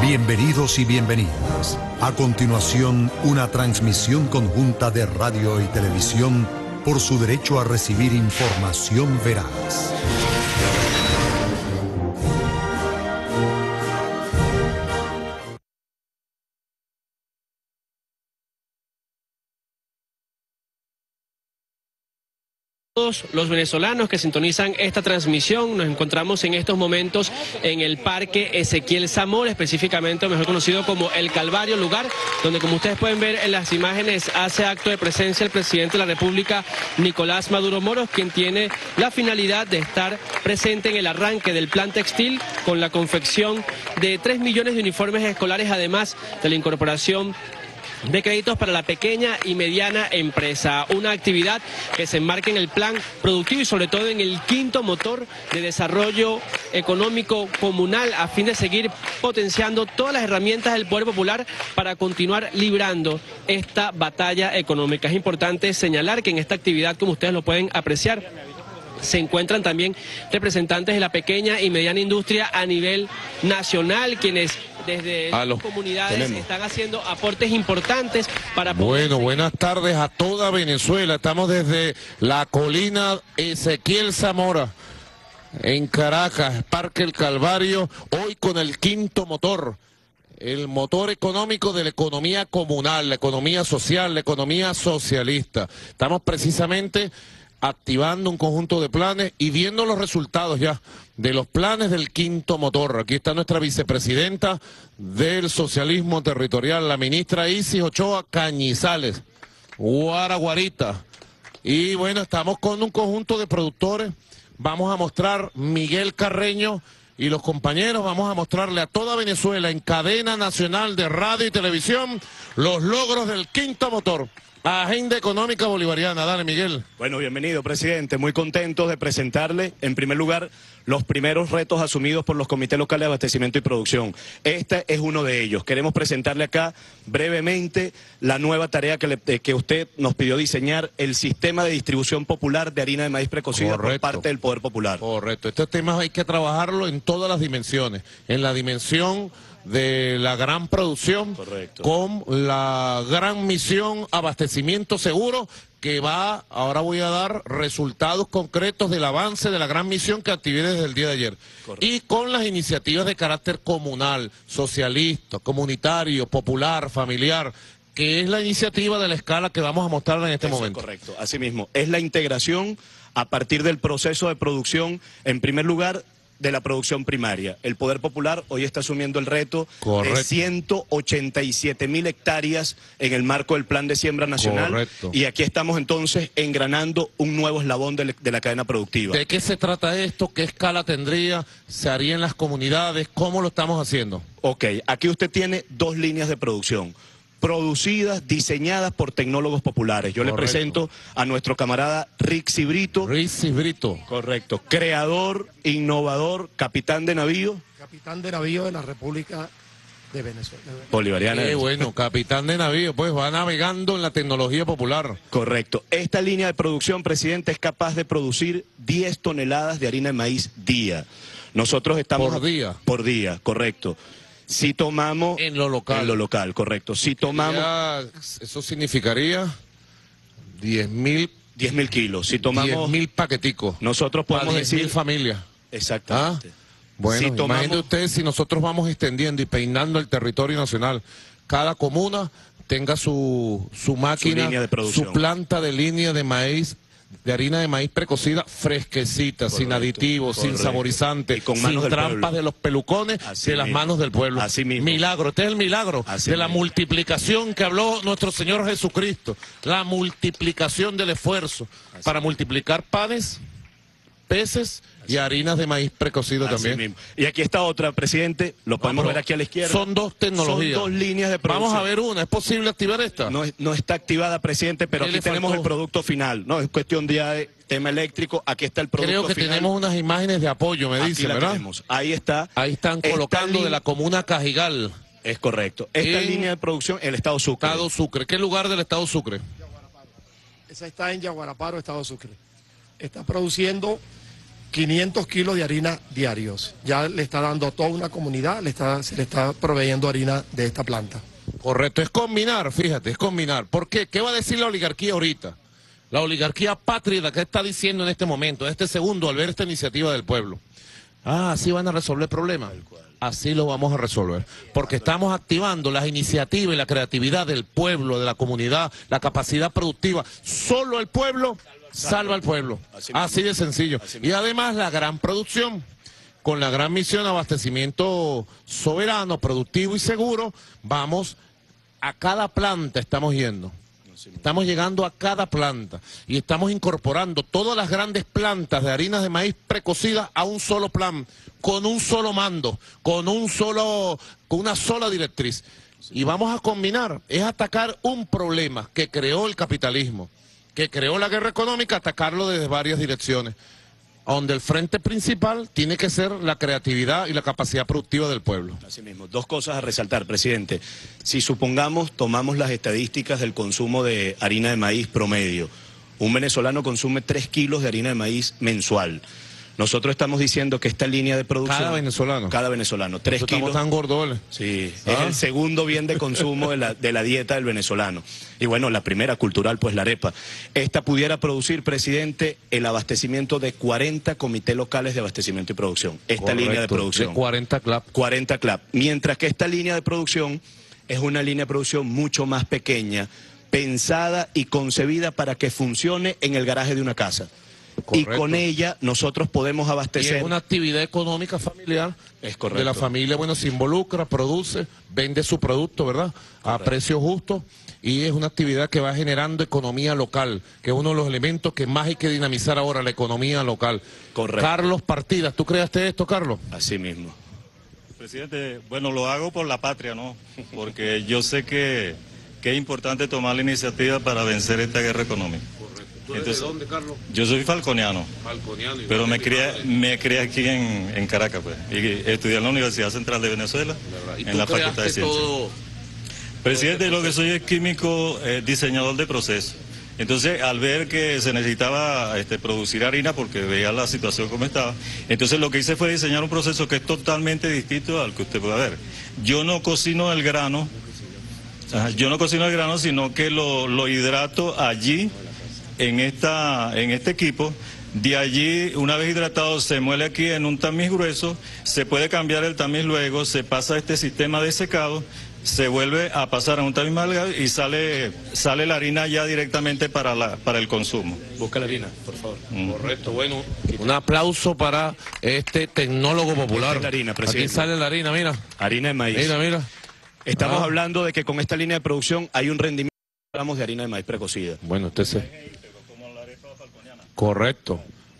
Bienvenidos y bienvenidas. A continuación, una transmisión conjunta de radio y televisión por su derecho a recibir información veraz. Todos los venezolanos que sintonizan esta transmisión, nos encontramos en estos momentos en el Parque Ezequiel Zamora, específicamente mejor conocido como El Calvario, lugar donde, como ustedes pueden ver en las imágenes, hace acto de presencia el presidente de la República, Nicolás Maduro Moros, quien tiene la finalidad de estar presente en el arranque del plan textil con la confección de 3 millones de uniformes escolares, además de la incorporación de créditos para la pequeña y mediana empresa, una actividad que se enmarca en el plan productivo y sobre todo en el quinto motor de desarrollo económico comunal, a fin de seguir potenciando todas las herramientas del poder popular para continuar librando esta batalla económica. Es importante señalar que en esta actividad, como ustedes lo pueden apreciar, se encuentran también representantes de la pequeña y mediana industria a nivel nacional, quienes desde las comunidades están haciendo aportes importantes para poder... Bueno, buenas tardes a toda Venezuela. Estamos desde la colina Ezequiel Zamora, en Caracas, Parque El Calvario, hoy con el quinto motor. El motor económico de la economía comunal, la economía social, la economía socialista. Estamos precisamente activando un conjunto de planes y viendo los resultados ya de los planes del quinto motor. Aquí está nuestra vicepresidenta del socialismo territorial, la ministra Isis Ochoa Cañizales, Guaraguarita. Y bueno, estamos con un conjunto de productores. Vamos a mostrar Miguel Carreño y los compañeros, vamos a mostrarle a toda Venezuela en cadena nacional de radio y televisión los logros del quinto motor. Agenda Económica Bolivariana. Dale, Miguel. Bueno, bienvenido, presidente. Muy contentos de presentarle, en primer lugar, los primeros retos asumidos por los comités locales de abastecimiento y producción. Este es uno de ellos. Queremos presentarle acá brevemente la nueva tarea que usted nos pidió diseñar, el sistema de distribución popular de harina de maíz precocida por parte del Poder Popular. Correcto. Estos temas hay que trabajarlo en todas las dimensiones. En la dimensión de la gran producción, correcto, con la gran misión abastecimiento seguro, que va, ahora voy a dar resultados concretos del avance de la gran misión que activé desde el día de ayer. Correcto. Y con las iniciativas de carácter comunal, socialista, comunitario, popular, familiar, que es la iniciativa de la escala que vamos a mostrar en este momento. Correcto, así mismo. Es la integración a partir del proceso de producción, en primer lugar, de la producción primaria. El Poder Popular hoy está asumiendo el reto de 187.000 hectáreas en el marco del Plan de Siembra Nacional. Correcto. Y aquí estamos entonces engranando un nuevo eslabón de la cadena productiva. ¿De qué se trata esto? ¿Qué escala tendría? ¿Se haría en las comunidades? ¿Cómo lo estamos haciendo? Ok, aquí usted tiene dos líneas de producción, producidas, diseñadas por tecnólogos populares. Yo le presento a nuestro camarada Rixi Brito. Rixi Brito. Correcto. Creador, innovador, capitán de navío. Capitán de navío de la República de Venezuela. Bolivariana. Qué bueno, capitán de navío, pues va navegando en la tecnología popular. Correcto. Esta línea de producción, presidente, es capaz de producir 10 toneladas de harina de maíz día. Nosotros estamos... Por día. Por día, correcto. Si tomamos... En lo local. En lo local, correcto. Si tomamos... Eso significaría 10.000 kilos. Si tomamos... 10.000 paqueticos. Nosotros podemos decir... 10.000 familias. Exactamente. Bueno, si imagínense ustedes si nosotros vamos extendiendo y peinando el territorio nacional. Cada comuna tenga su máquina, su planta de línea de maíz, de harina de maíz precocida, fresquecita, sin aditivos, sin saborizantes, sin trampas de los pelucones, de las manos del pueblo. Así mismo. Milagro, este es el milagro de la multiplicación que habló nuestro Señor Jesucristo, la multiplicación del esfuerzo para multiplicar panes, peces y harinas de maíz precocido también. Mismo. Y aquí está otra, presidente, lo podemos ver aquí a la izquierda. Son dos tecnologías. Son dos líneas de producción. Vamos a ver una, ¿es posible activar esta? No está activada, presidente, pero aquí tenemos el producto final. No, es cuestión de tema eléctrico, aquí está el producto final. Creo que tenemos unas imágenes de apoyo, me dicen, ¿verdad? Tenemos. Ahí está. Ahí están colocando de la comuna Cajigal. Es correcto. Esta línea de producción, el Estado Sucre. Estado Sucre. ¿Qué lugar del Estado Sucre? Esa está en Yaguaraparo, Estado Sucre. Está produciendo 500 kilos de harina diarios. Ya le está dando a toda una comunidad, se le está proveyendo harina de esta planta. Correcto, es combinar, fíjate, es combinar. ¿Por qué? ¿Qué va a decir la oligarquía ahorita? La oligarquía patria, ¿qué está diciendo en este momento, en este segundo, al ver esta iniciativa del pueblo? Así van a resolver el problema. Así lo vamos a resolver. Porque estamos activando las iniciativas y la creatividad del pueblo, de la comunidad, la capacidad productiva. Solo el pueblo salva al pueblo. Así de sencillo. Y además la gran producción. Con la gran misión de abastecimiento soberano, productivo y seguro, vamos a cada planta, estamos yendo. Estamos llegando a cada planta y estamos incorporando todas las grandes plantas de harinas de maíz precocidas a un solo plan, con un solo mando, con una sola directriz. Y vamos a combinar, es atacar un problema que creó el capitalismo, que creó la guerra económica, atacarlo desde varias direcciones, donde el frente principal tiene que ser la creatividad y la capacidad productiva del pueblo. Así mismo, dos cosas a resaltar, presidente. Si supongamos, tomamos las estadísticas del consumo de harina de maíz promedio, un venezolano consume 3 kilos de harina de maíz mensual. Nosotros estamos diciendo que esta línea de producción... Cada venezolano. Cada venezolano, 3 kilos. Estamos tan gordoles. Sí, es el segundo bien de consumo de la dieta del venezolano. Y bueno, la primera cultural, pues la arepa. Esta pudiera producir, presidente, el abastecimiento de 40 comités locales de abastecimiento y producción. Esta línea de producción. De 40 CLAP. 40 CLAP. Mientras que esta línea de producción es una línea de producción mucho más pequeña, pensada y concebida para que funcione en el garaje de una casa. Correcto. Y con ella nosotros podemos abastecer. Y es una actividad económica familiar. Es correcto. De la familia, bueno, se involucra, produce, vende su producto, ¿verdad? Correcto. A precio justo. Y es una actividad que va generando economía local, que es uno de los elementos que más hay que dinamizar ahora, la economía local. Correcto. Carlos Partidas, ¿tú creaste esto, Carlos? Así mismo. Presidente, bueno, lo hago por la patria, ¿no? Porque yo sé que es importante tomar la iniciativa para vencer esta guerra económica. ¿Tú eres de dónde, Carlos? Yo soy falconiano, pero me crié aquí en Caracas, pues, y estudié en la Universidad Central de Venezuela, en la Facultad de Ciencias. Presidente, lo que soy es químico, diseñador de procesos. Entonces, al ver que se necesitaba producir harina, porque veía la situación como estaba, entonces lo que hice fue diseñar un proceso que es totalmente distinto al que usted puede ver. Yo no cocino el grano, sino que lo hidrato allí, en este equipo. De allí, una vez hidratado, se muele aquí en un tamiz grueso, se puede cambiar el tamiz luego, se pasa a este sistema de secado, se vuelve a pasar a un tamiz más delgado y sale la harina ya directamente para el consumo. Busca la harina, por favor. Correcto, bueno, un aplauso para este tecnólogo popular. La harina, presidente. Aquí sale la harina, mira. Harina de maíz. Mira. Estamos hablando de que con esta línea de producción hay un rendimiento de gramos de harina de maíz precocida. Bueno, usted se... Correcto.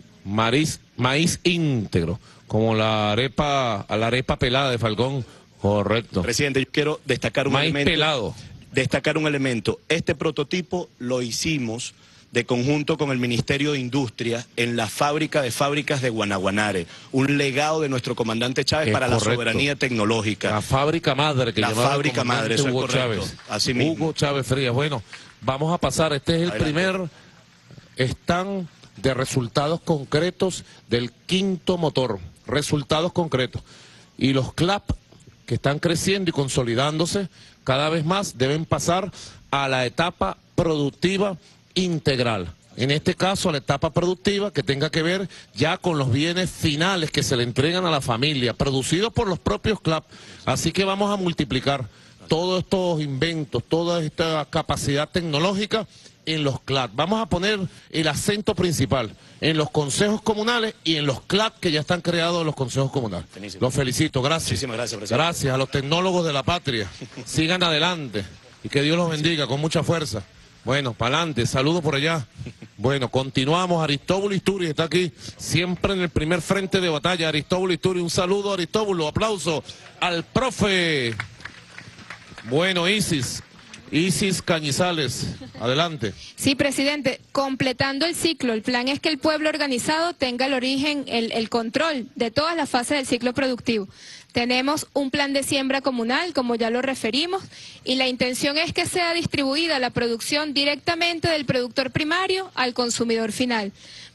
Maíz íntegro, como la arepa pelada de Falcón. Correcto. Presidente, yo quiero destacar un elemento. Maíz pelado. Destacar un elemento. Este prototipo lo hicimos de conjunto con el Ministerio de Industria en la fábrica de fábricas de Guanaguanare, un legado de nuestro comandante Chávez para la soberanía tecnológica. La fábrica madre que llamaba la fábrica madre, eso Hugo es correcto. Chávez. Así mismo. Hugo Chávez Frías. Bueno, vamos a pasar. Este es el primer stand de resultados concretos del quinto motor. Resultados concretos. Y los CLAP que están creciendo y consolidándose cada vez más deben pasar a la etapa productiva integral. En este caso, a la etapa productiva que tenga que ver ya con los bienes finales que se le entregan a la familia, producidos por los propios CLAP. Así que vamos a multiplicar todos estos inventos, toda esta capacidad tecnológica en los CLAP. Vamos a poner el acento principal en los consejos comunales y en los CLAP que ya están creados en los consejos comunales. Buenísimo. Los felicito, gracias. Muchísimas gracias, presidente. Gracias a los tecnólogos de la patria. Sigan adelante y que Dios los bendiga con mucha fuerza. Bueno, para adelante, saludos por allá. Bueno, continuamos. Aristóbulo Isturiz está aquí, siempre en el primer frente de batalla. Aristóbulo Isturiz, un saludo a Aristóbulo, aplauso al profe. Bueno, Isis Cañizales, adelante. Sí, presidente, completando el ciclo, el plan es que el pueblo organizado tenga el origen, el control de todas las fases del ciclo productivo. Tenemos un plan de siembra comunal, como ya lo referimos, y la intención es que sea distribuida la producción directamente del productor primario al consumidor final.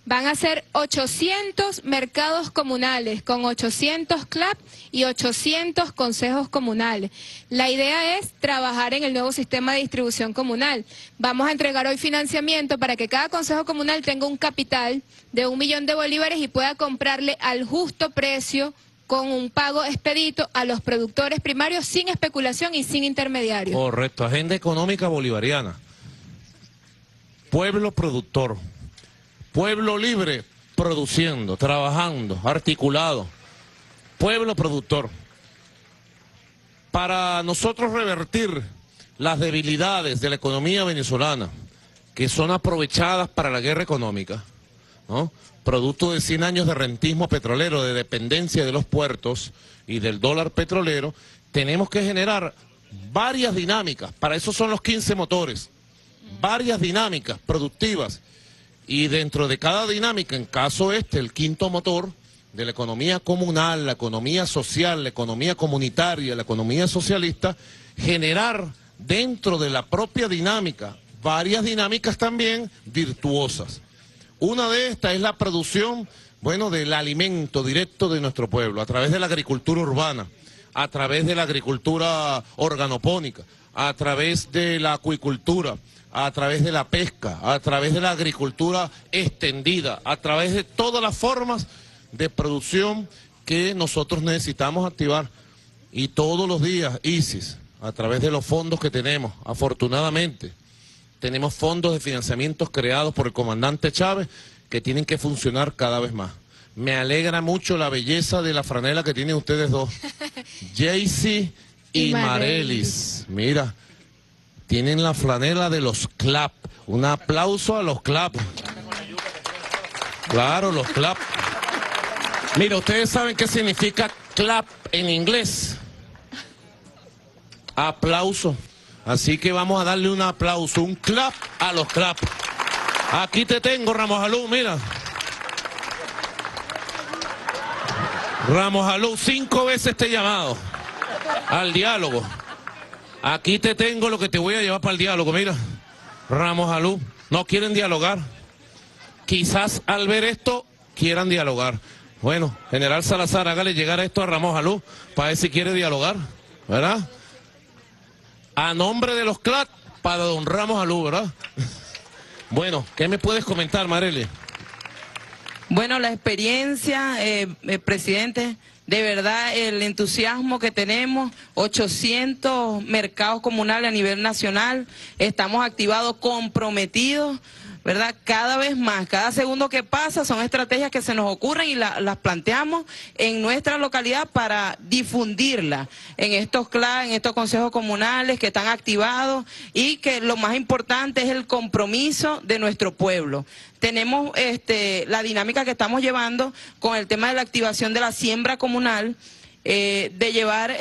Van a ser 800 mercados comunales con 800 CLAP y 800 consejos comunales. La idea es trabajar en el nuevo sistema de distribución comunal. Vamos a entregar hoy financiamiento para que cada consejo comunal tenga un capital de 1 millón de bolívares y pueda comprarle al justo precio con un pago expedito a los productores primarios sin especulación y sin intermediarios. Correcto, agenda económica bolivariana. Pueblo productor. Pueblo libre, produciendo, trabajando, articulado. Pueblo productor. Para nosotros revertir las debilidades de la economía venezolana, que son aprovechadas para la guerra económica, ¿no? Producto de 100 años de rentismo petrolero, de dependencia de los puertos y del dólar petrolero, tenemos que generar varias dinámicas. Para eso son los 15 motores. Varias dinámicas productivas. Y dentro de cada dinámica, en caso el quinto motor de la economía comunal, la economía social, la economía comunitaria, la economía socialista, generar dentro de la propia dinámica varias dinámicas también virtuosas. Una de estas es la producción, bueno, del alimento directo de nuestro pueblo, a través de la agricultura urbana, a través de la agricultura organopónica, a través de la acuicultura, a través de la pesca, a través de la agricultura extendida, a través de todas las formas de producción que nosotros necesitamos activar. Y todos los días, ISIS, a través de los fondos que tenemos, afortunadamente, tenemos fondos de financiamientos creados por el comandante Chávez que tienen que funcionar cada vez más. Me alegra mucho la belleza de la franela que tienen ustedes dos, Jaycee y Marelis. Mira. Tienen la franela de los CLAP. Un aplauso a los CLAP. Claro, los CLAP. Mira, ustedes saben qué significa CLAP en inglés. Aplauso. Así que vamos a darle un aplauso, un clap a los CLAP. Aquí te tengo, Ramos Alú, mira. Ramos Alú, 5 veces te he llamado al diálogo. Aquí te tengo lo que te voy a llevar para el diálogo, mira. Ramos Alú, no quieren dialogar. Quizás al ver esto quieran dialogar. Bueno, General Salazar, hágale llegar esto a Ramos Alú para ver si quiere dialogar, ¿verdad? A nombre de los CLAP, para don Ramos Alú, ¿verdad? Bueno, ¿qué me puedes comentar, Marely? Bueno, la experiencia, presidente, de verdad el entusiasmo que tenemos, 800 mercados comunales a nivel nacional, estamos activados, comprometidos, ¿verdad? Cada vez más, cada segundo que pasa son estrategias que se nos ocurren y las planteamos en nuestra localidad para difundirla en estos CLAP, en estos consejos comunales que están activados y que lo más importante es el compromiso de nuestro pueblo. Tenemos la dinámica que estamos llevando con el tema de la activación de la siembra comunal, de llevar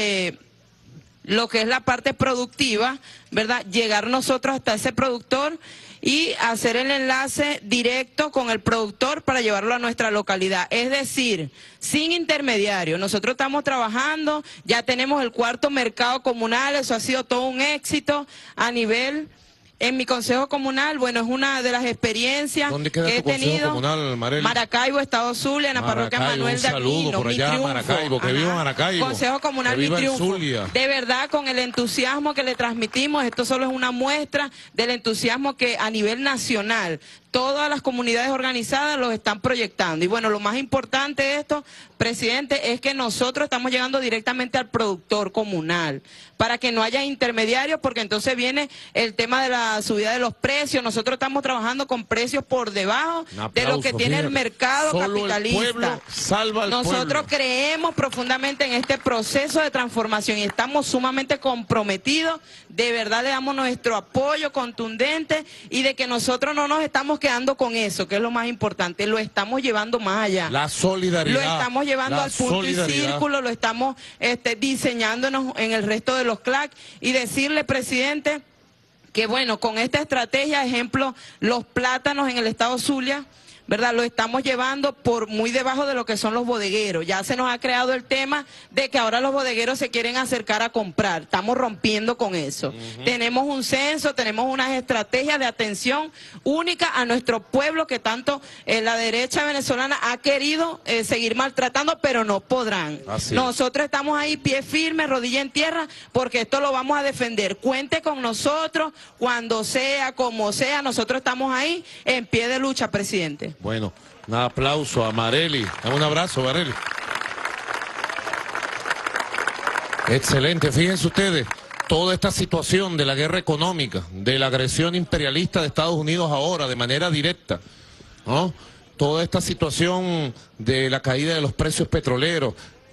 lo que es la parte productiva, ¿verdad? Llegar nosotros hasta ese productor y hacer el enlace directo con el productor para llevarlo a nuestra localidad. Es decir, sin intermediario. Nosotros estamos trabajando, ya tenemos el 4º mercado comunal, eso ha sido todo un éxito a nivel... En mi consejo comunal, bueno, es una de las experiencias que he tenido. Comunal, Maracaibo, Estado Zulia, en la parroquia Manuel de Aquino. Por allá, Maracaibo, que viva Maracaibo. Consejo comunal Mi Triunfo. De verdad, con el entusiasmo que le transmitimos, esto solo es una muestra del entusiasmo que a nivel nacional todas las comunidades organizadas los están proyectando. Y bueno, lo más importante de esto, presidente, es que nosotros estamos llegando directamente al productor comunal, para que no haya intermediarios, porque entonces viene el tema de la subida de los precios. Nosotros estamos trabajando con precios por debajo de lo que tiene el mercado capitalista. El pueblo salva al Nosotros pueblo. creemos profundamente en este proceso de transformación y estamos sumamente comprometidos. De verdad le damos nuestro apoyo contundente y de que nosotros no nos estamos quedando con eso, que es lo más importante, lo estamos llevando más allá. La solidaridad. Lo estamos llevando al punto y círculo, lo estamos diseñándonos en el resto de los CLAC y decirle, presidente, que bueno, con esta estrategia, ejemplo, los plátanos en el estado Zulia, ¿verdad? Lo estamos llevando por muy debajo de lo que son los bodegueros. Ya se nos ha creado el tema de que ahora los bodegueros se quieren acercar a comprar. Estamos rompiendo con eso. Tenemos un censo, tenemos unas estrategias de atención única a nuestro pueblo que tanto la derecha venezolana ha querido seguir maltratando, pero no podrán. Nosotros estamos ahí pie firme, rodilla en tierra, porque esto lo vamos a defender. Cuente con nosotros, cuando sea, como sea, nosotros estamos ahí en pie de lucha, presidente. Bueno, un aplauso a Marely. Un abrazo, Marely. Excelente, fíjense ustedes, toda esta situación de la guerra económica, de la agresión imperialista de Estados Unidos ahora, de manera directa, ¿no? Toda esta situación de la caída de los precios petroleros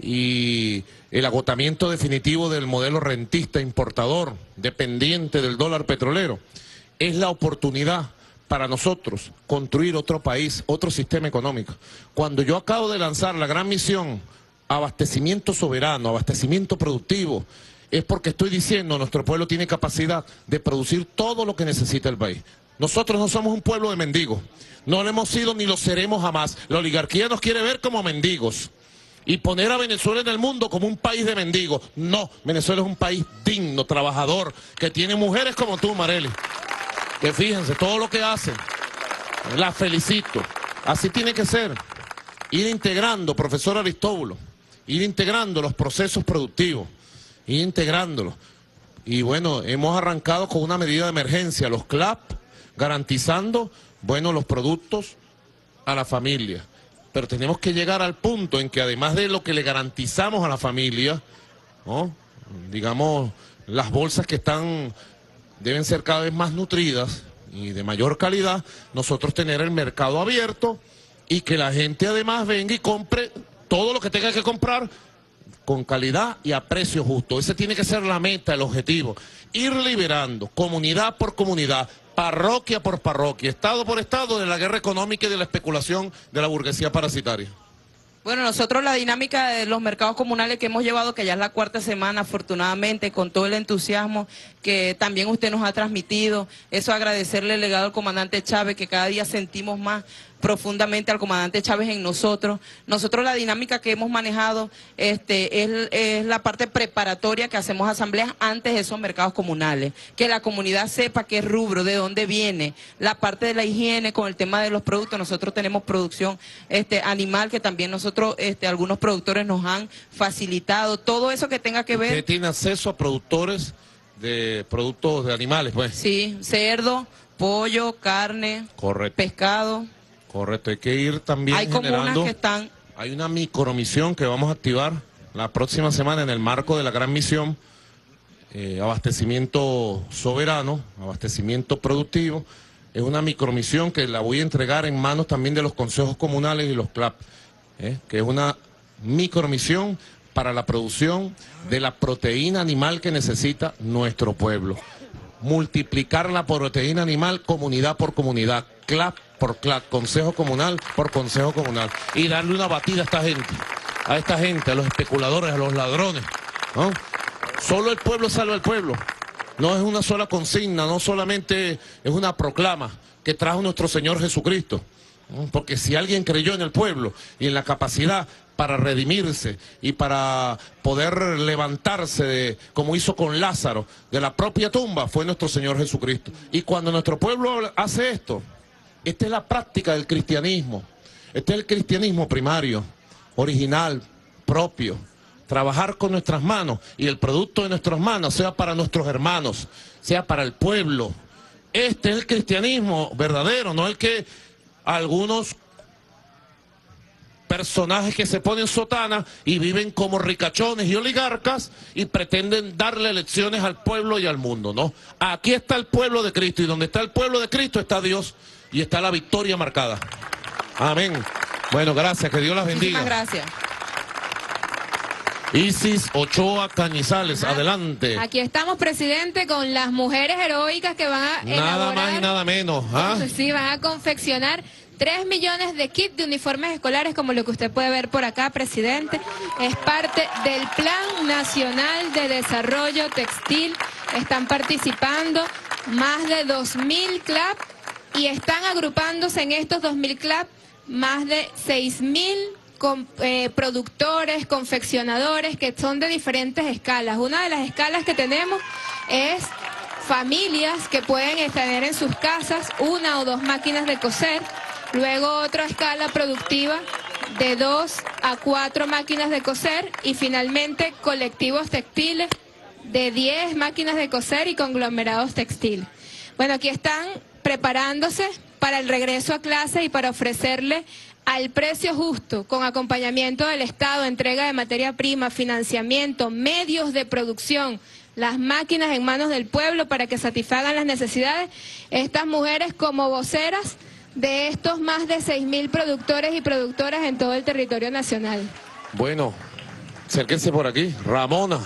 y el agotamiento definitivo del modelo rentista importador, dependiente del dólar petrolero, es la oportunidad para nosotros construir otro país, otro sistema económico. Cuando yo acabo de lanzar la gran misión abastecimiento soberano, abastecimiento productivo, es porque estoy diciendo nuestro pueblo tiene capacidad de producir todo lo que necesita el país. Nosotros no somos un pueblo de mendigos, no lo hemos sido ni lo seremos jamás. La oligarquía nos quiere ver como mendigos y poner a Venezuela en el mundo como un país de mendigos. No, Venezuela es un país digno, trabajador, que tiene mujeres como tú, Marely, que fíjense todo lo que hacen. La felicito. Así tiene que ser. Ir integrando, profesor Aristóbulo, ir integrando los procesos productivos, ir integrándolos. Y bueno, hemos arrancado con una medida de emergencia, los CLAP, garantizando, bueno, los productos a la familia. Pero tenemos que llegar al punto en que además de lo que le garantizamos a la familia, ¿no? Digamos, las bolsas que deben ser cada vez más nutridas y de mayor calidad, nosotros tener el mercado abierto y que la gente además venga y compre todo lo que tenga que comprar con calidad y a precio justo. Ese tiene que ser la meta, el objetivo. Ir liberando comunidad por comunidad, parroquia por parroquia, estado por estado de la guerra económica y de la especulación de la burguesía parasitaria. Bueno, nosotros la dinámica de los mercados comunales que hemos llevado, que ya es la cuarta semana, afortunadamente, con todo el entusiasmo que también usted nos ha transmitido, eso agradecerle el legado al comandante Chávez, que cada día sentimos más profundamente al comandante Chávez en nosotros. Nosotros la dinámica que hemos manejado es la parte preparatoria que hacemos asambleas antes de esos mercados comunales, que la comunidad sepa qué rubro, de dónde viene, la parte de la higiene con el tema de los productos. Nosotros tenemos producción animal que también nosotros, algunos productores nos han facilitado, todo eso que tenga que ver. ¿Usted tiene acceso a productores de productos de animales, pues? Sí, cerdo, pollo, carne, correcto, pescado. Correcto, hay que ir también generando. Hay una micromisión que vamos a activar la próxima semana en el marco de la gran misión, abastecimiento soberano, abastecimiento productivo. Es una micromisión que la voy a entregar en manos también de los consejos comunales y los CLAP, que es una micromisión para la producción de la proteína animal que necesita nuestro pueblo. Multiplicar la proteína animal comunidad por comunidad, CLAP por CLAP, consejo comunal por consejo comunal, y darle una batida a esta gente, a los especuladores, a los ladrones, ¿no? Solo el pueblo salva al pueblo. No es una sola consigna, no solamente es una proclama que trajo nuestro Señor Jesucristo, ¿no? Porque si alguien creyó en el pueblo y en la capacidad para redimirse y para poder levantarse, como hizo con Lázaro, de la propia tumba, fue nuestro Señor Jesucristo. Y cuando nuestro pueblo hace esto, esta es la práctica del cristianismo. Este es el cristianismo primario, original, propio. Trabajar con nuestras manos y el producto de nuestras manos sea para nuestros hermanos, sea para el pueblo. Este es el cristianismo verdadero, no el que algunos personajes que se ponen sotana y viven como ricachones y oligarcas y pretenden darle lecciones al pueblo y al mundo, ¿no? Aquí está el pueblo de Cristo, y donde está el pueblo de Cristo está Dios y está la victoria marcada. Amén. Bueno, gracias, que Dios las bendiga. Muchísimas gracias. Isis Ochoa Cañizales, adelante. Aquí estamos, presidente, con las mujeres heroicas que van a nada más y nada menos. Sí, van a confeccionar 3 millones de kits de uniformes escolares, como lo que usted puede ver por acá, presidente. Es parte del Plan Nacional de Desarrollo Textil. Están participando más de 2.000 CLAP y están agrupándose en estos 2.000 CLAP más de 6.000 productores, confeccionadores que son de diferentes escalas. Una de las escalas que tenemos es familias que pueden tener en sus casas 1 o 2 máquinas de coser, luego otra escala productiva de 2 a 4 máquinas de coser y finalmente colectivos textiles de 10 máquinas de coser y conglomerados textiles. Bueno, aquí están preparándose para el regreso a clase y para ofrecerle al precio justo, con acompañamiento del Estado, entrega de materia prima, financiamiento, medios de producción, las máquinas en manos del pueblo para que satisfagan las necesidades, estas mujeres como voceras de estos más de 6.000 productores y productoras en todo el territorio nacional. Bueno, acérquense por aquí. Ramona,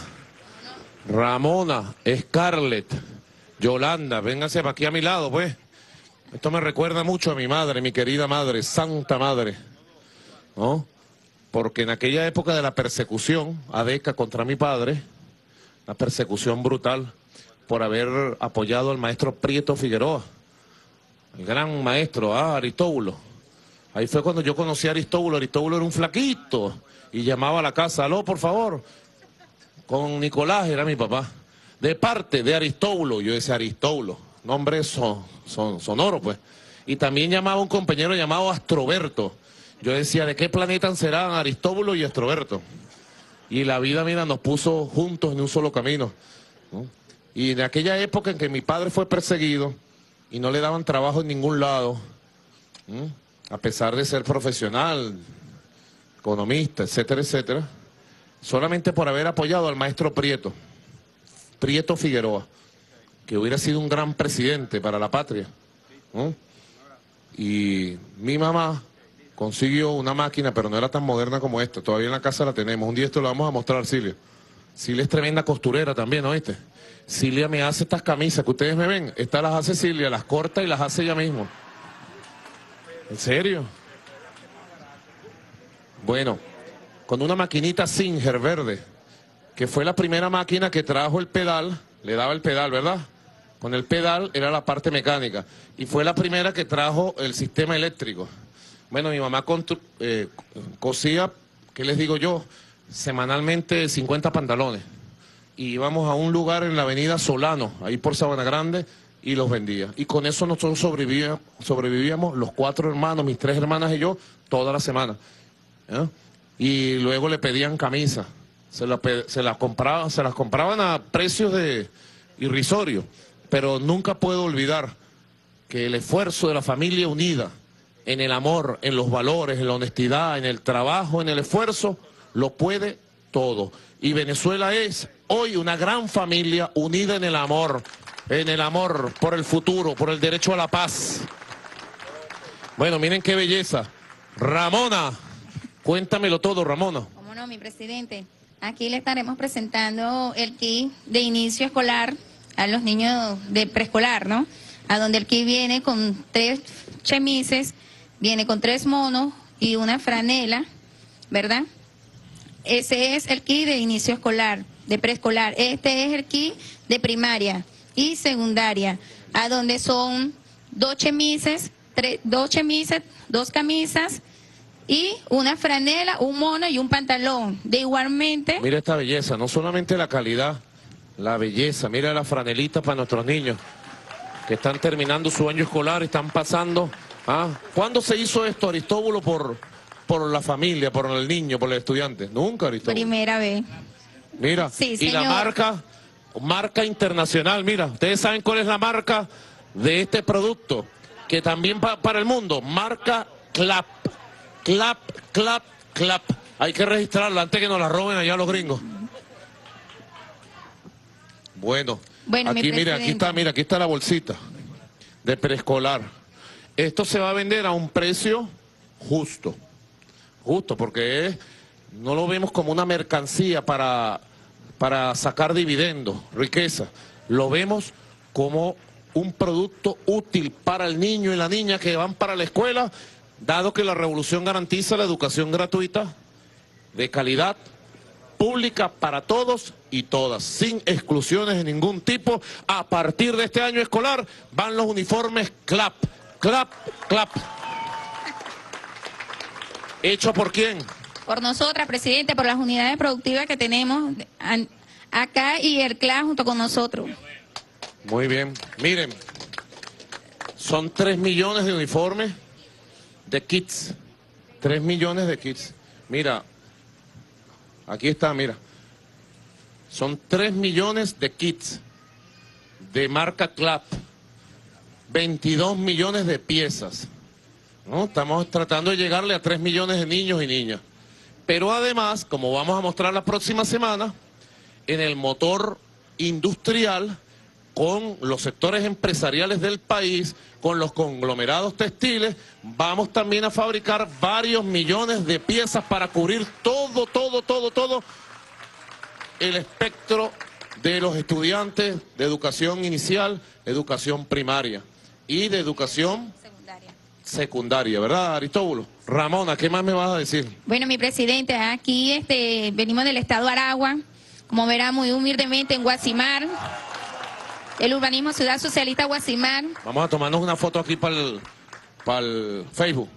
Scarlett, Yolanda, vénganse para aquí a mi lado, pues. Esto me recuerda mucho a mi madre, mi querida madre, santa madre, ¿no? Porque en aquella época de la persecución adeca contra mi padre, la persecución brutal por haber apoyado al maestro Prieto Figueroa, el gran maestro, Aristóbulo. Ahí fue cuando yo conocí a Aristóbulo. Aristóbulo era un flaquito y llamaba a la casa, aló, por favor, con Nicolás, era mi papá, de parte de Aristóbulo. Yo decía Aristóbulo, nombre sonoro, pues. Y también llamaba a un compañero llamado Astroberto. Yo decía, ¿de qué planeta serán Aristóbulo y Astroberto? Y la vida, mira, nos puso juntos en un solo camino, ¿no? Y en aquella época en que mi padre fue perseguido y no le daban trabajo en ningún lado, ¿no?, a pesar de ser profesional, economista, etcétera, etcétera, solamente por haber apoyado al maestro Prieto Figueroa, que hubiera sido un gran presidente para la patria, ¿no? Y mi mamá consiguió una máquina, pero no era tan moderna como esta. Todavía en la casa la tenemos. Un día esto lo vamos a mostrar, Cilia. Cilia es tremenda costurera también, ¿oíste? Cilia me hace estas camisas que ustedes me ven. Estas las hace Cilia, las corta y las hace ella misma. ¿En serio? Bueno, con una maquinita Singer verde, que fue la primera máquina que trajo el pedal, le daba el pedal, ¿verdad? Con el pedal era la parte mecánica. Y fue la primera que trajo el sistema eléctrico. Bueno, mi mamá cosía, ¿qué les digo yo? Semanalmente 50 pantalones. Y íbamos a un lugar en la avenida Solano, ahí por Sabana Grande, y los vendía. Y con eso nosotros sobrevivíamos los 4 hermanos, mis 3 hermanas y yo, toda la semana, ¿ya? Y luego le pedían camisas. Se las compraban a precios irrisorios. Pero nunca puedo olvidar que el esfuerzo de la familia unida, en el amor, en los valores, en la honestidad, en el trabajo, en el esfuerzo, lo puede todo. Y Venezuela es hoy una gran familia unida en el amor por el futuro, por el derecho a la paz. Bueno, miren qué belleza. Ramona, cuéntamelo todo, Ramona. ¿Cómo no, mi presidente? Aquí le estaremos presentando el kit de inicio escolar a los niños de preescolar, ¿no? A donde el kit viene con 3 chemises, viene con 3 monos y una franela, ¿verdad? Ese es el kit de inicio escolar, de preescolar. Este es el kit de primaria y secundaria, a donde son 2 chemises, 2 camisas y una franela, un mono y un pantalón. De igualmente... Mira esta belleza, no solamente la calidad, la belleza. Mira la franelita para nuestros niños que están terminando su año escolar, están pasando... ¿Cuándo se hizo esto, Aristóbulo, por la familia, por el niño, por el estudiante? Nunca, Aristóbulo. Primera vez. Mira, sí, y señor. la marca internacional, mira, ustedes saben cuál es la marca de este producto, que también para el mundo, marca Clap. Hay que registrarla antes que nos la roben allá los gringos. Bueno, aquí mira, aquí está la bolsita de preescolar. Esto se va a vender a un precio justo, porque no lo vemos como una mercancía para sacar dividendos, riqueza. Lo vemos como un producto útil para el niño y la niña que van para la escuela, dado que la revolución garantiza la educación gratuita, de calidad, pública para todos y todas, sin exclusiones de ningún tipo. A partir de este año escolar van los uniformes Clap. ¿Hecho por quién? Por nosotras, presidente, por las unidades productivas que tenemos acá y el CLAS junto con nosotros. Muy bien. Miren, son 3 millones de uniformes de kits. 3 millones de kits. Mira, aquí está, mira. Son 3 millones de kits de marca CLAP. 22 millones de piezas. ¿No? Estamos tratando de llegarle a 3 millones de niños y niñas. Pero además, como vamos a mostrar la próxima semana, en el motor industrial, con los sectores empresariales del país, con los conglomerados textiles, vamos también a fabricar varios millones de piezas para cubrir todo el espectro de los estudiantes de educación inicial, educación primaria y de educación secundaria, ¿verdad, Aristóbulo? Ramona, ¿qué más me vas a decir? Bueno, mi presidente, aquí venimos del estado Aragua, como verá, muy humildemente en Guasimar, el urbanismo Ciudad Socialista Guasimar. Vamos a tomarnos una foto aquí para el Facebook.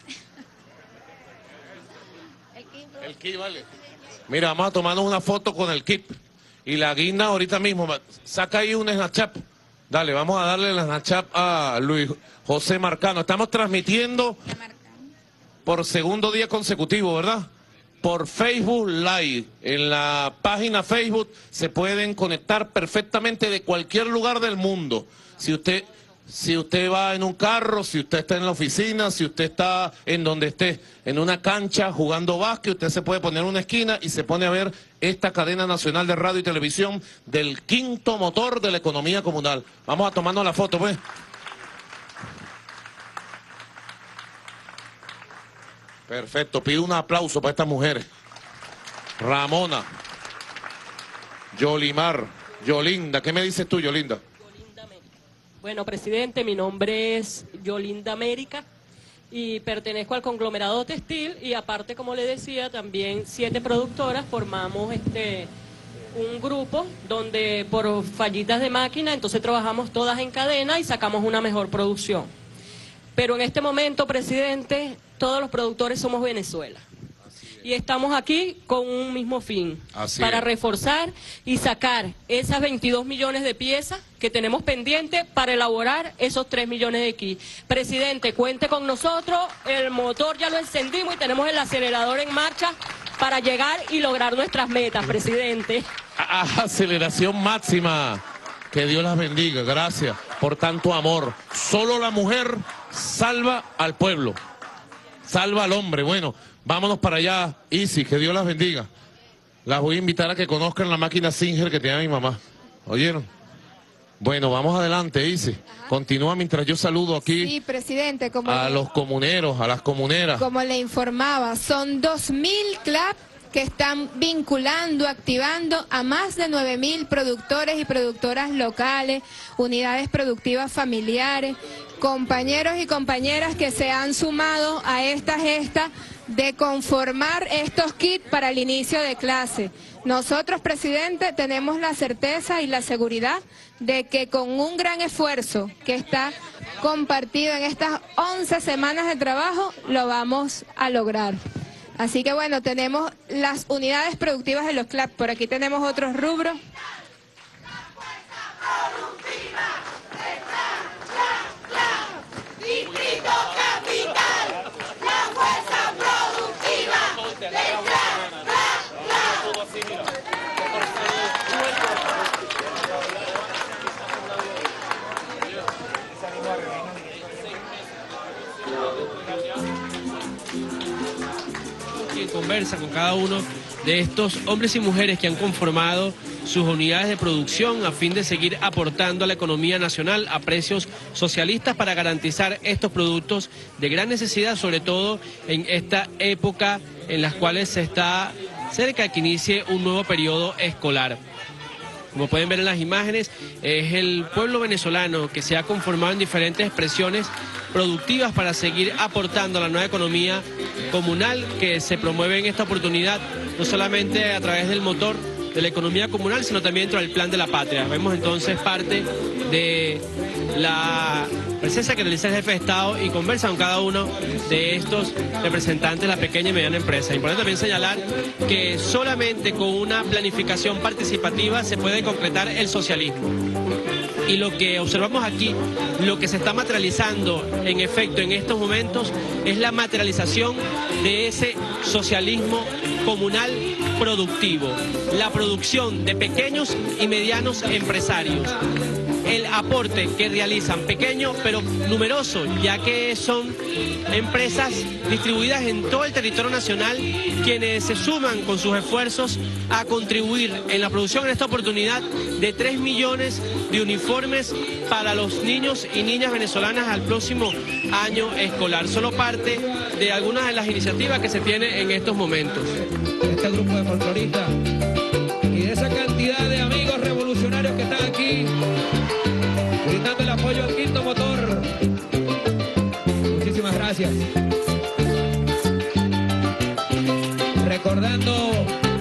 El kit, vale. Mira, vamos a tomarnos una foto con el kit. Y la guinda ahorita mismo, saca ahí un Snapchat. Dale, vamos a darle el Snapchat a Luis José Marcano. Estamos transmitiendo por segundo día consecutivo, ¿verdad? Por Facebook Live. En la página Facebook se pueden conectar perfectamente de cualquier lugar del mundo. Si usted va en un carro, si usted está en la oficina, si usted está en donde esté, en una cancha jugando básquet, usted se puede poner en una esquina y se pone a ver esta cadena nacional de radio y televisión del quinto motor de la economía comunal. Vamos a tomarnos la foto, pues. Perfecto, pido un aplauso para estas mujeres. Ramona, Yolimar, Yolinda, ¿qué me dices tú, Yolinda? Bueno, presidente, mi nombre es Yolinda América y pertenezco al conglomerado textil y aparte, como le decía, también 7 productoras formamos un grupo donde por fallitas de máquina, entonces trabajamos todas en cadena y sacamos una mejor producción. Pero en este momento, presidente, todos los productores somos Venezuela. Y estamos aquí con un mismo fin, para reforzar y sacar esas 22 millones de piezas que tenemos pendientes para elaborar esos 3 millones de kits. Presidente, cuente con nosotros, el motor ya lo encendimos y tenemos el acelerador en marcha para llegar y lograr nuestras metas, presidente. Aceleración máxima. Que Dios las bendiga, gracias por tanto amor. Solo la mujer salva al pueblo, salva al hombre. Bueno, vámonos para allá, Isi, que Dios las bendiga. Las voy a invitar a que conozcan la máquina Singer que tiene mi mamá. ¿Oyeron? Bueno, vamos adelante, Isi. Continúa mientras yo saludo aquí. Sí, presidente, los comuneros, a las comuneras. Como le informaba, son 2.000 CLAP que están vinculando, activando a más de 9.000 productores y productoras locales, unidades productivas familiares, compañeros y compañeras que se han sumado a esta gesta de conformar estos kits para el inicio de clase. Nosotros, presidente, tenemos la certeza y la seguridad de que con un gran esfuerzo que está compartido en estas 11 semanas de trabajo, lo vamos a lograr. Así que bueno, tenemos las unidades productivas de los CLAP. Por aquí tenemos otros rubros. Distrito Capital, la fuerza productiva del CLAP. Quien conversa con cada uno de estos hombres y mujeres que han conformado sus unidades de producción a fin de seguir aportando a la economía nacional a precios socialistas para garantizar estos productos de gran necesidad, sobre todo en esta época en las cuales se está cerca de que inicie un nuevo periodo escolar. Como pueden ver en las imágenes, es el pueblo venezolano que se ha conformado en diferentes expresiones productivas para seguir aportando a la nueva economía comunal que se promueve en esta oportunidad, no solamente a través del motor, de la economía comunal, sino también dentro del Plan de la Patria. Vemos entonces parte de la presencia que realiza el jefe de Estado y conversa con cada uno de estos representantes de la pequeña y mediana empresa. Importante también señalar que solamente con una planificación participativa se puede concretar el socialismo. Y lo que observamos aquí, lo que se está materializando en efecto en estos momentos es la materialización de ese socialismo comunal productivo, la producción de pequeños y medianos empresarios, el aporte que realizan pequeño pero numeroso, ya que son empresas distribuidas en todo el territorio nacional quienes se suman con sus esfuerzos a contribuir en la producción en esta oportunidad de 3 millones de uniformes para los niños y niñas venezolanas al próximo año escolar. Solo parte de algunas de las iniciativas que se tienen en estos momentos. Este grupo de folcloristas y de esa cantidad de amigos revolucionarios que están aquí brindando el apoyo al quinto motor. Muchísimas gracias. Recordando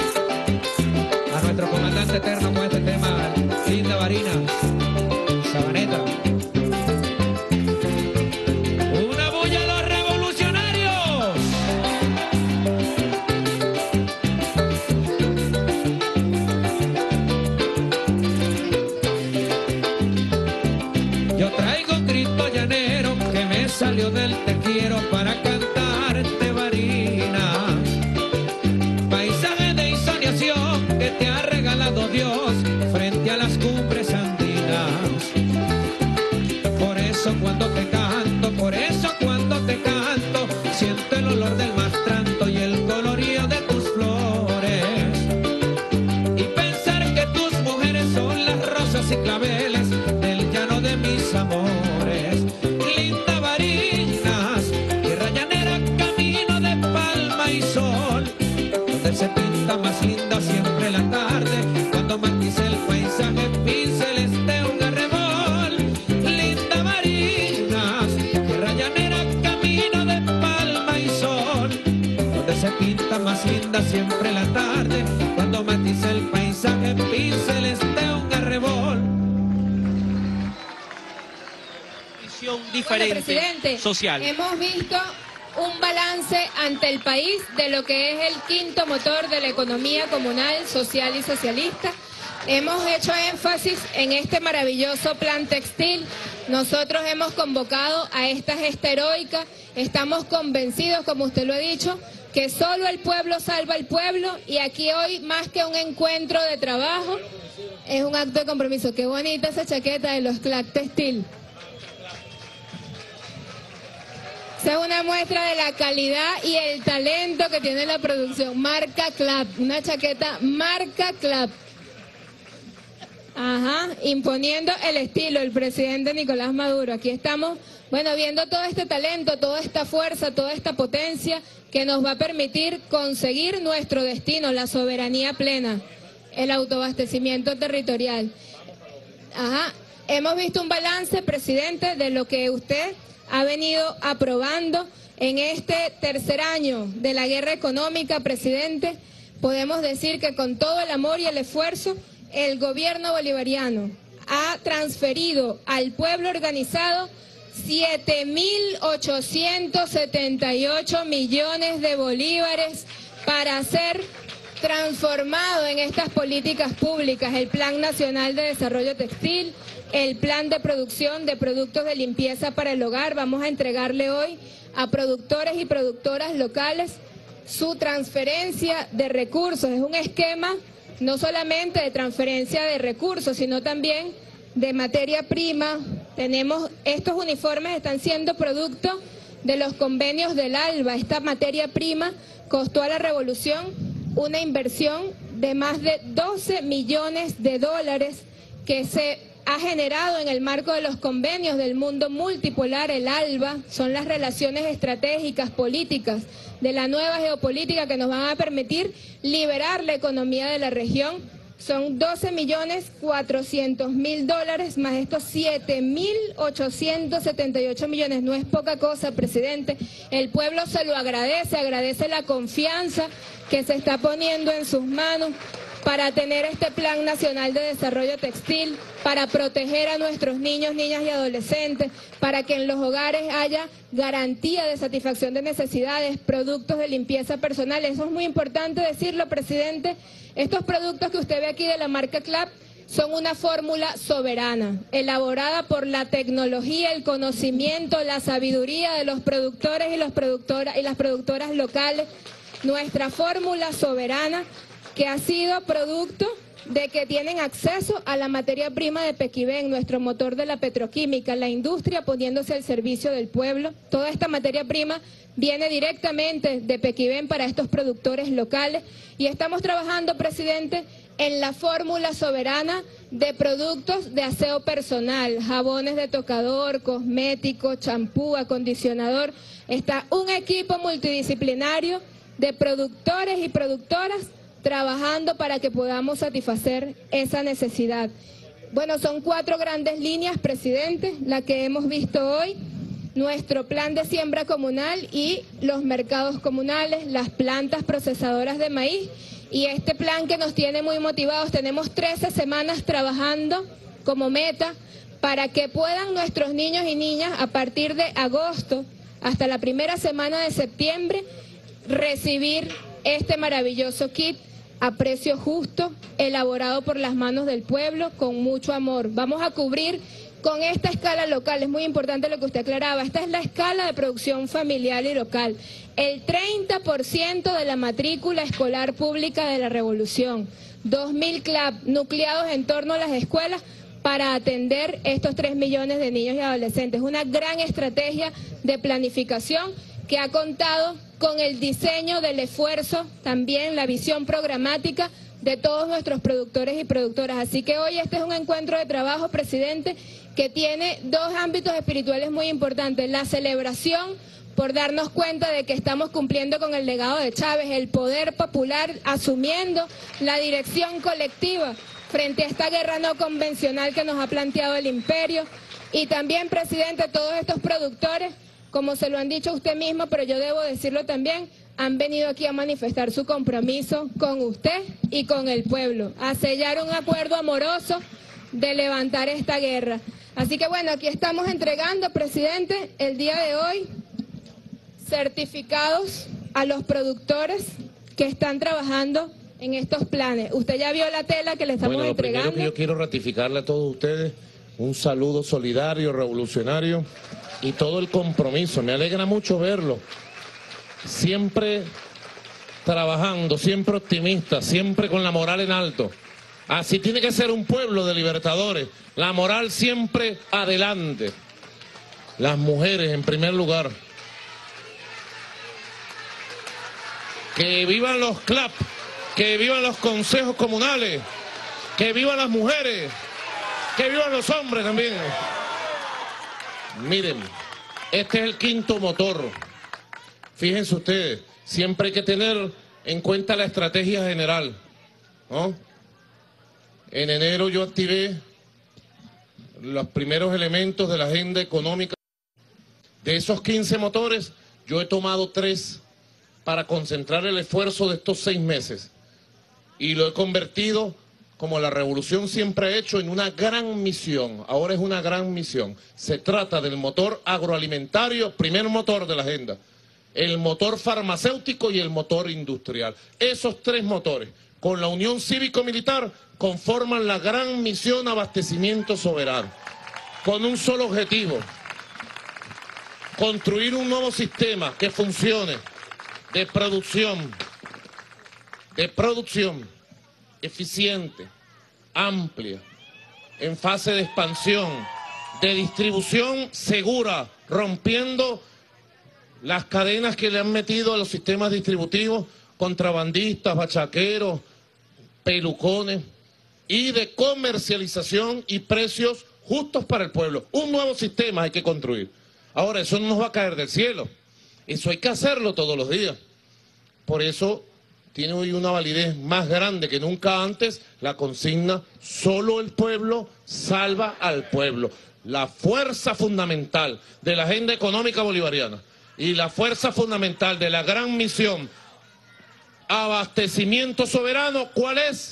a nuestro comandante eterno con este tema, Linda Varina, Sabaneta. ¡Una bulla a los revolucionarios! Yo traigo un grito llanero que me salió del te quiero para cantarte, Varina. Paisaje de insoniación que te ha regalado Dios frente a las cumbres andinas. Por eso cuando te canto, por eso cuando te canto, siento el olor del mastranto y el colorío de tus flores. Y pensar que tus mujeres son las rosas y claveles del llano de mis amores. Linda Varinas, tierra llanera, camino de palma y sol, donde se pinta más linda siempre la tarde, cuando matiza el paisaje pinceles de un arrebol. Linda Varinas, tierra llanera, camino de palma y sol, donde se pinta más linda siempre la tarde, cuando matiza el paisaje pinceles de un arrebol. Diferente, bueno, presidente, social. Hemos visto un balance ante el país de lo que es el quinto motor de la economía comunal, social y socialista. Hemos hecho énfasis en este maravilloso plan textil. Nosotros hemos convocado a esta gesta heroica. Estamos convencidos, como usted lo ha dicho, que solo el pueblo salva al pueblo, y aquí hoy, más que un encuentro de trabajo, es un acto de compromiso. Qué bonita esa chaqueta de los CLAC Textil. Esa es una muestra de la calidad y el talento que tiene la producción. Marca CLAP, una chaqueta marca CLAP. Ajá, imponiendo el estilo, el presidente Nicolás Maduro. Aquí estamos, bueno, viendo todo este talento, toda esta fuerza, toda esta potencia que nos va a permitir conseguir nuestro destino, la soberanía plena, el autoabastecimiento territorial. Ajá, hemos visto un balance, presidente, de lo que usted ha venido aprobando en este tercer año de la guerra económica, presidente. Podemos decir que con todo el amor y el esfuerzo, el gobierno bolivariano ha transferido al pueblo organizado 7.878 millones de bolívares para ser transformado en estas políticas públicas, el Plan Nacional de Desarrollo Textil, el Plan de Producción de Productos de Limpieza para el Hogar. Vamos a entregarle hoy a productores y productoras locales su transferencia de recursos. Es un esquema no solamente de transferencia de recursos, sino también de materia prima. Tenemos, estos uniformes están siendo producto de los convenios del ALBA. Esta materia prima costó a la revolución una inversión de más de 12 millones de dólares que se ha generado en el marco de los convenios del mundo multipolar. El ALBA son las relaciones estratégicas políticas de la nueva geopolítica que nos van a permitir liberar la economía de la región. Son 12.400.000 dólares más estos 7.878 millones. No es poca cosa, presidente. El pueblo se lo agradece, agradece la confianza que se está poniendo en sus manos para tener este Plan Nacional de Desarrollo Textil, para proteger a nuestros niños, niñas y adolescentes, para que en los hogares haya garantía de satisfacción de necesidades, productos de limpieza personal. Eso es muy importante decirlo, presidente. Estos productos que usted ve aquí de la marca CLAP son una fórmula soberana, elaborada por la tecnología, el conocimiento, la sabiduría de los productores y las productoras locales. Nuestra fórmula soberana, que ha sido producto de que tienen acceso a la materia prima de Pequibén, nuestro motor de la petroquímica, la industria poniéndose al servicio del pueblo. Toda esta materia prima viene directamente de Pequibén para estos productores locales y estamos trabajando, presidente, en la fórmula soberana de productos de aseo personal, jabones de tocador, cosméticos, champú, acondicionador. Está un equipo multidisciplinario de productores y productoras trabajando para que podamos satisfacer esa necesidad. Bueno, son 4 grandes líneas, presidente, la que hemos visto hoy: nuestro plan de siembra comunal y los mercados comunales, las plantas procesadoras de maíz, y este plan que nos tiene muy motivados. Tenemos 13 semanas trabajando como meta para que puedan nuestros niños y niñas, a partir de agosto hasta la primera semana de septiembre, recibir este maravilloso kit a precio justo, elaborado por las manos del pueblo, con mucho amor. Vamos a cubrir con esta escala local, es muy importante lo que usted aclaraba, esta es la escala de producción familiar y local. El 30% de la matrícula escolar pública de la Revolución, 2.000 CLAP nucleados en torno a las escuelas para atender estos 3 millones de niños y adolescentes. Una gran estrategia de planificación que ha contado con el diseño del esfuerzo, también la visión programática de todos nuestros productores y productoras. Así que hoy este es un encuentro de trabajo, presidente, que tiene 2 ámbitos espirituales muy importantes: la celebración por darnos cuenta de que estamos cumpliendo con el legado de Chávez, el poder popular asumiendo la dirección colectiva frente a esta guerra no convencional que nos ha planteado el imperio. Y también, presidente, todos estos productores, como se lo han dicho usted mismo, pero yo debo decirlo también, han venido aquí a manifestar su compromiso con usted y con el pueblo, a sellar un acuerdo amoroso de levantar esta guerra. Así que bueno, aquí estamos entregando, presidente, el día de hoy, certificados a los productores que están trabajando en estos planes. Usted ya vio la tela que le estamos entregando. Primero que yo quiero ratificarle a todos ustedes un saludo solidario, revolucionario, y todo el compromiso. Me alegra mucho verlo, siempre trabajando, siempre optimista, siempre con la moral en alto. Así tiene que ser un pueblo de libertadores, la moral siempre adelante. Las mujeres en primer lugar. Que vivan los CLAP, que vivan los consejos comunales, que vivan las mujeres, que vivan los hombres también. Miren, este es el 5.º motor. Fíjense ustedes, siempre hay que tener en cuenta la estrategia general, ¿no? En enero yo activé los primeros elementos de la agenda económica. De esos 15 motores, yo he tomado 3 para concentrar el esfuerzo de estos 6 meses. Y lo he convertido, como la revolución siempre ha hecho, en una gran misión. Ahora es una gran misión. Se trata del motor agroalimentario, primer motor de la agenda, el motor farmacéutico y el motor industrial. Esos 3 motores, con la unión cívico-militar, conforman la gran misión abastecimiento soberano, con un solo objetivo: construir un nuevo sistema que funcione de producción eficiente, amplia, en fase de expansión, de distribución segura, rompiendo las cadenas que le han metido a los sistemas distributivos, contrabandistas, bachaqueros, pelucones, y de comercialización y precios justos para el pueblo. Un nuevo sistema hay que construir. Ahora, eso no nos va a caer del cielo. Eso hay que hacerlo todos los días. Por eso tiene hoy una validez más grande que nunca antes la consigna: solo el pueblo salva al pueblo. La fuerza fundamental de la agenda económica bolivariana y la fuerza fundamental de la gran misión abastecimiento soberano, ¿cuál es?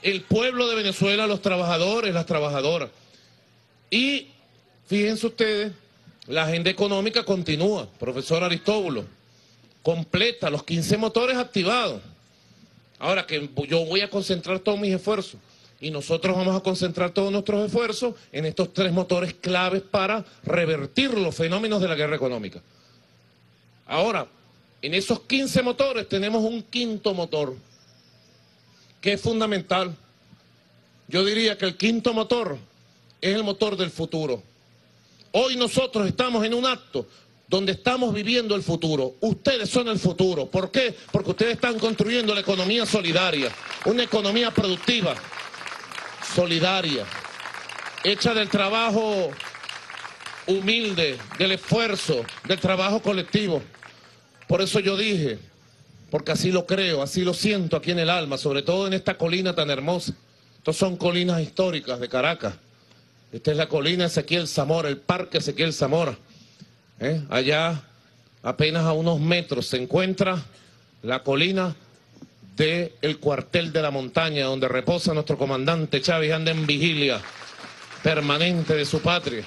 el pueblo de Venezuela, los trabajadores, las trabajadoras. Y fíjense ustedes, la agenda económica continúa, profesor Aristóbulo, completa, los 15 motores activados. Ahora que yo voy a concentrar todos mis esfuerzos y nosotros vamos a concentrar todos nuestros esfuerzos en estos 3 motores claves para revertir los fenómenos de la guerra económica. Ahora, en esos 15 motores tenemos un 5.º motor que es fundamental. Yo diría que el 5.º motor es el motor del futuro. Hoy nosotros estamos en un acto donde estamos viviendo el futuro. Ustedes son el futuro. ¿Por qué? Porque ustedes están construyendo la economía solidaria, una economía productiva, solidaria, hecha del trabajo humilde, del esfuerzo, del trabajo colectivo. Por eso yo dije, porque así lo creo, así lo siento aquí en el alma, sobre todo en esta colina tan hermosa. Estas son colinas históricas de Caracas. Esta es la colina Ezequiel Zamora, el parque Ezequiel Zamora. Allá, apenas a unos metros, se encuentra la colina del cuartel de la montaña, donde reposa nuestro comandante Chávez, anda en vigilia permanente de su patria.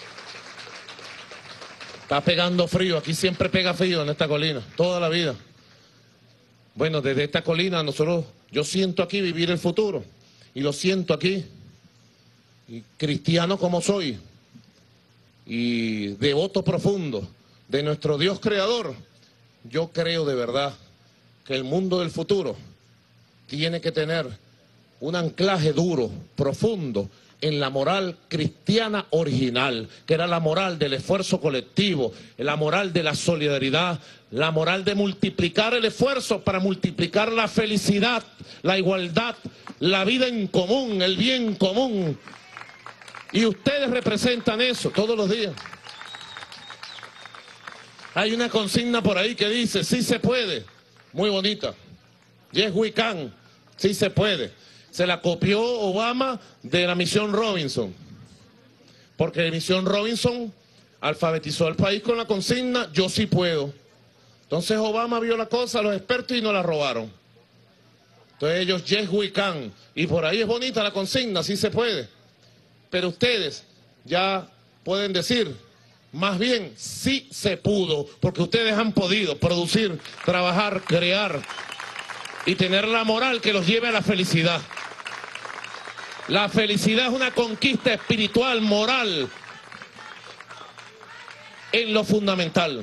Está pegando frío, aquí siempre pega frío en esta colina, toda la vida. Bueno, desde esta colina yo siento aquí vivir el futuro, y lo siento aquí, y cristiano como soy, y devoto profundo de nuestro Dios creador, yo creo de verdad que el mundo del futuro tiene que tener un anclaje duro, profundo, en la moral cristiana original, que era la moral del esfuerzo colectivo, la moral de la solidaridad, la moral de multiplicar el esfuerzo para multiplicar la felicidad, la igualdad, la vida en común, el bien común. Y ustedes representan eso todos los días. Hay una consigna por ahí que dice, sí se puede, muy bonita. Yes we can, sí se puede. Se la copió Obama de la misión Robinson, porque la misión Robinson alfabetizó al país con la consigna, yo sí puedo. Entonces Obama vio la cosa, los expertos, y no la robaron. Entonces ellos, yes we can, y por ahí es bonita la consigna, sí se puede. Pero ustedes ya pueden decir, más bien, sí se pudo, porque ustedes han podido producir, trabajar, crear y tener la moral que los lleve a la felicidad. La felicidad es una conquista espiritual, moral, en lo fundamental.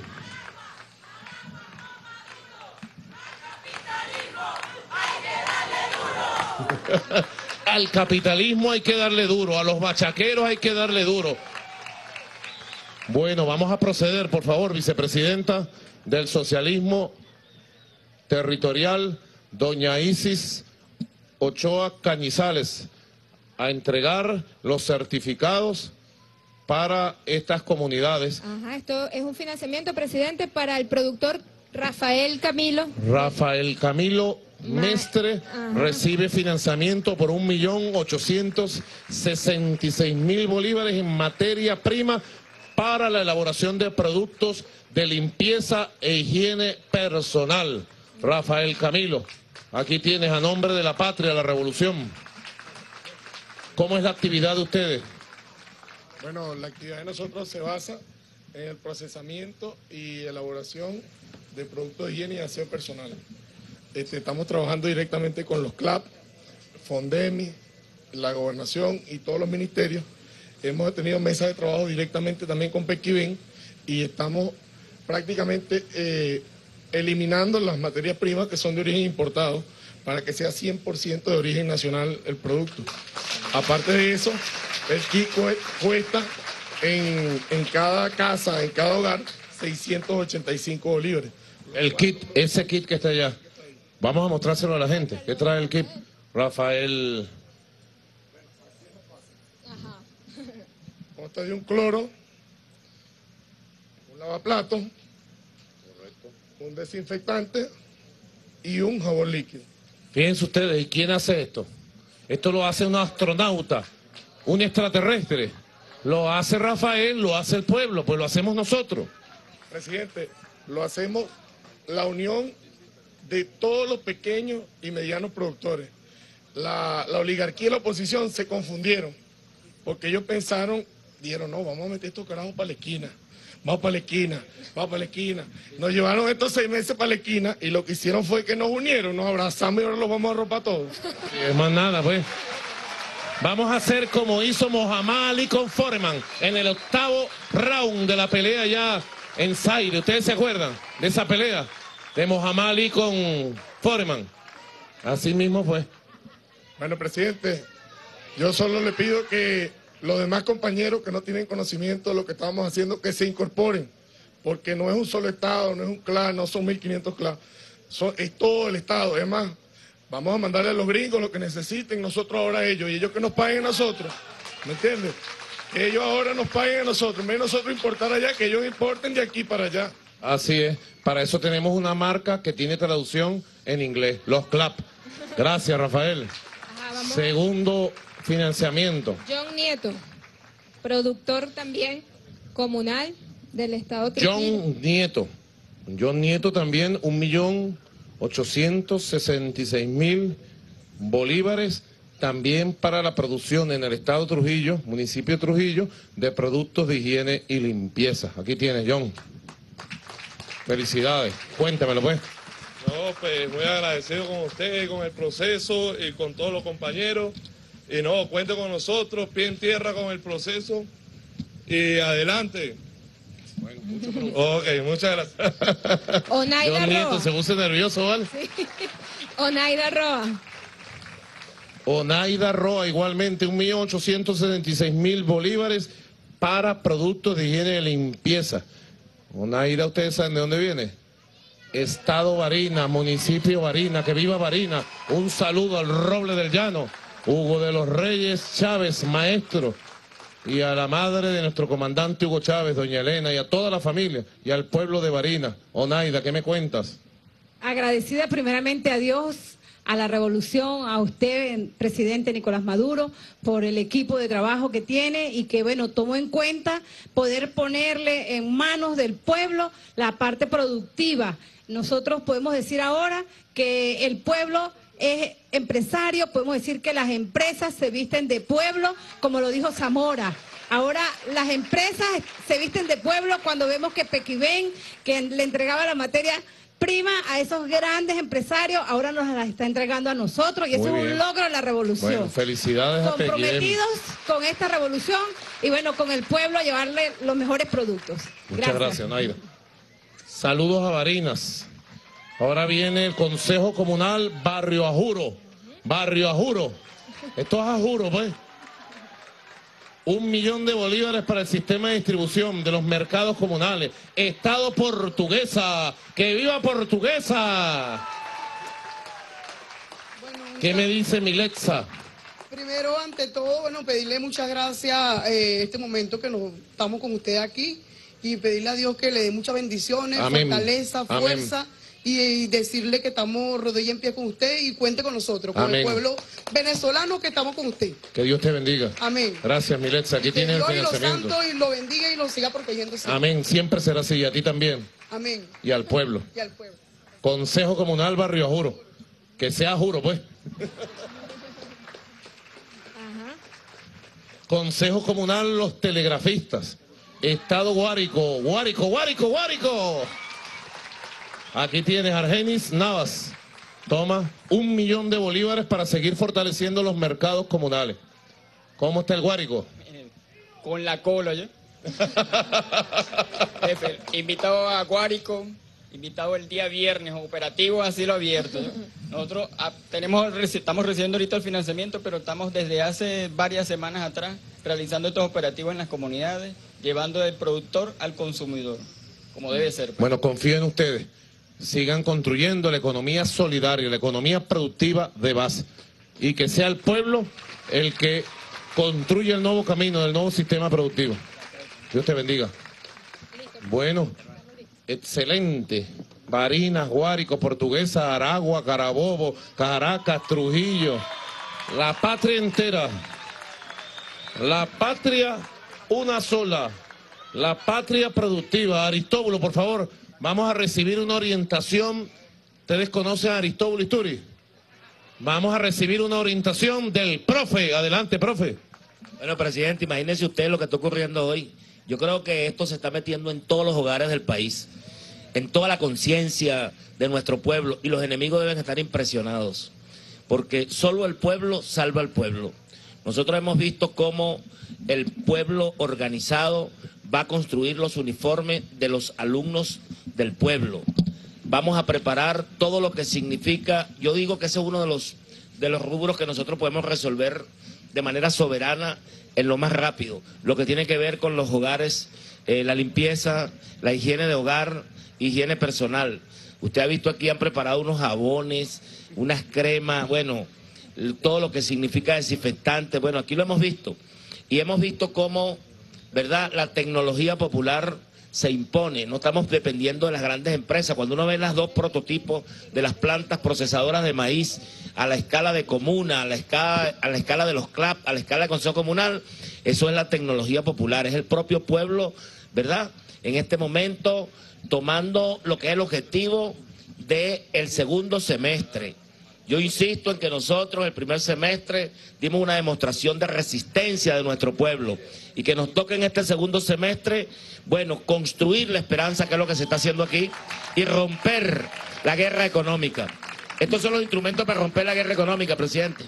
Al capitalismo hay que darle duro, a los bachaqueros hay que darle duro. Bueno, vamos a proceder, por favor, vicepresidenta del Socialismo Territorial, doña Isis Ochoa Cañizales, a entregar los certificados para estas comunidades. Ajá, esto es un financiamiento, presidente, para el productor Rafael Camilo. Rafael Camilo Mestre recibe financiamiento por 1.866.000 bolívares en materia prima para la elaboración de productos de limpieza e higiene personal. Rafael Camilo, aquí tienes a nombre de la patria, la revolución. ¿Cómo es la actividad de ustedes? Bueno, la actividad de nosotros se basa en el procesamiento y elaboración de productos de higiene y aseo personal. Estamos trabajando directamente con los CLAP, Fondemi, la Gobernación y todos los ministerios. Hemos tenido mesas de trabajo directamente también con Pequibén y estamos prácticamente eliminando las materias primas que son de origen importado para que sea 100% de origen nacional el producto. Aparte de eso, el kit cuesta en cada casa, en cada hogar, 685 bolívares. El kit, ese kit que está allá, vamos a mostrárselo a la gente. ¿Qué trae el kit? Rafael. Consta de un cloro, un lavaplatos, un desinfectante y un jabón líquido. Fíjense ustedes, ¿y quién hace esto? Esto lo hace un astronauta, un extraterrestre. Lo hace Rafael, lo hace el pueblo, pues lo hacemos nosotros. Presidente, lo hacemos la unión de todos los pequeños y medianos productores. la oligarquía y la oposición se confundieron, porque ellos dijeron, no, vamos a meter estos carajos para la esquina. Vamos para la esquina, vamos para la esquina. Nos llevaron estos 6 meses para la esquina y lo que hicieron fue que nos unieron, nos abrazamos y ahora los vamos a arropar todos. Sí, es más nada, pues. Vamos a hacer como hizo Mohamed Ali con Foreman en el 8º round de la pelea ya en Zaire. ¿Ustedes se acuerdan de esa pelea de Mohamed Ali con Foreman? Así mismo fue. Bueno, presidente, yo solo le pido que los demás compañeros que no tienen conocimiento de lo que estamos haciendo, que se incorporen, porque no es un solo Estado, no es un clan, no son 1.500 clans, es todo el Estado. Es más, vamos a mandarle a los gringos lo que necesiten, nosotros ahora a ellos, y ellos que nos paguen a nosotros, ¿me entiendes? Que ellos ahora nos paguen a nosotros, en vez de nosotros importar allá, que ellos importen de aquí para allá. Así es, para eso tenemos una marca que tiene traducción en inglés, los CLAP. Gracias, Rafael. Segundo financiamiento. John Nieto, productor también comunal del Estado Trujillo. John Nieto también, 1.866.000 bolívares, también para la producción en el Estado Trujillo, municipio de Trujillo, de productos de higiene y limpieza. Aquí tienes, John. Felicidades. Cuéntamelo, pues. No, pues muy agradecido con ustedes, con el proceso y con todos los compañeros. Y no, cuente con nosotros, pie en tierra con el proceso y adelante. Bueno, ok, muchas gracias. Onaida John Nieto Roa. se puso nervioso, ¿vale? Sí. Onaida Roa. Onaida Roa, igualmente, 1.876.000 bolívares para productos de higiene y limpieza. Onaida, ¿ustedes saben de dónde viene? Estado Barinas, municipio Barinas, que viva Barinas. Un saludo al Roble del Llano, Hugo de los Reyes Chávez, maestro, y a la madre de nuestro comandante Hugo Chávez, doña Elena, y a toda la familia, y al pueblo de Barinas. Onaida, ¿qué me cuentas? Agradecida primeramente a Dios, a la revolución, a usted, presidente Nicolás Maduro, por el equipo de trabajo que tiene y que, bueno, tomó en cuenta poder ponerle en manos del pueblo la parte productiva. Nosotros podemos decir ahora que el pueblo es empresario, podemos decir que las empresas se visten de pueblo, como lo dijo Zamora. Ahora las empresas se visten de pueblo cuando vemos que Pequibén, que le entregaba la materia prima a esos grandes empresarios, ahora nos la está entregando a nosotros y eso es un logro de la revolución. Bueno, felicidades a Pequibén. Comprometidos con esta revolución y bueno, con el pueblo a llevarle los mejores productos. Muchas gracias, Naida. Saludos a Barinas. Ahora viene el Consejo Comunal Barrio Ajuro. Barrio Ajuro. Esto es Ajuro, pues. 1 millón de bolívares para el sistema de distribución de los mercados comunales. Estado Portuguesa. ¡Que viva Portuguesa! ¿Qué me dice Miletza? Primero, ante todo, bueno, pedirle muchas gracias este momento que estamos con usted aquí y pedirle a Dios que le dé muchas bendiciones, Amén. fortaleza, fuerza. Amén. Y decirle que estamos rodillas en pie con usted y cuente con nosotros, con Amén. el pueblo venezolano que estamos con usted. Que Dios te bendiga. Amén. Gracias, Miletza. Aquí tienes el Dios y los financiamiento. santos y lo bendiga y lo siga protegiendo siempre. Amén. Siempre será así. Y a ti también. Amén. Y al pueblo. Y al pueblo. Consejo Comunal Barrio Ajuro. Que sea juro, pues. Consejo Comunal Los Telegrafistas. Estado Guárico. Guárico, Guárico, Guárico. Aquí tienes Argenis Navas. Toma 1 millón de bolívares para seguir fortaleciendo los mercados comunales. ¿Cómo está el Guárico? Con la cola, ¿ya? Jefe, invitado a Guárico, invitado el día viernes, operativo así lo abierto, ¿ya? Nosotros estamos recibiendo ahorita el financiamiento, pero estamos desde hace varias semanas atrás realizando estos operativos en las comunidades, llevando del productor al consumidor, como debe ser. Pues. Bueno, confío en ustedes. Sigan construyendo la economía solidaria, la economía productiva de base. Y que sea el pueblo el que construya el nuevo camino del nuevo sistema productivo. Dios te bendiga. Bueno, excelente. Barinas, Guárico, Portuguesa, Aragua, Carabobo, Caracas, Trujillo. La patria entera. La patria una sola. La patria productiva. Aristóbulo, por favor. Vamos a recibir una orientación. ¿Ustedes conocen a Aristóbulo Isturi? Vamos a recibir una orientación del profe. Adelante, profe. Bueno, presidente, imagínense usted lo que está ocurriendo hoy. Yo creo que esto se está metiendo en todos los hogares del país, en toda la conciencia de nuestro pueblo, y los enemigos deben estar impresionados, porque solo el pueblo salva al pueblo. Nosotros hemos visto cómo el pueblo organizado va a construir los uniformes de los alumnos del pueblo. Vamos a preparar todo lo que significa, yo digo que ese es uno de los rubros que nosotros podemos resolver de manera soberana en lo más rápido, lo que tiene que ver con los hogares, la limpieza, la higiene de hogar, higiene personal. Usted ha visto aquí, han preparado unos jabones, unas cremas, bueno, todo lo que significa desinfectante, bueno, aquí lo hemos visto. Y hemos visto cómo, ¿verdad?, la tecnología popular se impone, no estamos dependiendo de las grandes empresas. Cuando uno ve los dos prototipos de las plantas procesadoras de maíz a la escala de comuna, a la escala de los CLAP, a la escala de Consejo Comunal, eso es la tecnología popular, es el propio pueblo, ¿verdad?, en este momento tomando lo que es el objetivo del segundo semestre. Yo insisto en que nosotros el primer semestre dimos una demostración de resistencia de nuestro pueblo y que nos toque en este segundo semestre, bueno, construir la esperanza, que es lo que se está haciendo aquí, y romper la guerra económica. Estos son los instrumentos para romper la guerra económica, presidente.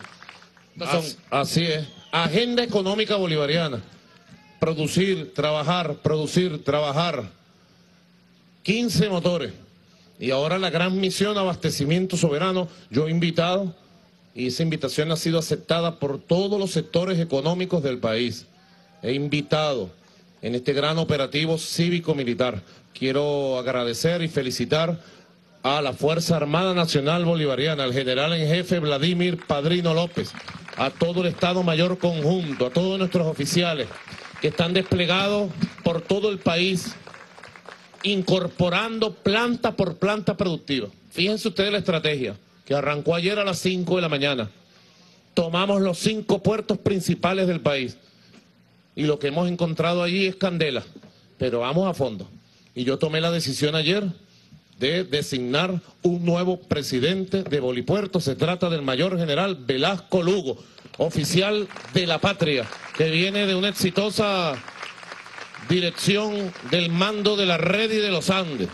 Así es. Agenda económica bolivariana. Producir, trabajar, producir, trabajar. 15 motores. Y ahora la gran misión, abastecimiento soberano. Yo he invitado, y esa invitación ha sido aceptada por todos los sectores económicos del país. He invitado en este gran operativo cívico-militar. Quiero agradecer y felicitar a la Fuerza Armada Nacional Bolivariana, al general en jefe Vladimir Padrino López, a todo el Estado Mayor Conjunto, a todos nuestros oficiales que están desplegados por todo el país, incorporando planta por planta productiva. Fíjense ustedes la estrategia que arrancó ayer a las 5 de la mañana. Tomamos los 5 puertos principales del país y lo que hemos encontrado allí es candela, pero vamos a fondo. Y yo tomé la decisión ayer de designar un nuevo presidente de Bolipuerto. Se trata del mayor general Velasco Lugo, oficial de la patria, que viene de una exitosa dirección del mando de la red y de los Andes.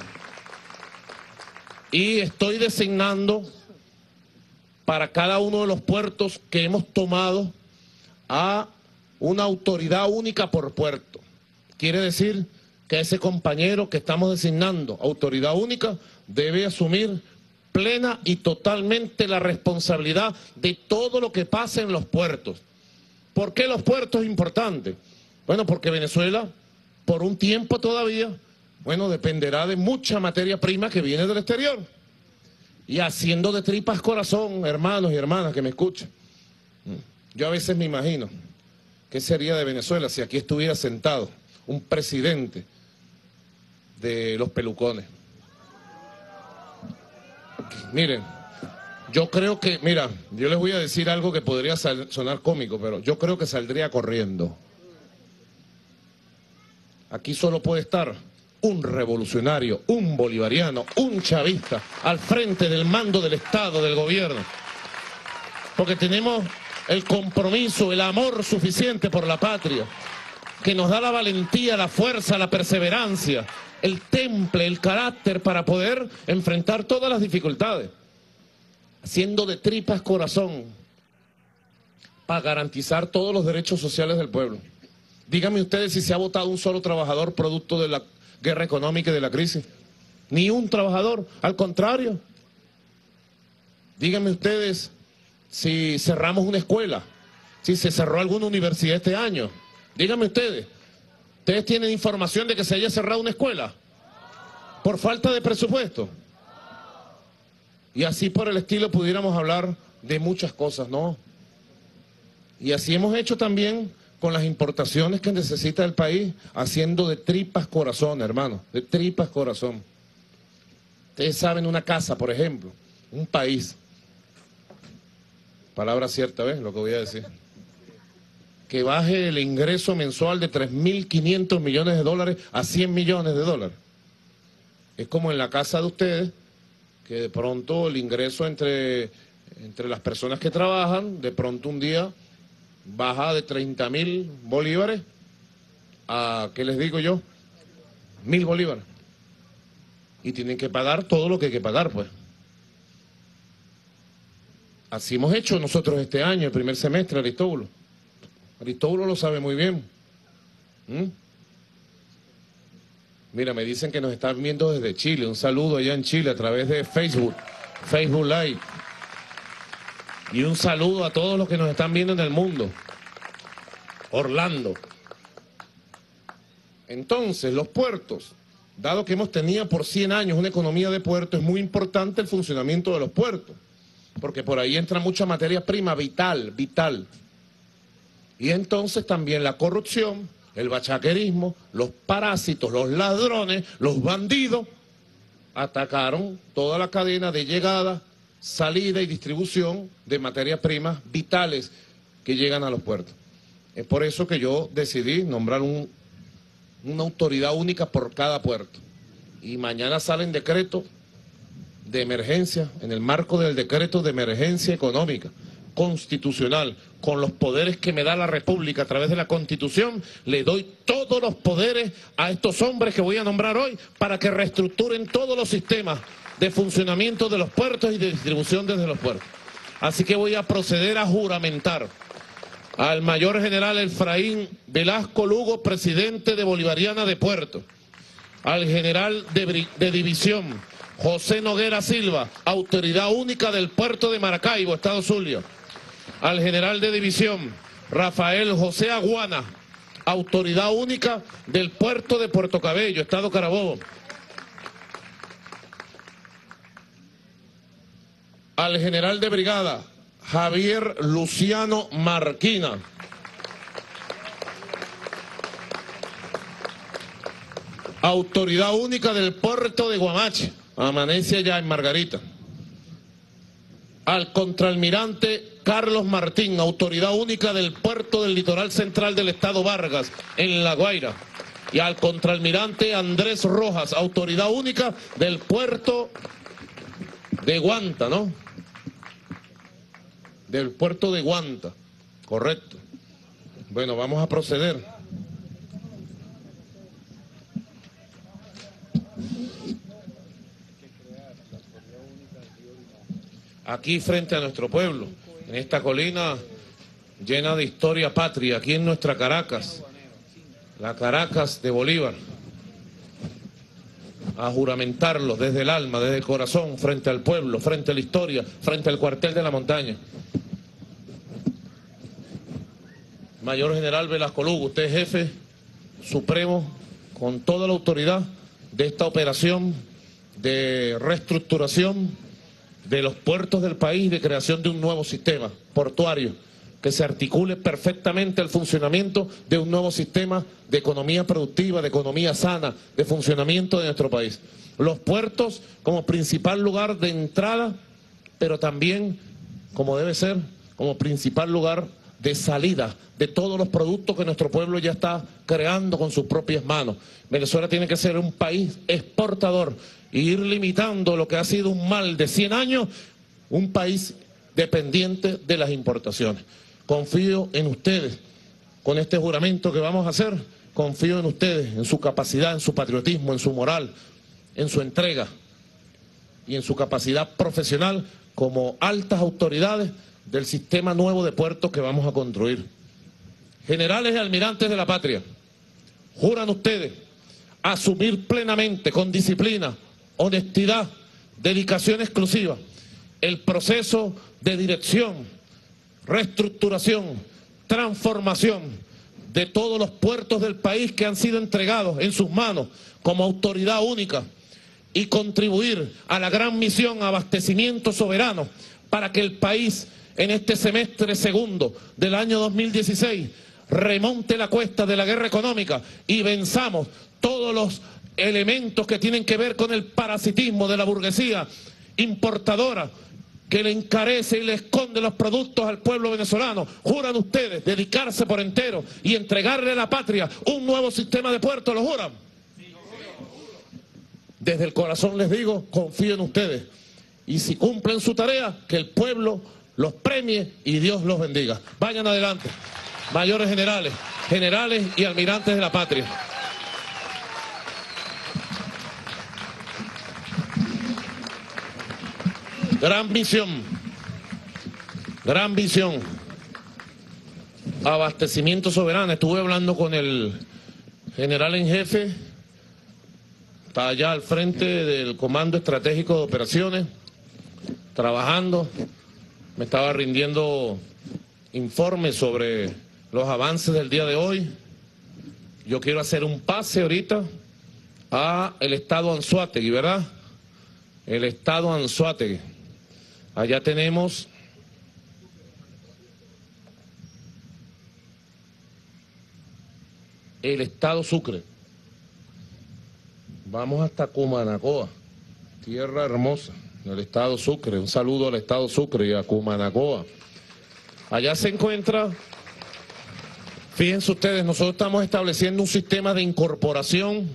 Y estoy designando para cada uno de los puertos que hemos tomado a una autoridad única por puerto. Quiere decir que ese compañero que estamos designando, autoridad única, debe asumir plena y totalmente la responsabilidad de todo lo que pasa en los puertos. ¿Por qué los puertos es importante? Bueno, porque Venezuela, por un tiempo todavía, bueno, dependerá de mucha materia prima que viene del exterior. Y haciendo de tripas corazón, hermanos y hermanas que me escuchan, yo a veces me imagino qué sería de Venezuela si aquí estuviera sentado un presidente de los pelucones. Miren, yo creo que, mira, yo les voy a decir algo que podría sonar cómico, pero yo creo que saldría corriendo. Aquí solo puede estar un revolucionario, un bolivariano, un chavista al frente del mando del Estado, del gobierno. Porque tenemos el compromiso, el amor suficiente por la patria, que nos da la valentía, la fuerza, la perseverancia, el temple, el carácter para poder enfrentar todas las dificultades, haciendo de tripas corazón para garantizar todos los derechos sociales del pueblo. Díganme ustedes si se ha votado un solo trabajador producto de la guerra económica y de la crisis. Ni un trabajador, al contrario. Díganme ustedes si cerramos una escuela, si se cerró alguna universidad este año. Díganme ustedes, ¿ustedes tienen información de que se haya cerrado una escuela por falta de presupuesto? Y así por el estilo pudiéramos hablar de muchas cosas, ¿no? Y así hemos hecho también con las importaciones que necesita el país, haciendo de tripas corazón, hermano, de tripas corazón. Ustedes saben, una casa, por ejemplo, un país, palabra cierta, ¿ves lo que voy a decir? Que baje el ingreso mensual de 3.500 millones de dólares a 100 millones de dólares. Es como en la casa de ustedes, que de pronto el ingreso entre entre las personas que trabajan, de pronto un día baja de 30.000 bolívares a, ¿qué les digo yo? 1.000 bolívares. Y tienen que pagar todo lo que hay que pagar, pues. Así hemos hecho nosotros este año, el primer semestre, Aristóbulo. Aristóbulo lo sabe muy bien. Mira, me dicen que nos están viendo desde Chile. Un saludo allá en Chile a través de Facebook Live. Y un saludo a todos los que nos están viendo en el mundo. Orlando. Entonces, los puertos, dado que hemos tenido por 100 años una economía de puertos, es muy importante el funcionamiento de los puertos, porque por ahí entra mucha materia prima vital. Y entonces también la corrupción, el bachaquerismo, los parásitos, los ladrones, los bandidos, atacaron toda la cadena de llegada, salida y distribución de materias primas vitales que llegan a los puertos. Es por eso que yo decidí nombrar una autoridad única por cada puerto. Y mañana salen decretos de emergencia, en el marco del decreto de emergencia económica, constitucional, con los poderes que me da la República a través de la Constitución. Le doy todos los poderes a estos hombres que voy a nombrar hoy para que reestructuren todos los sistemas de funcionamiento de los puertos y de distribución desde los puertos. Así que voy a proceder a juramentar al mayor general Efraín Velasco Lugo, presidente de Bolivariana de Puerto, al general de división José Noguera Silva, autoridad única del puerto de Maracaibo, Estado Zulia, al general de división Rafael José Aguana, autoridad única del puerto de Puerto Cabello, Estado Carabobo, al general de brigada Javier Luciano Marquina, autoridad única del puerto de Guamache, amanece ya en Margarita, al contraalmirante Carlos Martín, autoridad única del puerto del litoral central del estado Vargas, en La Guaira, y al contraalmirante Andrés Rojas, autoridad única del puerto de Guanta, ¿no? Del puerto de Guanta, correcto. Bueno, vamos a proceder. Aquí frente a nuestro pueblo, en esta colina llena de historia patria, aquí en nuestra Caracas, la Caracas de Bolívar, a juramentarlo desde el alma, desde el corazón, frente al pueblo, frente a la historia, frente al cuartel de la montaña. Mayor General Velasco Lugo, usted es jefe supremo con toda la autoridad de esta operación de reestructuración de los puertos del país, de creación de un nuevo sistema portuario que se articule perfectamente al funcionamiento de un nuevo sistema de economía productiva, de economía sana, de funcionamiento de nuestro país. Los puertos como principal lugar de entrada, pero también, como debe ser, como principal lugar de salida de todos los productos que nuestro pueblo ya está creando con sus propias manos. Venezuela tiene que ser un país exportador y ir limitando lo que ha sido un mal de 100 años, un país dependiente de las importaciones. Confío en ustedes, con este juramento que vamos a hacer, confío en ustedes, en su capacidad, en su patriotismo, en su moral, en su entrega y en su capacidad profesional como altas autoridades del sistema nuevo de puertos que vamos a construir. Generales y almirantes de la patria, juran ustedes asumir plenamente, con disciplina, honestidad, dedicación exclusiva, el proceso de dirección, reestructuración, transformación de todos los puertos del país que han sido entregados en sus manos como autoridad única y contribuir a la gran misión abastecimiento soberano para que el país en este semestre segundo del año 2016 remonte la cuesta de la guerra económica y venzamos todos los elementos que tienen que ver con el parasitismo de la burguesía importadora que le encarece y le esconde los productos al pueblo venezolano. ¿Juran ustedes dedicarse por entero y entregarle a la patria un nuevo sistema de puertos? ¿Lo juran? Desde el corazón les digo, confío en ustedes y si cumplen su tarea, que el pueblo los premie y Dios los bendiga. Vayan adelante, mayores generales, generales y almirantes de la patria. Gran visión, gran visión. Abastecimiento soberano. Estuve hablando con el general en jefe, está allá al frente del Comando Estratégico de Operaciones, trabajando, me estaba rindiendo informes sobre los avances del día de hoy. Yo quiero hacer un pase ahorita a el estado Anzoátegui, ¿verdad? El estado Anzoátegui. Allá tenemos el estado Sucre. Vamos hasta Cumanacoa, tierra hermosa, el estado Sucre. Un saludo al estado Sucre y a Cumanacoa. Allá se encuentra, fíjense ustedes, nosotros estamos estableciendo un sistema de incorporación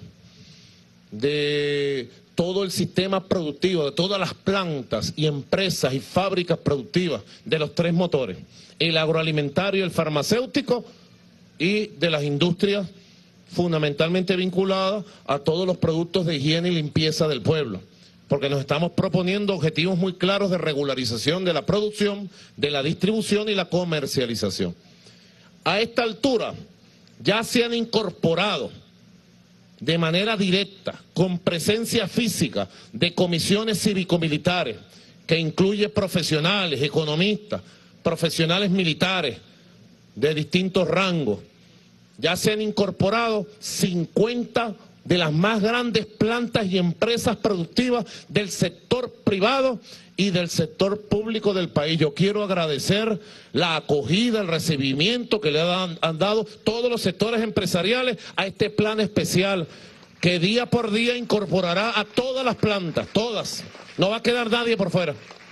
de todo el sistema productivo, de todas las plantas y empresas y fábricas productivas de los tres motores, el agroalimentario, el farmacéutico y de las industrias fundamentalmente vinculadas a todos los productos de higiene y limpieza del pueblo, porque nos estamos proponiendo objetivos muy claros de regularización de la producción, de la distribución y la comercialización. A esta altura ya se han incorporado de manera directa, con presencia física de comisiones cívico-militares, que incluye profesionales, economistas, profesionales militares de distintos rangos. Ya se han incorporado 50 de las más grandes plantas y empresas productivas del sector privado y del sector público del país. Yo quiero agradecer la acogida, el recibimiento que le han dado todos los sectores empresariales a este plan especial que día por día incorporará a todas las plantas, todas. No va a quedar nadie por fuera.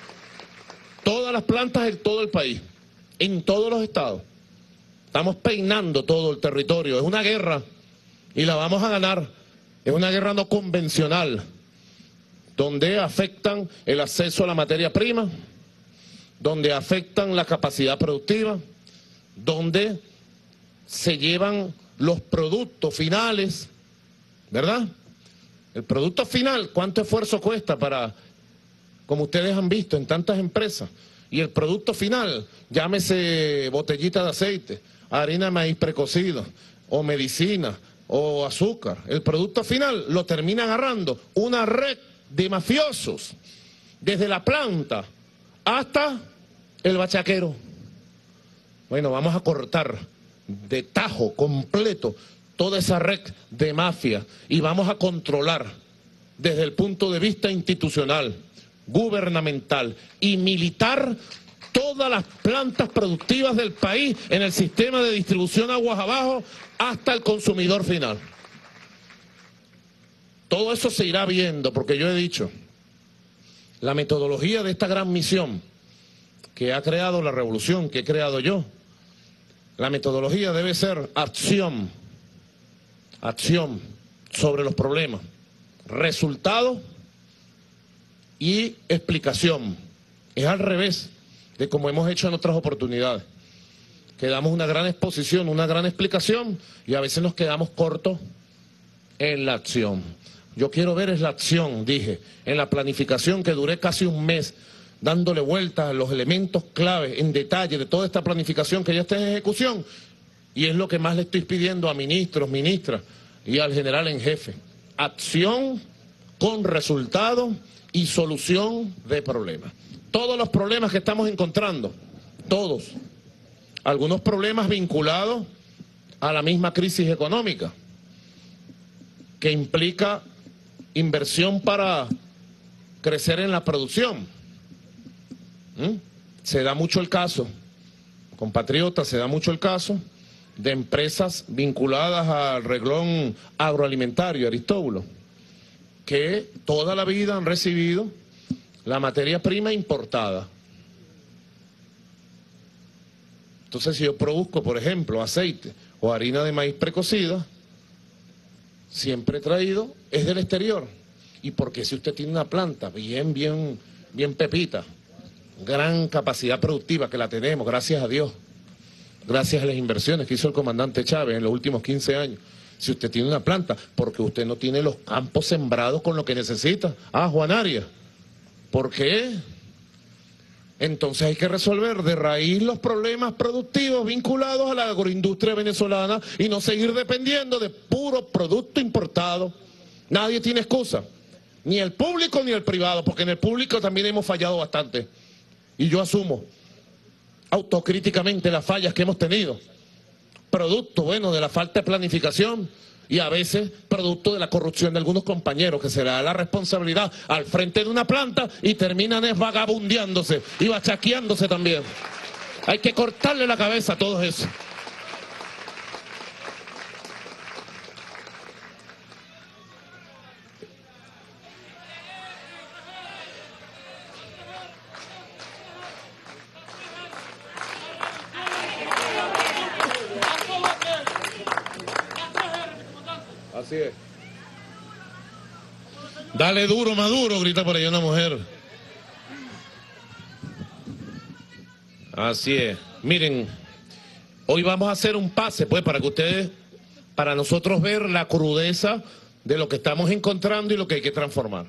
Todas las plantas en todo el país, en todos los estados. Estamos peinando todo el territorio. Es una guerra y la vamos a ganar. Es una guerra no convencional, donde afectan el acceso a la materia prima, donde afectan la capacidad productiva, donde se llevan los productos finales, ¿verdad? El producto final, ¿cuánto esfuerzo cuesta para, como ustedes han visto en tantas empresas? Y el producto final, llámese botellita de aceite, harina de maíz precocido, o medicina, o azúcar. El producto final lo termina agarrando una red de mafiosos, desde la planta hasta el bachaquero. Bueno, vamos a cortar de tajo completo toda esa red de mafia y vamos a controlar desde el punto de vista institucional, gubernamental y militar todas las plantas productivas del país en el sistema de distribución aguas abajo hasta el consumidor final. Todo eso se irá viendo, porque yo he dicho, la metodología de esta gran misión que ha creado la revolución, que he creado yo, la metodología debe ser acción sobre los problemas, resultado y explicación. Es al revés de como hemos hecho en otras oportunidades, que damos una gran exposición, una gran explicación y a veces nos quedamos cortos en la acción. Yo quiero ver es la acción, dije, en la planificación que duré casi un mes dándole vueltas a los elementos clave en detalle de toda esta planificación que ya está en ejecución, y es lo que más le estoy pidiendo a ministros, ministras y al general en jefe. Acción con resultado y solución de problemas. Todos los problemas que estamos encontrando, todos, algunos problemas vinculados a la misma crisis económica, que implica inversión para crecer en la producción. Se da mucho el caso, compatriotas, se da mucho el caso de empresas vinculadas al renglón agroalimentario, Aristóbulo, que toda la vida han recibido la materia prima importada. Entonces, si yo produzco, por ejemplo, aceite o harina de maíz precocida, siempre traído es del exterior. ¿Y por qué si usted tiene una planta bien bien pepita, gran capacidad productiva que la tenemos, gracias a Dios, gracias a las inversiones que hizo el comandante Chávez en los últimos 15 años. Si usted tiene una planta, porque usted no tiene los campos sembrados con lo que necesita. Ah, Juan Arias, ¿por qué? Entonces hay que resolver de raíz los problemas productivos vinculados a la agroindustria venezolana y no seguir dependiendo de puro producto importado. Nadie tiene excusa, ni el público ni el privado, porque en el público también hemos fallado bastante. Y yo asumo autocríticamente las fallas que hemos tenido, producto, bueno, de la falta de planificación y a veces producto de la corrupción de algunos compañeros que se le da la responsabilidad al frente de una planta y terminan vagabundeándose y bachaqueándose también. Hay que cortarle la cabeza a todos esos. Así es. Dale duro, Maduro, grita por ahí una mujer. Así es. Miren, hoy vamos a hacer un pase, pues, para que ustedes, para nosotros ver la crudeza de lo que estamos encontrando y lo que hay que transformar.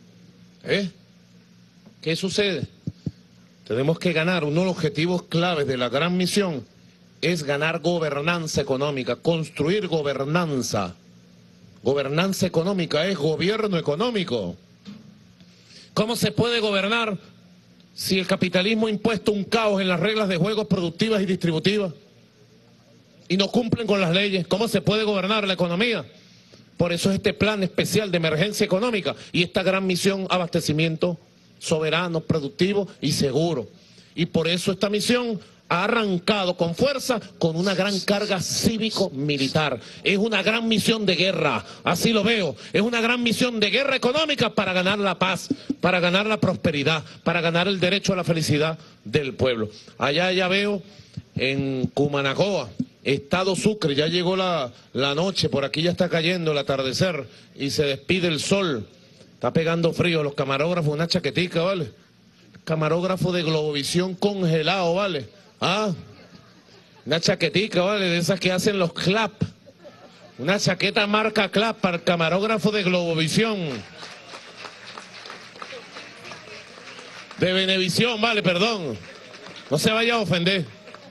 ¿Qué sucede? Tenemos que ganar. Uno de los objetivos claves de la gran misión es ganar gobernanza económica, construir gobernanza. Gobernanza económica es gobierno económico. ¿Cómo se puede gobernar si el capitalismo ha impuesto un caos en las reglas de juego productivas y distributivas y no cumplen con las leyes? ¿Cómo se puede gobernar la economía? Por eso es este plan especial de emergencia económica y esta gran misión abastecimiento soberano, productivo y seguro. Y por eso esta misión ha arrancado con fuerza con una gran carga cívico-militar. Es una gran misión de guerra, así lo veo. Es una gran misión de guerra económica para ganar la paz, para ganar la prosperidad, para ganar el derecho a la felicidad del pueblo. Allá ya veo en Cumanacoa, Estado Sucre, ya llegó la noche, por aquí ya está cayendo el atardecer y se despide el sol. Está pegando frío, los camarógrafos, una chaquetica, ¿vale? Camarógrafo de Globovisión congelado, ¿vale? Ah, una chaquetica, ¿vale? De esas que hacen los CLAP. Una chaqueta marca CLAP para el camarógrafo de Globovisión. De Venevisión, ¿vale? Perdón. No se vaya a ofender.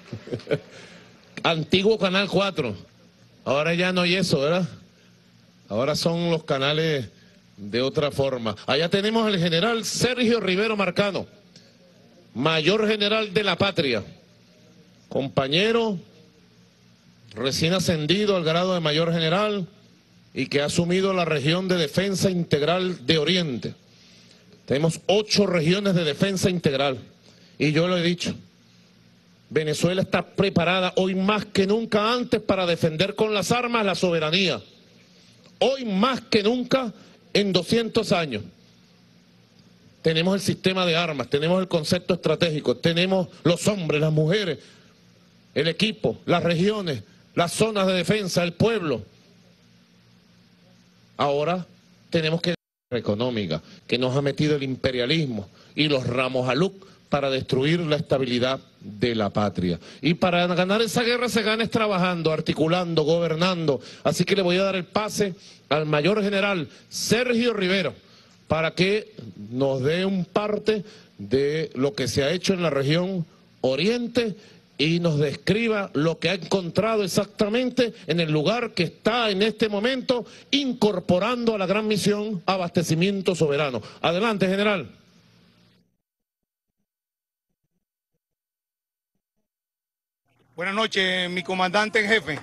Antiguo Canal 4. Ahora ya no hay eso, ¿verdad? Ahora son los canales de otra forma. Allá tenemos al general Sergio Rivero Marcano, mayor general de la patria. Compañero recién ascendido al grado de mayor general y que ha asumido la región de defensa integral de Oriente. Tenemos 8 regiones de defensa integral y yo lo he dicho, Venezuela está preparada hoy más que nunca antes para defender con las armas la soberanía. Hoy más que nunca en 200 años. Tenemos el sistema de armas, tenemos el concepto estratégico, tenemos los hombres, las mujeres, el equipo, las regiones, las zonas de defensa, el pueblo. Ahora tenemos que la económica, que nos ha metido el imperialismo y los Ramos Aluc para destruir la estabilidad de la patria. Y para ganar esa guerra se gana es trabajando, articulando, gobernando. Así que le voy a dar el pase al mayor general Sergio Rivero para que nos dé un parte de lo que se ha hecho en la región Oriente y nos describa lo que ha encontrado exactamente en el lugar que está en este momento incorporando a la gran misión abastecimiento soberano. Adelante, general. Buenas noches, mi comandante en jefe.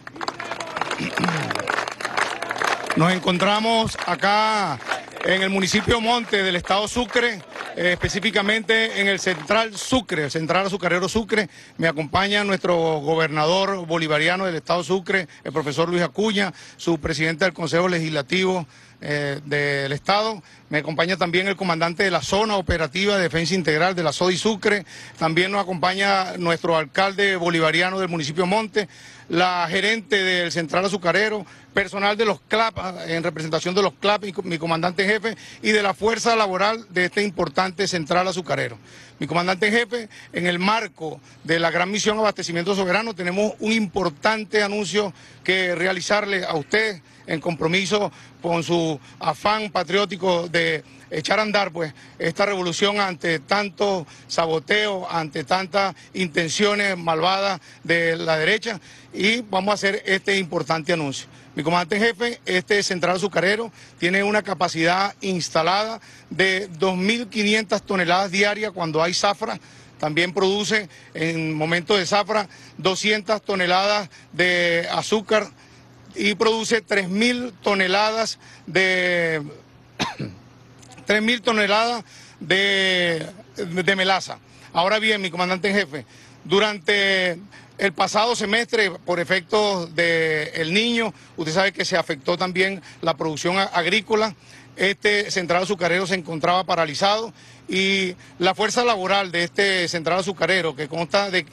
Nos encontramos acá en el municipio Monte del estado Sucre, específicamente en el Central Sucre, el Central Azucarero Sucre. Me acompaña nuestro gobernador bolivariano del estado Sucre, el profesor Luis Acuña, su presidente del Consejo Legislativo del estado. Me acompaña también el comandante de la Zona Operativa de Defensa Integral de la SODI Sucre. También nos acompaña nuestro alcalde bolivariano del municipio Monte, la gerente del Central Azucarero, personal de los CLAP, en representación de los CLAP, mi comandante en jefe, y de la fuerza laboral de este importante Central Azucarero. Mi comandante en jefe, en el marco de la gran misión Abastecimiento Soberano, tenemos un importante anuncio que realizarle a usted en compromiso con su afán patriótico de echar a andar pues esta revolución ante tanto saboteo, ante tantas intenciones malvadas de la derecha, y vamos a hacer este importante anuncio. Mi comandante en jefe, este Central Azucarero tiene una capacidad instalada de 2.500 toneladas diarias cuando hay zafra. También produce en momentos de zafra 200 toneladas de azúcar y produce 3.000 toneladas de 3.000 toneladas de melaza. Ahora bien, mi comandante en jefe, durante el pasado semestre, por efectos del Niño, usted sabe que se afectó también la producción agrícola. Este Central Azucarero se encontraba paralizado y la fuerza laboral de este Central Azucarero, que consta de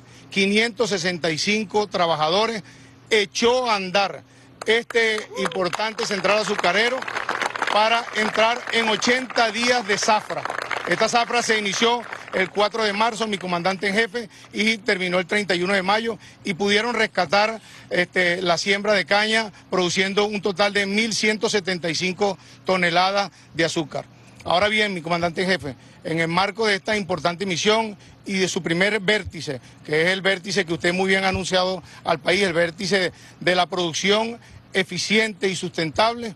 565 trabajadores, echó a andar este importante Central Azucarero para entrar en 80 días de zafra. Esta zafra se inició el 4 de marzo, mi comandante en jefe, y terminó el 31 de mayo, y pudieron rescatar la siembra de caña, produciendo un total de 1.175 toneladas de azúcar. Ahora bien, mi comandante en jefe, en el marco de esta importante misión y de su primer vértice, que es el vértice que usted muy bien ha anunciado al país, el vértice de la producción eficiente y sustentable,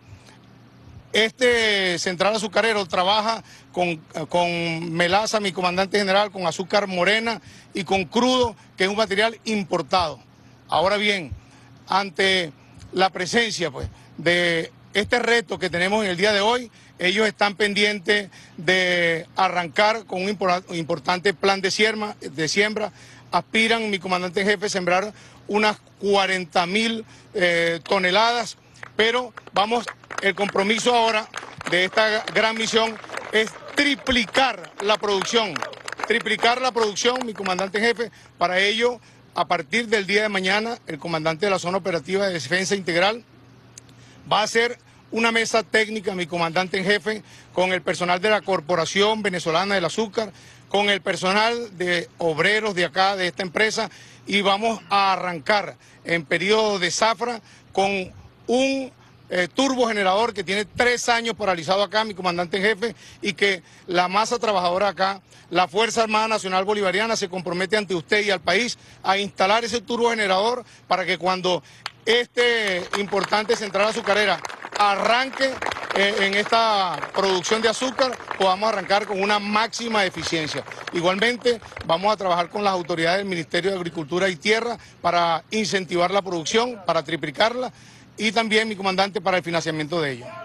este Central Azucarero trabaja con melaza, mi comandante general, con azúcar morena y con crudo, que es un material importado. Ahora bien, ante la presencia pues, de este reto que tenemos en el día de hoy, ellos están pendientes de arrancar con un importante plan de siembra. Aspiran, mi comandante en jefe, a sembrar unas 40.000 toneladas, pero el compromiso ahora de esta gran misión es triplicar la producción, mi comandante en jefe. Para ello, a partir del día de mañana, el comandante de la Zona Operativa de Defensa Integral va a hacer una mesa técnica, mi comandante en jefe, con el personal de la Corporación Venezolana del Azúcar, con el personal de obreros de acá, de esta empresa, y vamos a arrancar en periodo de zafra con un turbogenerador que tiene 3 años paralizado acá, mi comandante en jefe, y que la masa trabajadora acá, la Fuerza Armada Nacional Bolivariana, se compromete ante usted y al país a instalar ese turbogenerador para que cuando este importante Central Azucarera arranque en esta producción de azúcar, podamos arrancar con una máxima eficiencia. Igualmente, vamos a trabajar con las autoridades del Ministerio de Agricultura y Tierra para incentivar la producción, para triplicarla, y también, mi comandante, para el financiamiento de ella.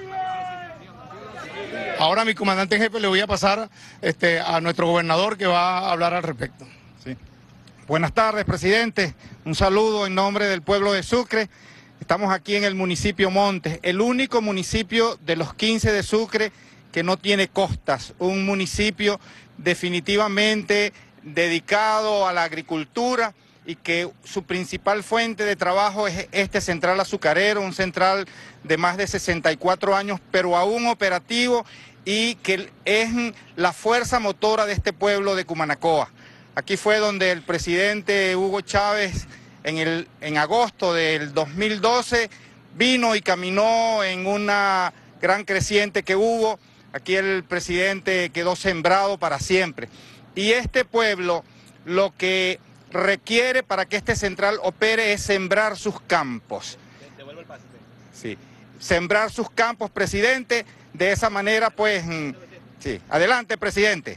Ahora, mi comandante en jefe, le voy a pasar a nuestro gobernador, que va a hablar al respecto. Sí. Buenas tardes, presidente. Un saludo en nombre del pueblo de Sucre. Estamos aquí en el municipio Montes, el único municipio de los 15 de Sucre que no tiene costas. Un municipio definitivamente dedicado a la agricultura, y que su principal fuente de trabajo es este Central Azucarero, un central de más de 64 años, pero aún operativo, y que es la fuerza motora de este pueblo de Cumanacoa. Aquí fue donde el presidente Hugo Chávez, en agosto del 2012, vino y caminó en una gran creciente que hubo. Aquí el presidente quedó sembrado para siempre. Y este pueblo, lo que requiere para que este central opere es sembrar sus campos. Devuelvo el pase. Sí, sembrar sus campos, presidente. De esa manera, pues, sí. Adelante, presidente.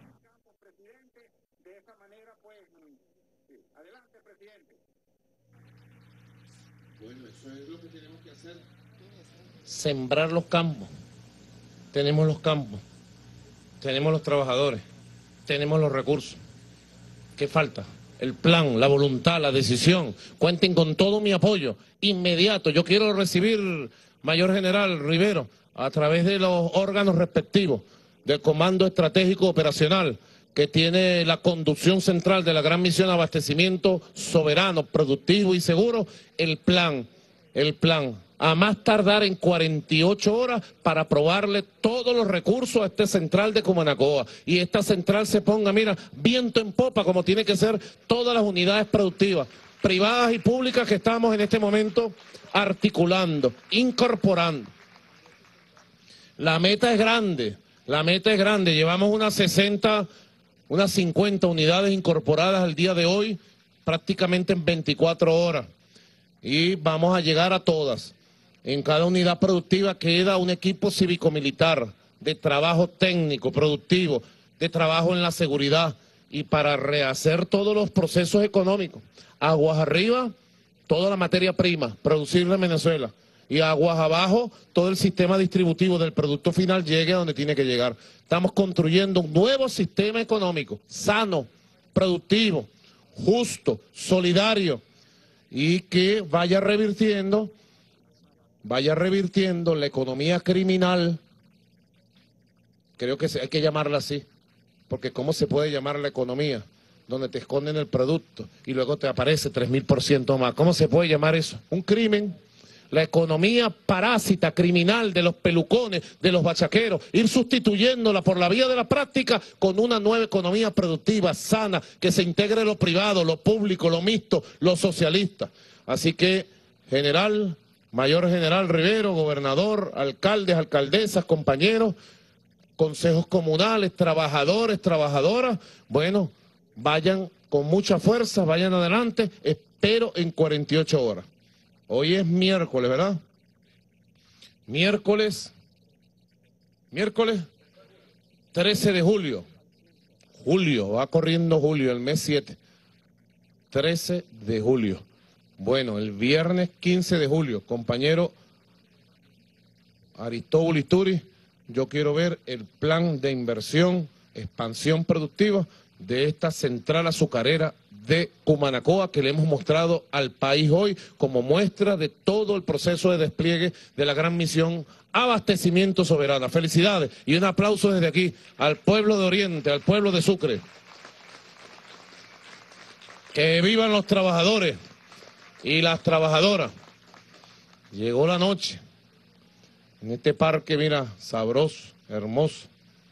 Bueno, eso es lo que tenemos que hacer. Sembrar los campos. Tenemos los campos, tenemos los trabajadores, tenemos los recursos. ¿Qué falta? El plan, la voluntad, la decisión. Cuenten con todo mi apoyo inmediato. Yo quiero recibir, Mayor General Rivero, a través de los órganos respectivos del Comando Estratégico Operacional, que tiene la conducción central de la gran misión abastecimiento soberano, productivo y seguro, el plan, a más tardar en 48 horas para aprobarle todos los recursos a esta central de Cumanacoa. Y esta central se ponga, mira, viento en popa, como tiene que ser todas las unidades productivas, privadas y públicas que estamos en este momento articulando, incorporando. La meta es grande, llevamos unas 50 unidades incorporadas al día de hoy, prácticamente en 24 horas. Y vamos a llegar a todas. En cada unidad productiva queda un equipo cívico-militar de trabajo técnico, productivo, de trabajo en la seguridad y para rehacer todos los procesos económicos. Aguas arriba, toda la materia prima, producirla en Venezuela. Y aguas abajo, todo el sistema distributivo del producto final llegue a donde tiene que llegar. Estamos construyendo un nuevo sistema económico, sano, productivo, justo, solidario, y que vaya revirtiendo la economía criminal. Creo que hay que llamarla así, porque ¿cómo se puede llamar la economía? Donde te esconden el producto y luego te aparece 3000% más. ¿Cómo se puede llamar eso? Un crimen. La economía parásita, criminal de los pelucones, de los bachaqueros, ir sustituyéndola por la vía de la práctica con una nueva economía productiva, sana, que se integre lo privado, lo público, lo mixto, lo socialista. Así que, Mayor General Rivero, gobernador, alcaldes, alcaldesas, compañeros, consejos comunales, trabajadores, trabajadoras, bueno, vayan con mucha fuerza, vayan adelante, espero en 48 horas. Hoy es miércoles, ¿verdad? Miércoles 13 de julio. Va corriendo julio, el mes 7. 13 de julio. Bueno, el viernes 15 de julio, compañero Aristóbulo Isturi, yo quiero ver el plan de inversión, expansión productiva de esta central azucarera de Cumanacoa que le hemos mostrado al país hoy como muestra de todo el proceso de despliegue de la gran misión abastecimiento soberano. Felicidades y un aplauso desde aquí al pueblo de Oriente, al pueblo de Sucre. Que vivan los trabajadores y las trabajadoras. Llegó la noche en este parque, mira, sabroso, hermoso.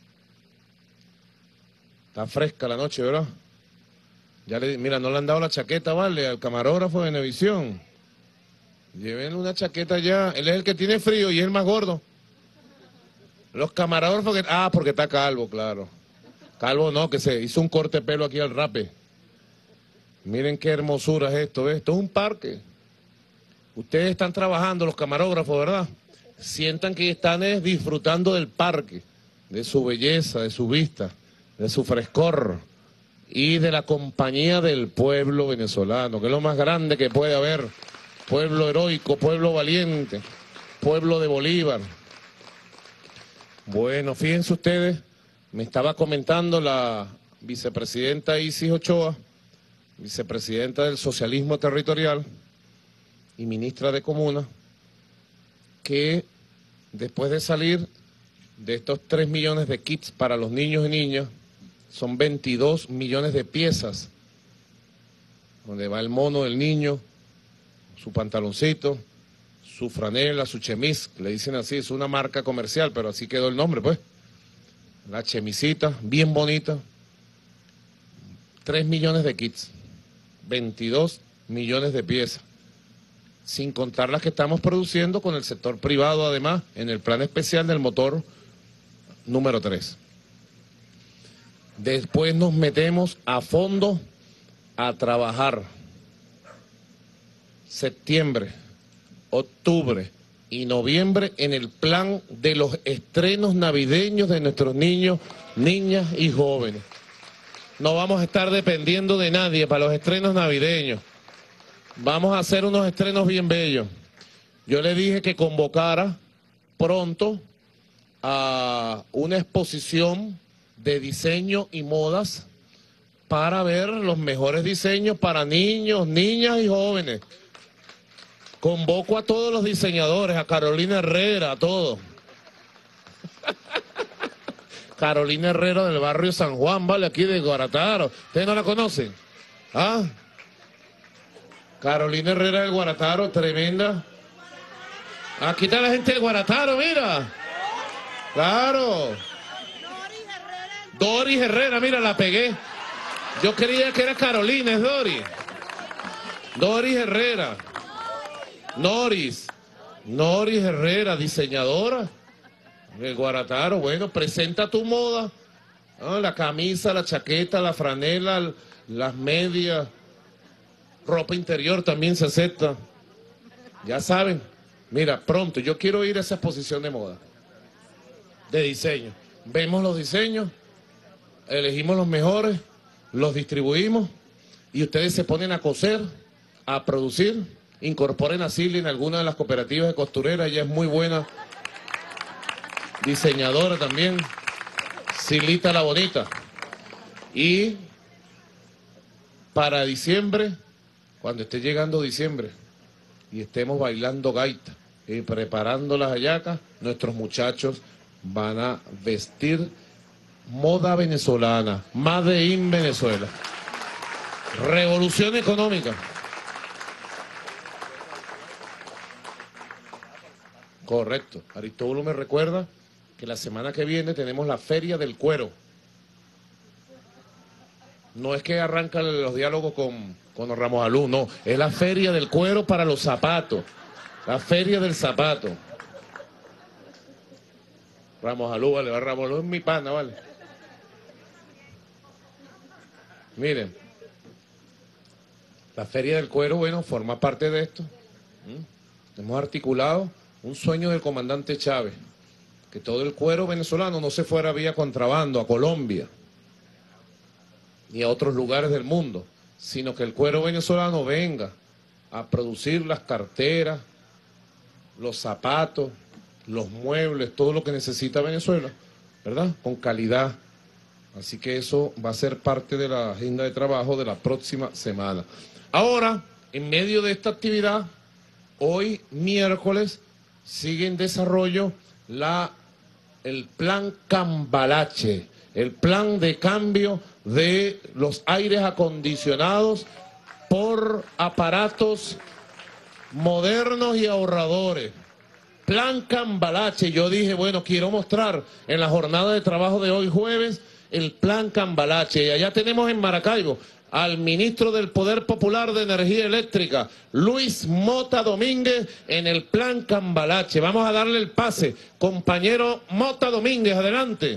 Está fresca la noche, ¿verdad? Mira, no le han dado la chaqueta, ¿vale? Al camarógrafo de Venevisión. Llévenle una chaqueta ya. Él es el que tiene frío y es el más gordo. Los camarógrafos que... Ah, porque está calvo, claro. Calvo no, que se hizo un corte de pelo aquí al rape. Miren qué hermosura es esto, ¿ves? Esto es un parque. Ustedes están trabajando, los camarógrafos, ¿verdad? Sientan que están disfrutando del parque, de su belleza, de su vista, de su frescor y de la compañía del pueblo venezolano, que es lo más grande que puede haber. Pueblo heroico, pueblo valiente, pueblo de Bolívar. Bueno, fíjense ustedes, me estaba comentando la vicepresidenta Isis Ochoa, vicepresidenta del Socialismo Territorial y ministra de Comuna, que después de salir de estos 3 millones de kits para los niños y niñas, son 22 millones de piezas, donde va el mono del niño, su pantaloncito, su franela, su chemis, le dicen así, es una marca comercial, pero así quedó el nombre, pues. La chemisita, bien bonita. 3 millones de kits, 22 millones de piezas, sin contar las que estamos produciendo con el sector privado, además, en el plan especial del motor número 3. Después nos metemos a fondo a trabajar. Septiembre, octubre y noviembre en el plan de los estrenos navideños de nuestros niños, niñas y jóvenes. No vamos a estar dependiendo de nadie para los estrenos navideños. Vamos a hacer unos estrenos bien bellos. Yo le dije que convocara pronto a una exposición de diseño y modas para ver los mejores diseños para niños, niñas y jóvenes. Convoco a todos los diseñadores, a Carolina Herrera, a todos. Carolina Herrera del barrio San Juan, vale, aquí de Guarataro. ¿Ustedes no la conocen? ¿Ah? Carolina Herrera del Guarataro, tremenda. Aquí está la gente del Guarataro, mira. Claro. Doris Herrera, mira, la pegué. Yo creía que era Carolina, es Doris. Doris Herrera. Noris Herrera, diseñadora. El Guarataro, bueno, presenta tu moda. Ah, la camisa, la chaqueta, la franela, las medias, ropa interior también se acepta. Ya saben, mira, pronto, yo quiero ir a esa exposición de moda, de diseño. Vemos los diseños, elegimos los mejores, los distribuimos y ustedes se ponen a coser, a producir. Incorporen a Silvia en alguna de las cooperativas de costureras, ella es muy buena diseñadora también, Silita la Bonita. Y para diciembre, cuando esté llegando diciembre y estemos bailando gaita y preparando las hallacas, nuestros muchachos van a vestir moda venezolana, Made in Venezuela. Revolución económica. Correcto. Aristóbulo me recuerda que la semana que viene tenemos la Feria del Cuero. No es que arrancan los diálogos con Ramos Alú, no. Es la Feria del Cuero para los zapatos. La Feria del Zapato. Ramos Alú, vale. Ramos Alú es mi pana, vale. Miren. La Feria del Cuero, bueno, forma parte de esto. Hemos articulado un sueño del comandante Chávez, que todo el cuero venezolano no se fuera vía contrabando a Colombia ni a otros lugares del mundo, sino que el cuero venezolano venga a producir las carteras, los zapatos, los muebles, todo lo que necesita Venezuela, ¿verdad? Con calidad. Así que eso va a ser parte de la agenda de trabajo de la próxima semana. Ahora, en medio de esta actividad, hoy miércoles, sigue en desarrollo el plan Cambalache, el plan de cambio de los aires acondicionados por aparatos modernos y ahorradores. Plan Cambalache. Yo dije, bueno, quiero mostrar en la jornada de trabajo de hoy jueves el plan Cambalache. Y allá tenemos en Maracaibo al ministro del Poder Popular de Energía Eléctrica, Luis Mota Domínguez, en el plan Cambalache. Vamos a darle el pase. Compañero Mota Domínguez, adelante.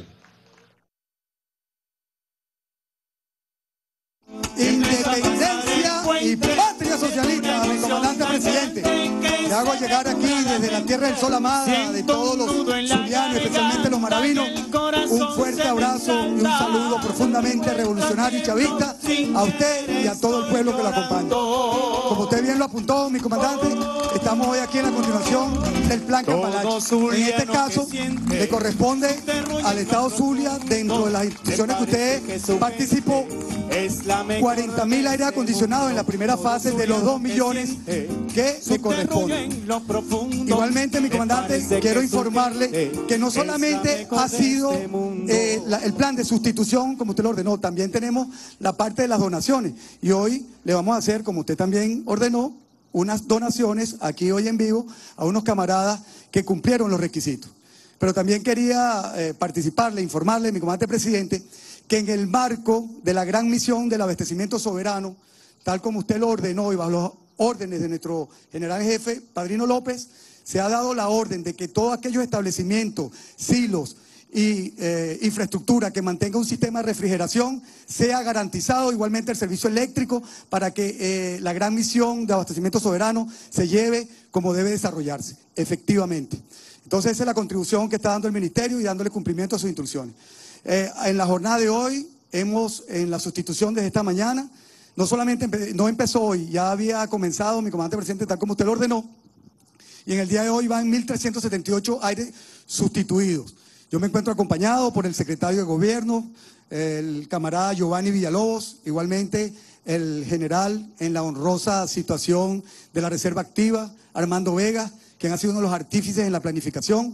Independencia y patria socialista, mi comandante presidente. Le hago llegar aquí desde la tierra del sol amada de todos los zulianos, especialmente los maravinos, un fuerte abrazo y un saludo profundamente revolucionario y chavista a usted y a todo el pueblo que lo acompaña. Como usted bien lo apuntó, mi comandante, estamos hoy aquí en la continuación del plan Cambalache. En este caso, le corresponde al Estado Zulia, dentro de las instituciones que usted participó, 40.000 aire acondicionados en la primera fase de los 2 millones que le corresponden. Igualmente, mi comandante, quiero informarle que no solamente ha sido el plan de sustitución, como usted lo ordenó, también tenemos la parte de las donaciones. Y hoy le vamos a hacer, como usted también ordenó, unas donaciones aquí hoy en vivo a unos camaradas que cumplieron los requisitos. Pero también quería participarle, informarle, mi comandante presidente, que en el marco de la gran misión del abastecimiento soberano, tal como usted lo ordenó y bajo los órdenes de nuestro general jefe, Padrino López, se ha dado la orden de que todos aquellos establecimientos, silos y infraestructura que mantenga un sistema de refrigeración sea garantizado, igualmente el servicio eléctrico, para que la gran misión de abastecimiento soberano se lleve como debe desarrollarse, efectivamente. Entonces esa es la contribución que está dando el Ministerio y dándole cumplimiento a sus instrucciones. En la jornada de hoy, en la sustitución desde esta mañana, no solamente no empezó hoy, ya había comenzado mi comandante presidente tal como usted lo ordenó, y en el día de hoy van 1.378 aires sustituidos. Yo me encuentro acompañado por el secretario de Gobierno, el camarada Giovanni Villalobos, igualmente el general en la honrosa situación de la Reserva Activa, Armando Vega, quien ha sido uno de los artífices en la planificación.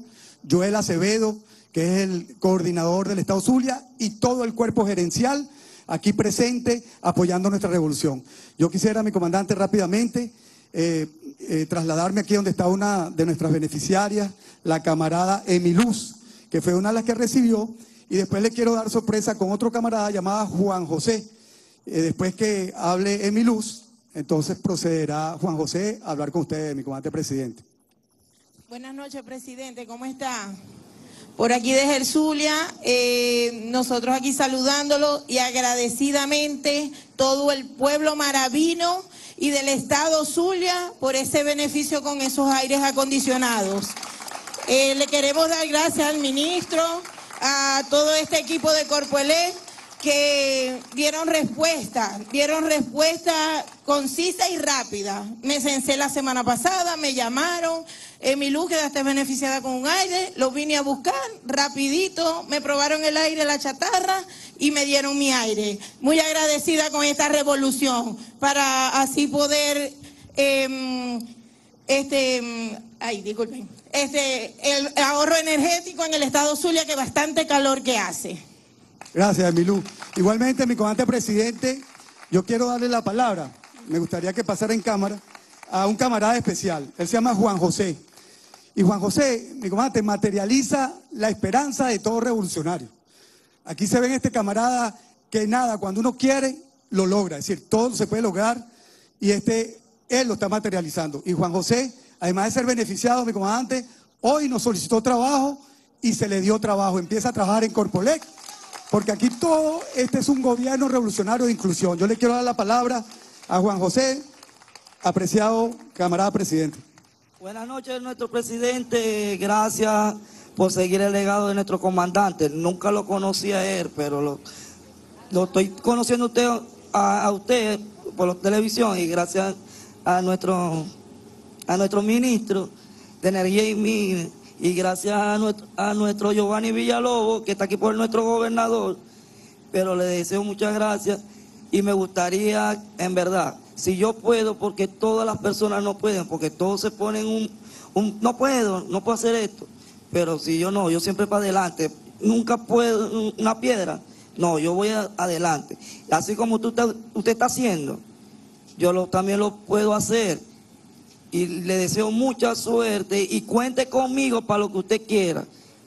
Joel Acevedo, que es el coordinador del Estado Zulia, y todo el cuerpo gerencial aquí presente apoyando nuestra revolución. Yo quisiera, mi comandante, rápidamente trasladarme aquí donde está una de nuestras beneficiarias, la camarada Emiluz, que fue una de las que recibió, y después le quiero dar sorpresa con otro camarada llamado Juan José. Después que hable Emiluz, entonces procederá Juan José a hablar con usted, mi comandante presidente. Buenas noches, presidente, ¿cómo está? Por aquí desde el Zulia, nosotros aquí saludándolo y agradecidamente todo el pueblo maravino y del estado Zulia por ese beneficio con esos aires acondicionados. Le queremos dar gracias al ministro, a todo este equipo de Corpoelec que dieron respuesta concisa y rápida. Me censé la semana pasada, me llamaron, Emiluz quedaste beneficiada con un aire, lo vine a buscar rapidito, me probaron el aire, la chatarra y me dieron mi aire. Muy agradecida con esta revolución para así poder, disculpen, el ahorro energético en el estado Zulia, que bastante calor que hace. Gracias, Emiluz. Igualmente, mi comandante presidente, yo quiero darle la palabra, me gustaría que pasara en cámara, a un camarada especial. Él se llama Juan José. Y Juan José, mi comandante, materializa la esperanza de todo revolucionario. Aquí se ve en este camarada que nada, cuando uno quiere, lo logra. Es decir, todo se puede lograr y él lo está materializando. Y Juan José, además de ser beneficiado, mi comandante, hoy nos solicitó trabajo y se le dio trabajo. Empieza a trabajar en Corpoelec, porque aquí todo, este es un gobierno revolucionario de inclusión. Yo le quiero dar la palabra a Juan José, apreciado camarada presidente. Buenas noches, nuestro presidente. Gracias por seguir el legado de nuestro comandante. Nunca lo conocí a él, pero lo estoy conociendo a usted por la televisión, y gracias a nuestro ministro de Energía y Minas, y gracias a nuestro Giovanni Villalobos, que está aquí por nuestro gobernador. Pero le deseo muchas gracias y me gustaría, en verdad, si yo puedo, porque todas las personas no pueden, porque todos se ponen no puedo hacer esto, pero si yo siempre para adelante, nunca puedo una piedra, no, yo voy adelante. Así como usted está haciendo, yo también lo puedo hacer, y le deseo mucha suerte y cuente conmigo para lo que usted quiera.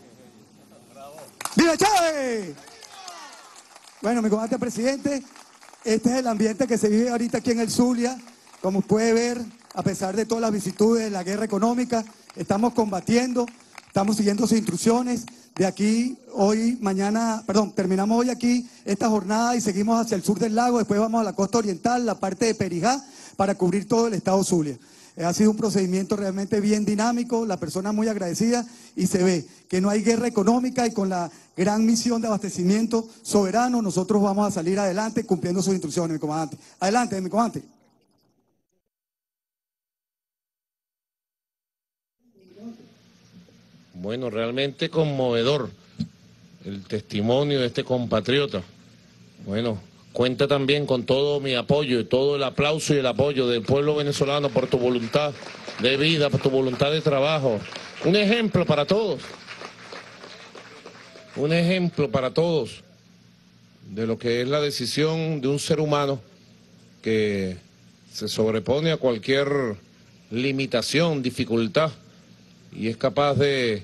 ¡Viva Chávez! Bueno, mi comandante presidente, este es el ambiente que se vive ahorita aquí en el Zulia. Como puede ver, a pesar de todas las vicisitudes de la guerra económica, estamos combatiendo, estamos siguiendo sus instrucciones. De aquí, terminamos hoy aquí esta jornada y seguimos hacia el sur del lago. Después vamos a la costa oriental, la parte de Perijá, para cubrir todo el estado Zulia. Ha sido un procedimiento realmente bien dinámico, la persona muy agradecida, y se ve que no hay guerra económica, y con la gran misión de abastecimiento soberano nosotros vamos a salir adelante cumpliendo sus instrucciones, mi comandante. Adelante, mi comandante. Bueno, realmente conmovedor el testimonio de este compatriota. Bueno, cuenta también con todo mi apoyo y todo el aplauso y el apoyo del pueblo venezolano por tu voluntad de vida, por tu voluntad de trabajo. Un ejemplo para todos. Un ejemplo para todos de lo que es la decisión de un ser humano que se sobrepone a cualquier limitación, dificultad, y es capaz de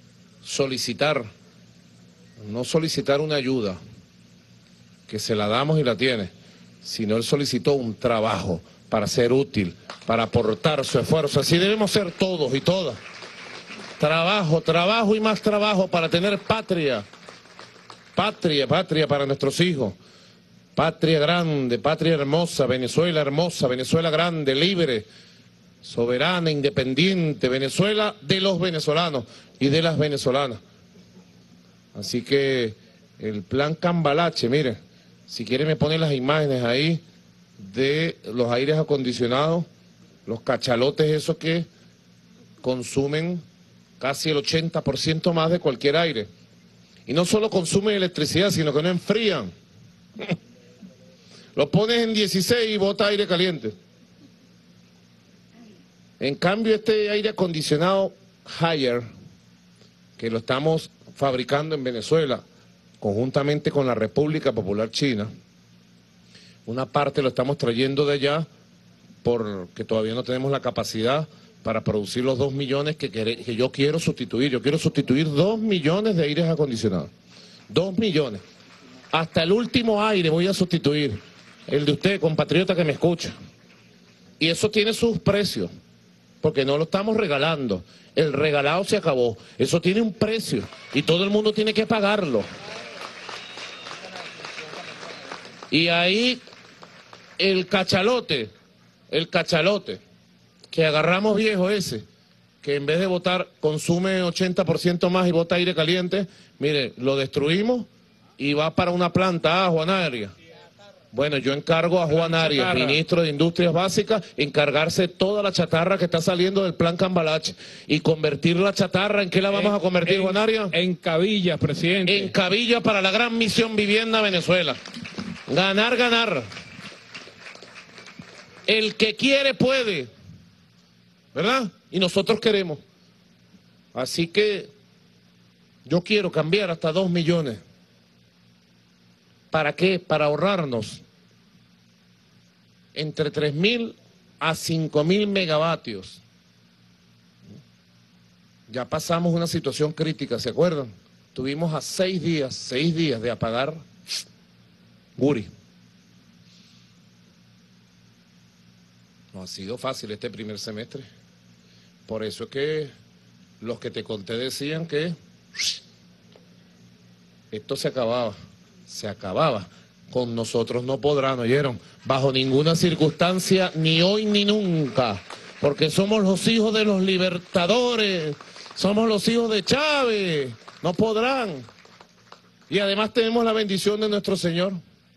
no solicitar una ayuda, que se la damos y la tiene, sino él solicitó un trabajo para ser útil, para aportar su esfuerzo. Así debemos ser todos y todas. Trabajo, trabajo y más trabajo para tener patria. Patria para nuestros hijos. Patria grande, patria hermosa, Venezuela grande, libre, soberana, independiente, Venezuela de los venezolanos y de las venezolanas. Así que el plan Cambalache, mire, si quiere me ponen las imágenes ahí de los aires acondicionados, los cachalotes esos que consumen casi el 80% más de cualquier aire. Y no solo consumen electricidad, sino que no enfrían. Lo pones en 16 y bota aire caliente. En cambio, este aire acondicionado Haier que lo estamos fabricando en Venezuela, conjuntamente con la República Popular China. Una parte lo estamos trayendo de allá porque todavía no tenemos la capacidad para producir los 2 millones que yo quiero sustituir. Yo quiero sustituir 2 millones de aires acondicionados. 2 millones. Hasta el último aire voy a sustituir. El de usted, compatriota que me escucha. Y eso tiene sus precios, porque no lo estamos regalando. El regalado se acabó. Eso tiene un precio y todo el mundo tiene que pagarlo. Y ahí el cachalote, que agarramos viejo ese, que en vez de botar consume 80% más y bota aire caliente, mire, lo destruimos y va para una planta, Juan Arias. Bueno, yo encargo a Juan Arias, ministro de Industrias Básicas, encargarse de toda la chatarra que está saliendo del plan Cambalache y convertir la chatarra, ¿en qué la vamos a convertir, Juan Arias? En cabillas, presidente. En cabillas para la gran misión Vivienda Venezuela. Ganar, ganar. El que quiere puede, ¿verdad? Y nosotros queremos. Así que yo quiero cambiar hasta 2 millones. ¿Para qué? Para ahorrarnos entre 3.000 a 5.000 megavatios. Ya pasamos una situación crítica, ¿se acuerdan? Tuvimos a 6 días de apagar Guri. No ha sido fácil este primer semestre. Por eso es que los que te conté decían que esto se acababa. Se acababa. Con nosotros no podrán, ¿oyeron? Bajo ninguna circunstancia, ni hoy ni nunca. Porque somos los hijos de los libertadores. Somos los hijos de Chávez. No podrán. Y además tenemos la bendición de nuestro Señor.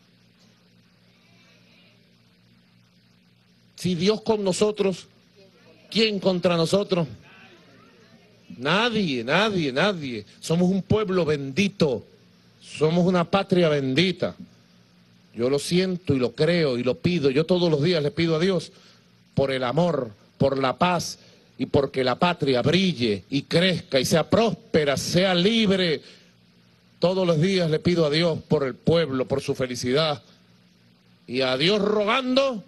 Si Dios con nosotros, ¿quién contra nosotros? Nadie, nadie, nadie. Somos un pueblo bendito. Somos una patria bendita. Yo lo siento y lo creo y lo pido. Yo todos los días le pido a Dios por el amor, por la paz y porque la patria brille y crezca y sea próspera, sea libre. Todos los días le pido a Dios por el pueblo, por su felicidad. Y a Dios rogando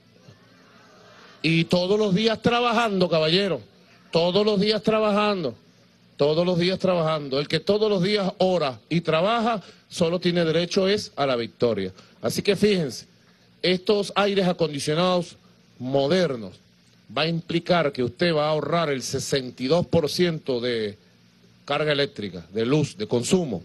y todos los días trabajando, caballero. Todos los días trabajando. Todos los días trabajando. El que todos los días ora y trabaja, solo tiene derecho es a la victoria. Así que fíjense, estos aires acondicionados modernos va a implicar que usted va a ahorrar el 62% de carga eléctrica, de luz, de consumo.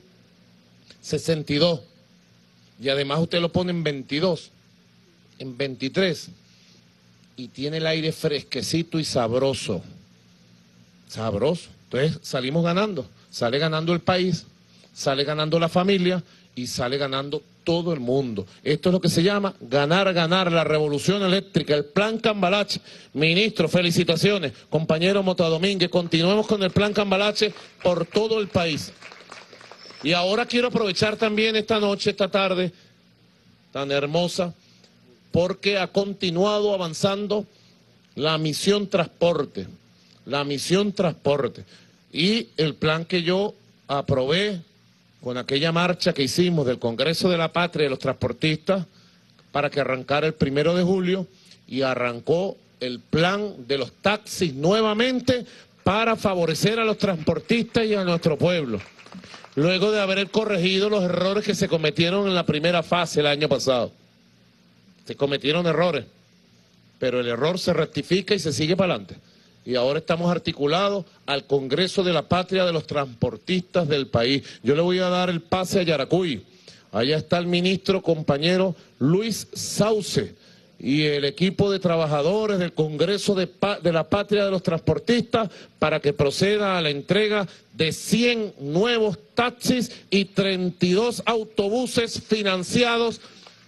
62. Y además usted lo pone en 22, en 23. Y tiene el aire fresquecito y sabroso. Sabroso. Entonces salimos ganando, sale ganando el país, sale ganando la familia y sale ganando todo el mundo. Esto es lo que se llama ganar, ganar, la revolución eléctrica, el plan Cambalache. Ministro, felicitaciones. Compañero Mota Domínguez, continuemos con el plan Cambalache por todo el país. Y ahora quiero aprovechar también esta noche, esta tarde tan hermosa, porque ha continuado avanzando la misión transporte. La misión transporte y el plan que yo aprobé con aquella marcha que hicimos del Congreso de la Patria de los transportistas para que arrancara el 1 de julio y arrancó el plan de los taxis nuevamente para favorecer a los transportistas y a nuestro pueblo. Luego de haber corregido los errores que se cometieron en la primera fase el año pasado. Se cometieron errores, pero el error se rectifica y se sigue para adelante. Y ahora estamos articulados al Congreso de la Patria de los transportistas del país. Yo le voy a dar el pase a Yaracuy. Allá está el ministro compañero Luis Sauce y el equipo de trabajadores del Congreso de la Patria de los transportistas para que proceda a la entrega de 100 nuevos taxis y 32 autobuses financiados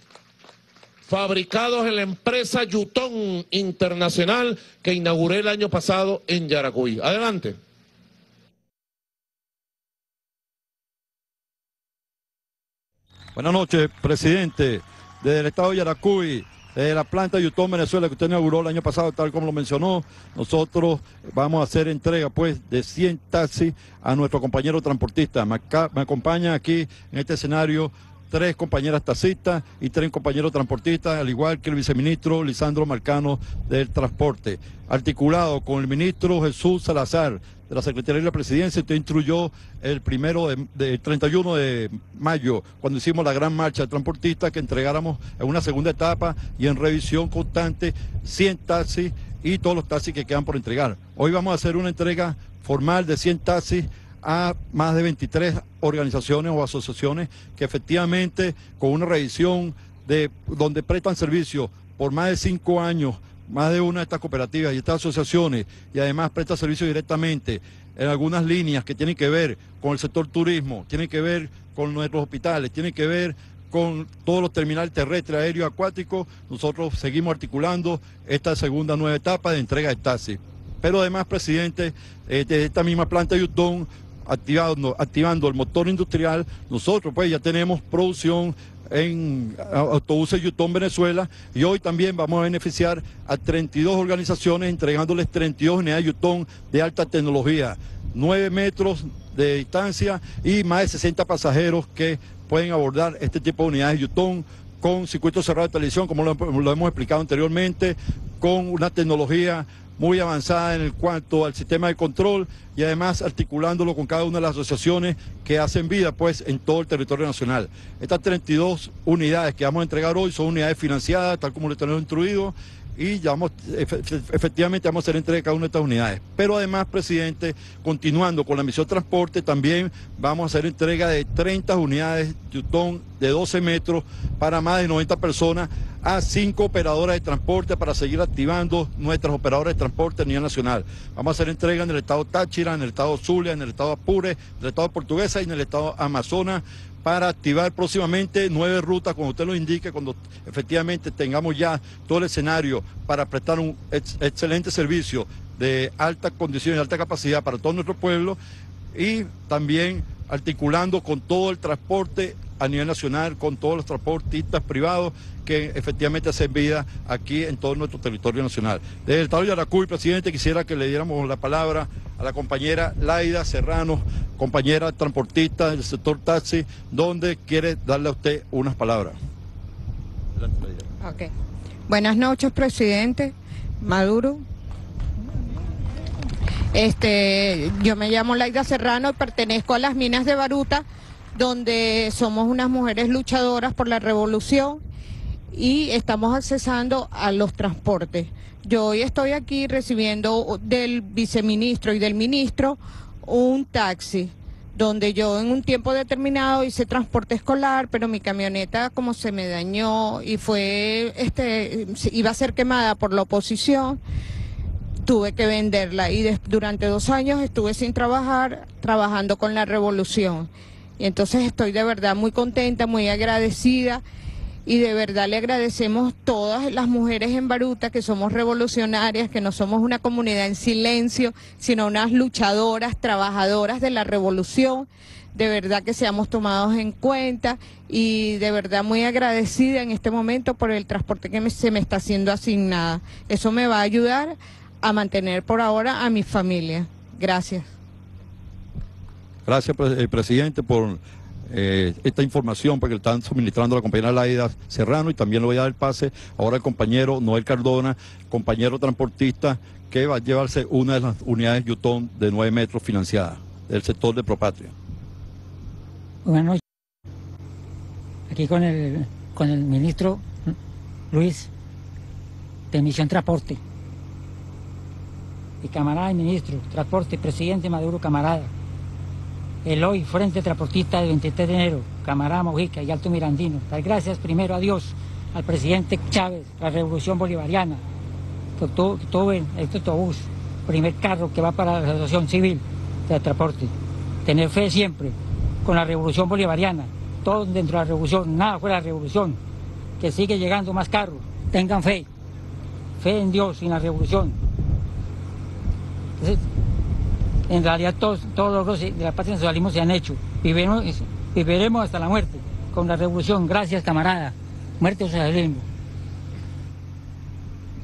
fabricados en la empresa Yutón Internacional que inauguré el año pasado en Yaracuy. Adelante. Buenas noches, presidente. Desde el estado de Yaracuy La planta de Yutón, Venezuela, que usted inauguró el año pasado, tal como lo mencionó, nosotros vamos a hacer entrega pues de 100 taxis a nuestro compañero transportista. Me acompañan aquí en este escenario 3 compañeras taxistas y 3 compañeros transportistas, al igual que el viceministro Lisandro Marcano del Transporte. Articulado con el ministro Jesús Salazar de la Secretaría de la Presidencia, usted instruyó el 31 de mayo, cuando hicimos la gran marcha de transportistas, que entregáramos en una segunda etapa y en revisión constante 100 taxis y todos los taxis que quedan por entregar. Hoy vamos a hacer una entrega formal de 100 taxis a más de 23 organizaciones o asociaciones que efectivamente con una revisión de donde prestan servicio por más de 5 años, más de una de estas cooperativas y estas asociaciones, y además presta servicio directamente en algunas líneas que tienen que ver con el sector turismo, tienen que ver con nuestros hospitales, tienen que ver con todos los terminales terrestres, aéreos, acuáticos. Nosotros seguimos articulando esta segunda nueva etapa de entrega de taxis. Pero además, presidente, de esta misma planta de Yutón, activando el motor industrial, nosotros pues ya tenemos producción en autobuses Yutón Venezuela, y hoy también vamos a beneficiar a 32 organizaciones entregándoles 32 unidades Yutón de alta tecnología, 9 metros de distancia y más de 60 pasajeros que pueden abordar este tipo de unidades Yutón con circuito cerrado de televisión, como lo hemos explicado anteriormente, con una tecnología muy avanzada en cuanto al sistema de control y además articulándolo con cada una de las asociaciones que hacen vida pues en todo el territorio nacional. Estas 32 unidades que vamos a entregar hoy son unidades financiadas, tal como lo tenemos instruido, y ya efectivamente vamos a hacer entrega de cada una de estas unidades. Pero además, presidente, continuando con la misión transporte, también vamos a hacer entrega de 30 unidades Yutón de 12 metros para más de 90 personas a 5 operadoras de transporte para seguir activando nuestras operadoras de transporte a nivel nacional. Vamos a hacer entrega en el estado Táchira, en el estado Zulia, en el estado Apure, en el estado Portuguesa y en el estado Amazonas, para activar próximamente 9 rutas, como usted lo indique, cuando efectivamente tengamos ya todo el escenario para prestar un excelente servicio de alta condición y alta capacidad para todo nuestro pueblo, y también articulando con todo el transporte a nivel nacional, con todos los transportistas privados que efectivamente hacen vida aquí en todo nuestro territorio nacional. Desde el estado de Yaracuy, presidente, quisiera que le diéramos la palabra a la compañera Laida Serrano, compañera transportista del sector taxi, donde quiere darle a usted unas palabras. Okay. Buenas noches, presidente Maduro. Yo me llamo Laida Serrano y pertenezco a las minas de Baruta, donde somos unas mujeres luchadoras por la revolución y estamos accesando a los transportes. Yo hoy estoy aquí recibiendo del viceministro y del ministro un taxi, donde yo en un tiempo determinado hice transporte escolar, pero mi camioneta como se me dañó y iba a ser quemada por la oposición, tuve que venderla y durante 2 años estuve sin trabajar, trabajando con la revolución. Y entonces estoy de verdad muy contenta, muy agradecida, y de verdad le agradecemos todas las mujeres en Baruta que somos revolucionarias, que no somos una comunidad en silencio, sino unas luchadoras, trabajadoras de la revolución. De verdad que seamos tomados en cuenta y de verdad muy agradecida en este momento por el transporte que se me está siendo asignada. Eso me va a ayudar a mantener por ahora a mi familia. Gracias. Gracias, presidente, por esta información porque le están suministrando a la compañera Laida Serrano, y también le voy a dar el pase ahora al compañero Noel Cardona, compañero transportista, que va a llevarse una de las unidades Yutón de 9 metros financiadas del sector de Propatria. Buenas noches. Aquí con el ministro Luis de Misión Transporte. Y camarada y ministro, transporte, presidente Maduro, camarada. El hoy Frente Transportista del 23 de enero, camarada Mojica y Alto Mirandino. Dar gracias primero a Dios, al presidente Chávez, la Revolución Bolivariana, que tuvo este autobús, primer carro que va para la Asociación Civil de Transporte. Tener fe siempre con la Revolución Bolivariana, todo dentro de la revolución, nada fuera de la revolución, que sigue llegando más carros. Tengan fe en Dios y en la revolución. Entonces, en realidad todos los logros de la patria del socialismo se han hecho. Viviremos hasta la muerte con la revolución. Gracias, camarada. Muerte al socialismo.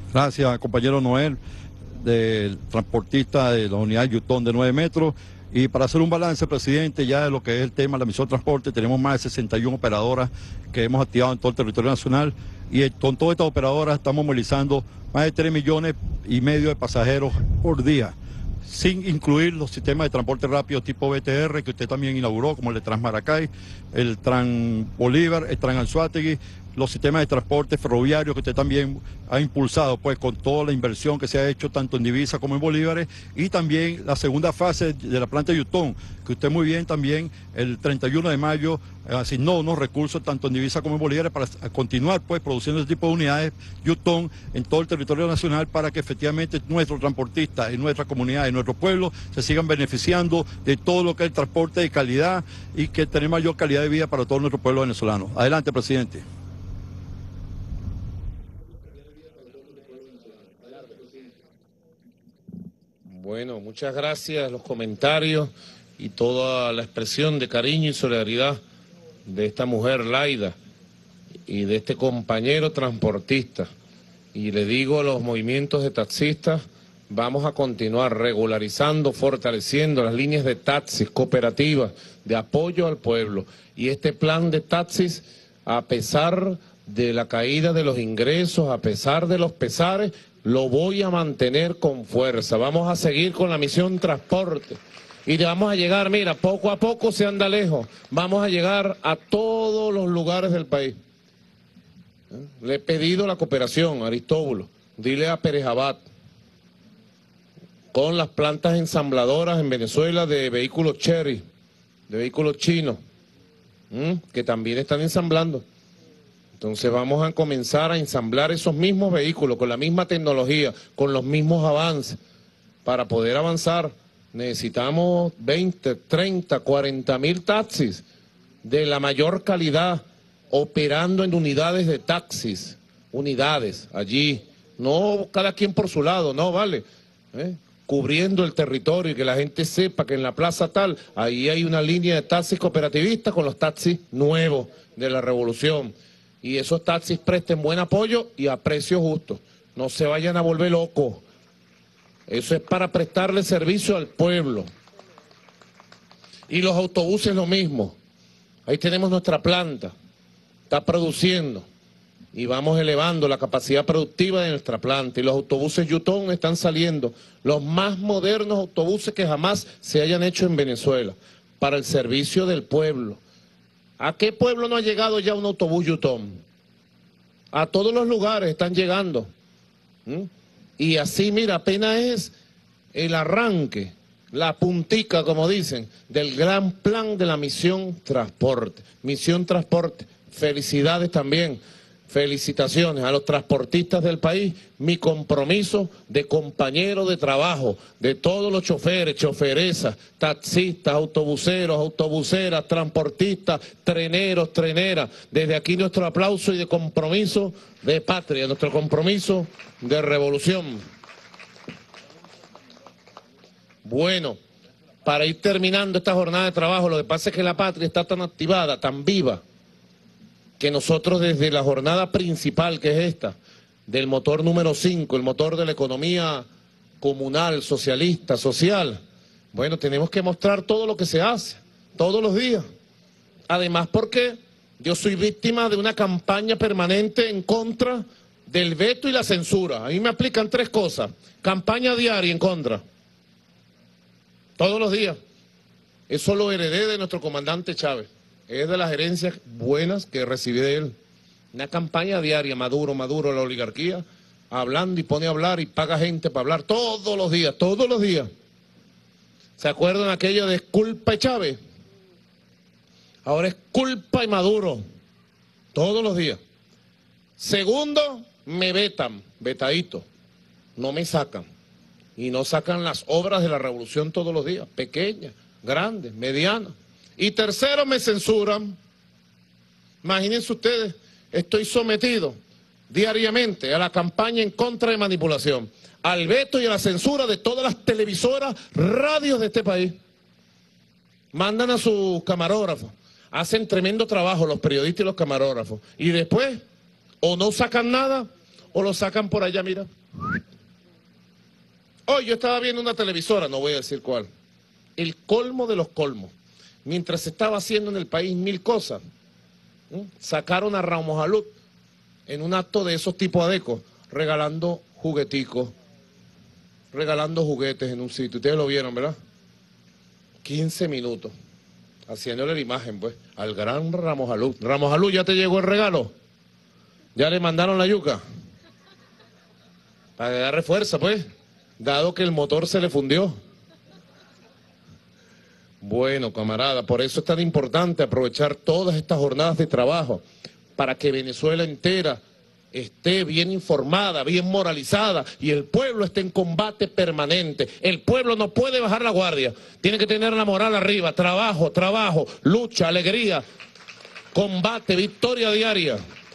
Gracias, compañero Noel, del transportista de la unidad Yutón de 9 metros. Y para hacer un balance, presidente, ya de lo que es el tema de la misión de transporte, tenemos más de 61 operadoras que hemos activado en todo el territorio nacional y con todas estas operadoras estamos movilizando más de 3,5 millones de pasajeros por día, sin incluir los sistemas de transporte rápido tipo BTR que usted también inauguró, como el de Transmaracay, el Transbolívar, el Transanzuategui, los sistemas de transporte ferroviario que usted también ha impulsado, pues con toda la inversión que se ha hecho tanto en divisas como en bolívares, y también la segunda fase de la planta de Yutón, que usted muy bien también el 31 de mayo asignó unos recursos tanto en divisas como en bolívares para continuar pues produciendo ese tipo de unidades Yutón en todo el territorio nacional para que efectivamente nuestros transportistas y nuestra comunidad y nuestro pueblo se sigan beneficiando de todo lo que es el transporte de calidad y que tener mayor calidad de vida para todo nuestro pueblo venezolano. Adelante, presidente. Bueno, muchas gracias, los comentarios y toda la expresión de cariño y solidaridad de esta mujer Laida y de este compañero transportista. Y le digo a los movimientos de taxistas, vamos a continuar regularizando, fortaleciendo las líneas de taxis cooperativas de apoyo al pueblo. Y este plan de taxis, a pesar de la caída de los ingresos, a pesar de los pesares, lo voy a mantener con fuerza. Vamos a seguir con la misión transporte y vamos a llegar, mira, poco a poco se anda lejos, vamos a llegar a todos los lugares del país. Le he pedido la cooperación, Aristóbulo, dile a Pérez Abad, con las plantas ensambladoras en Venezuela de vehículos Chery, de vehículos chinos, que también están ensamblando. Entonces vamos a comenzar a ensamblar esos mismos vehículos con la misma tecnología, con los mismos avances. Para poder avanzar necesitamos 20, 30, 40 mil taxis de la mayor calidad operando en unidades de taxis, unidades allí, no cada quien por su lado, no vale, cubriendo el territorio y que la gente sepa que en la plaza tal, ahí hay una línea de taxis cooperativistas con los taxis nuevos de la revolución. Y esos taxis presten buen apoyo y a precio justo. No se vayan a volver locos. Eso es para prestarle servicio al pueblo. Y los autobuses lo mismo. Ahí tenemos nuestra planta. Está produciendo. Y vamos elevando la capacidad productiva de nuestra planta. Y los autobuses Yutón están saliendo. Los más modernos autobuses que jamás se hayan hecho en Venezuela. Para el servicio del pueblo. ¿A qué pueblo no ha llegado ya un autobús Yutón? A todos los lugares están llegando. Y así, mira, apenas es el arranque, la puntica, como dicen, del gran plan de la misión transporte. Misión transporte, felicidades también. Felicitaciones a los transportistas del país, mi compromiso de compañero de trabajo, de todos los choferes, choferesas, taxistas, autobuseros, autobuseras, transportistas, treneros, treneras. Desde aquí nuestro aplauso y de compromiso de patria, nuestro compromiso de revolución. Bueno, para ir terminando esta jornada de trabajo, lo que pasa es que la patria está tan activada, tan viva, que nosotros desde la jornada principal, que es esta, del motor número 5, el motor de la economía comunal, socialista, social, bueno, tenemos que mostrar todo lo que se hace, todos los días. Además, porque yo soy víctima de una campaña permanente en contra del veto y la censura. A mí me aplican 3 cosas. Campaña diaria en contra. Todos los días. Eso lo heredé de nuestro comandante Chávez. Es de las herencias buenas que recibí de él. Una campaña diaria, Maduro, la oligarquía, hablando y pone a hablar y paga gente para hablar todos los días, todos los días. ¿Se acuerdan aquello de culpa y Chávez? Ahora es culpa y Maduro, todos los días. Segundo, me vetan, vetadito, no me sacan. Y no sacan las obras de la revolución todos los días, pequeñas, grandes, medianas. Y tercero, me censuran. Imagínense ustedes, estoy sometido diariamente a la campaña en contra de manipulación, al veto y a la censura de todas las televisoras, radios de este país. Mandan a sus camarógrafos, hacen tremendo trabajo los periodistas y los camarógrafos, y después o no sacan nada o lo sacan por allá, mira. Hoy yo estaba viendo una televisora, no voy a decir cuál, el colmo de los colmos. Mientras se estaba haciendo en el país mil cosas, sacaron a Ramos Alud en un acto de esos tipos adecos, regalando jugueticos, regalando juguetes en un sitio. Ustedes lo vieron, ¿verdad? 15 minutos, haciéndole la imagen, pues, al gran Ramos Alud. Ramos Alud, ¿ya te llegó el regalo? ¿Ya le mandaron la yuca? Para darle fuerza, pues, dado que el motor se le fundió. Bueno, camarada, por eso es tan importante aprovechar todas estas jornadas de trabajo para que Venezuela entera esté bien informada, bien moralizada y el pueblo esté en combate permanente. El pueblo no puede bajar la guardia, tiene que tener la moral arriba, trabajo, trabajo, lucha, alegría, combate, victoria diaria.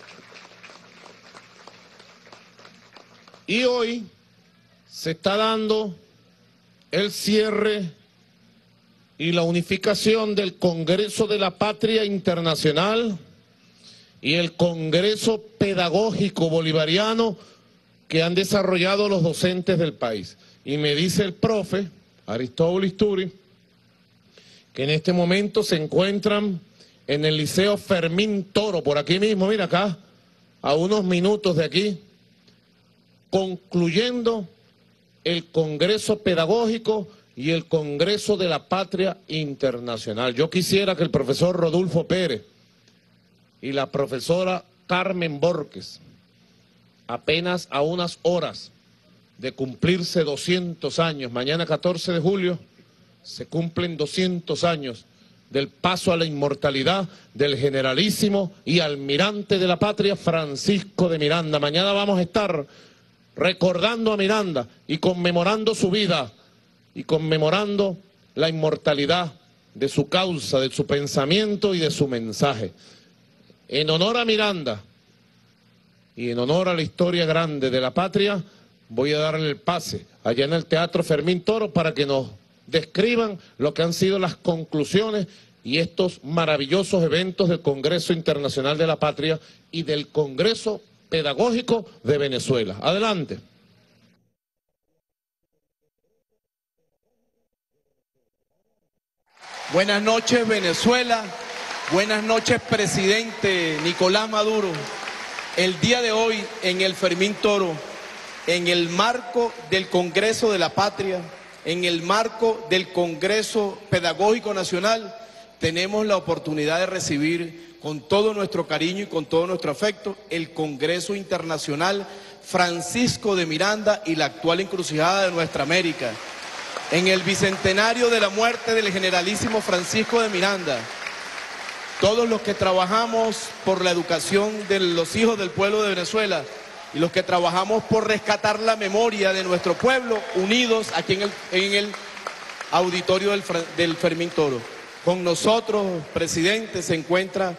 Y hoy se está dando el cierre y la unificación del Congreso de la Patria Internacional y el Congreso Pedagógico Bolivariano que han desarrollado los docentes del país. Y me dice el profe Aristóbulo Isturi que en este momento se encuentran en el Liceo Fermín Toro, por aquí mismo, mira acá, a unos minutos de aquí, concluyendo el Congreso Pedagógico y el Congreso de la Patria Internacional. Yo quisiera que el profesor Rodolfo Pérez y la profesora Carmen Borges, apenas a unas horas de cumplirse 200 años, mañana 14 de julio, se cumplen 200 años del paso a la inmortalidad del generalísimo y almirante de la patria Francisco de Miranda. Mañana vamos a estar recordando a Miranda y conmemorando su vida y conmemorando la inmortalidad de su causa, de su pensamiento y de su mensaje. En honor a Miranda y en honor a la historia grande de la patria, voy a darle el pase allá en el Teatro Fermín Toro para que nos describan lo que han sido las conclusiones y estos maravillosos eventos del Congreso Internacional de la Patria y del Congreso Pedagógico de Venezuela. Adelante. Buenas noches, Venezuela. Buenas noches, presidente Nicolás Maduro. El día de hoy, en el Fermín Toro, en el marco del Congreso de la Patria, en el marco del Congreso Pedagógico Nacional, tenemos la oportunidad de recibir con todo nuestro cariño y con todo nuestro afecto el Congreso Internacional Francisco de Miranda y la actual encrucijada de nuestra América. En el bicentenario de la muerte del generalísimo Francisco de Miranda, todos los que trabajamos por la educación de los hijos del pueblo de Venezuela y los que trabajamos por rescatar la memoria de nuestro pueblo, unidos aquí en el auditorio del Fermín Toro. Con nosotros, presidente, se encuentra,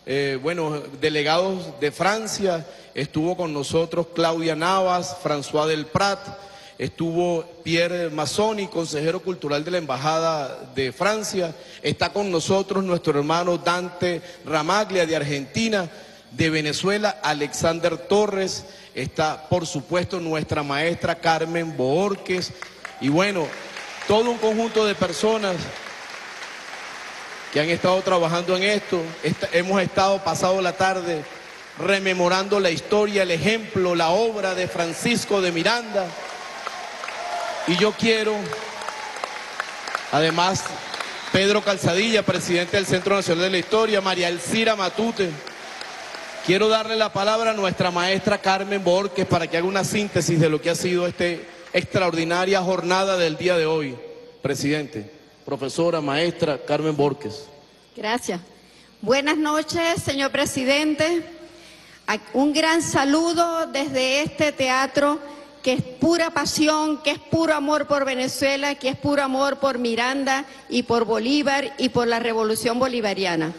delegados de Francia, estuvo con nosotros Claudia Navas, François del Prat, estuvo Pierre Mazzoni, consejero cultural de la Embajada de Francia, está con nosotros nuestro hermano Dante Ramaglia de Argentina, de Venezuela Alexander Torres, está por supuesto nuestra maestra Carmen Borges y bueno, todo un conjunto de personas que han estado trabajando en esto. Hemos estado pasado la tarde rememorando la historia, el ejemplo, la obra de Francisco de Miranda. Y yo quiero, además, Pedro Calzadilla, presidente del Centro Nacional de la Historia, María Elcira Matute, quiero darle la palabra a nuestra maestra Carmen Borges para que haga una síntesis de lo que ha sido esta extraordinaria jornada del día de hoy. Presidente. Profesora, maestra Carmen Borges. Gracias. Buenas noches, señor presidente. Un gran saludo desde este teatro que es pura pasión, que es puro amor por Venezuela, que es puro amor por Miranda y por Bolívar y por la revolución bolivariana.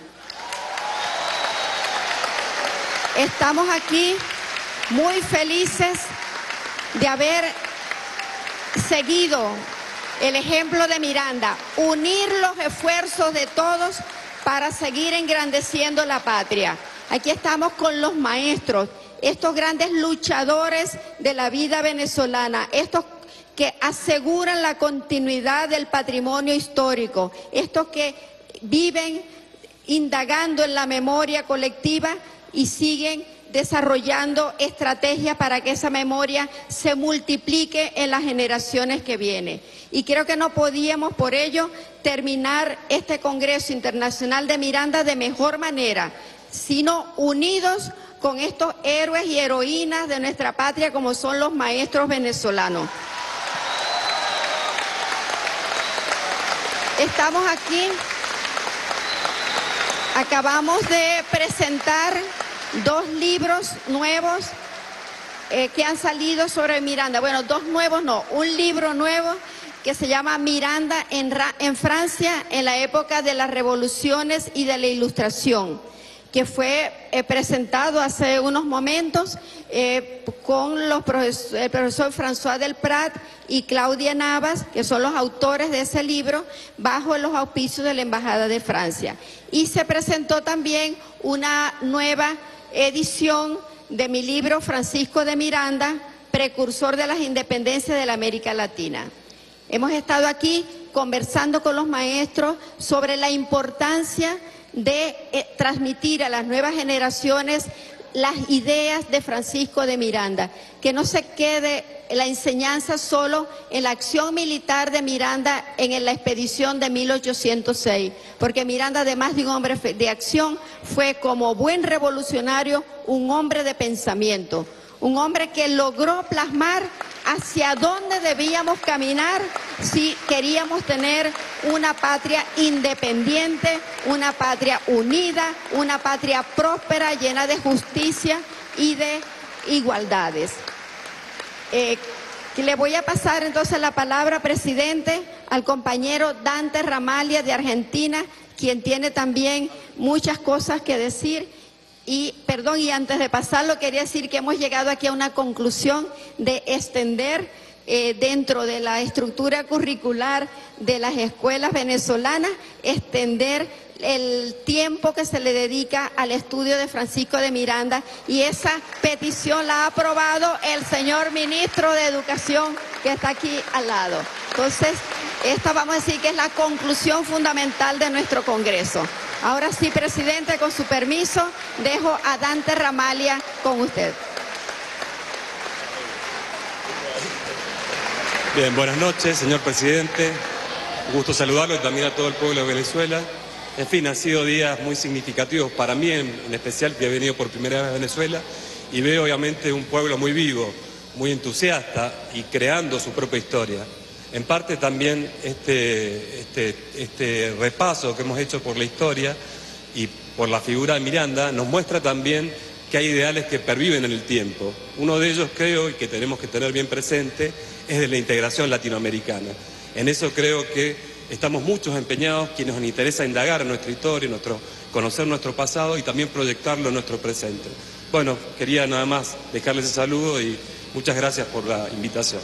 Estamos aquí muy felices de haber seguido el ejemplo de Miranda, unir los esfuerzos de todos para seguir engrandeciendo la patria. Aquí estamos con los maestros, estos grandes luchadores de la vida venezolana, estos que aseguran la continuidad del patrimonio histórico, estos que viven indagando en la memoria colectiva y siguen desarrollando estrategias para que esa memoria se multiplique en las generaciones que vienen. Y creo que no podíamos por ello terminar este Congreso Internacional de Miranda de mejor manera, sino unidos con estos héroes y heroínas de nuestra patria como son los maestros venezolanos. Estamos aquí, acabamos de presentar 2 libros nuevos que han salido sobre Miranda. Bueno, 2 nuevos no, un libro nuevo que se llama Miranda en Francia en la época de las revoluciones y de la Ilustración, que fue presentado hace unos momentos con el profesor François Delprat y Claudia Navas, que son los autores de ese libro, bajo los auspicios de la Embajada de Francia. Y se presentó también una nueva edición de mi libro Francisco de Miranda, precursor de las independencias de la América Latina. Hemos estado aquí conversando con los maestros sobre la importancia de transmitir a las nuevas generaciones las ideas de Francisco de Miranda, que no se quede la enseñanza solo en la acción militar de Miranda en la expedición de 1806, porque Miranda, además de un hombre de acción, fue como buen revolucionario un hombre de pensamiento, un hombre que logró plasmar hacia dónde debíamos caminar si queríamos tener una patria independiente, una patria unida, una patria próspera, llena de justicia y de igualdades. Le voy a pasar entonces la palabra, presidente, al compañero Dante Ramaglia de Argentina, quien tiene también muchas cosas que decir. Y, perdón, y antes de pasarlo, quería decir que hemos llegado aquí a una conclusión de extender dentro de la estructura curricular de las escuelas venezolanas, extender el tiempo que se le dedica al estudio de Francisco de Miranda, y esa petición la ha aprobado el señor ministro de Educación, que está aquí al lado. Entonces, esta vamos a decir que es la conclusión fundamental de nuestro Congreso. Ahora sí, presidente, con su permiso, dejo a Dante Ramaglia con usted. Bien, buenas noches, señor presidente. Un gusto saludarlo y también a todo el pueblo de Venezuela. En fin, han sido días muy significativos para mí, en especial, que he venido por primera vez a Venezuela y veo obviamente un pueblo muy vivo, muy entusiasta y creando su propia historia. En parte también este repaso que hemos hecho por la historia y por la figura de Miranda nos muestra también que hay ideales que perviven en el tiempo. Uno de ellos, creo, y que tenemos que tener bien presente, es de la integración latinoamericana. En eso creo que estamos muchos empeñados, quienes nos interesa indagar en nuestra historia, conocer nuestro pasado y también proyectarlo en nuestro presente. Bueno, quería nada más dejarles ese saludo y muchas gracias por la invitación.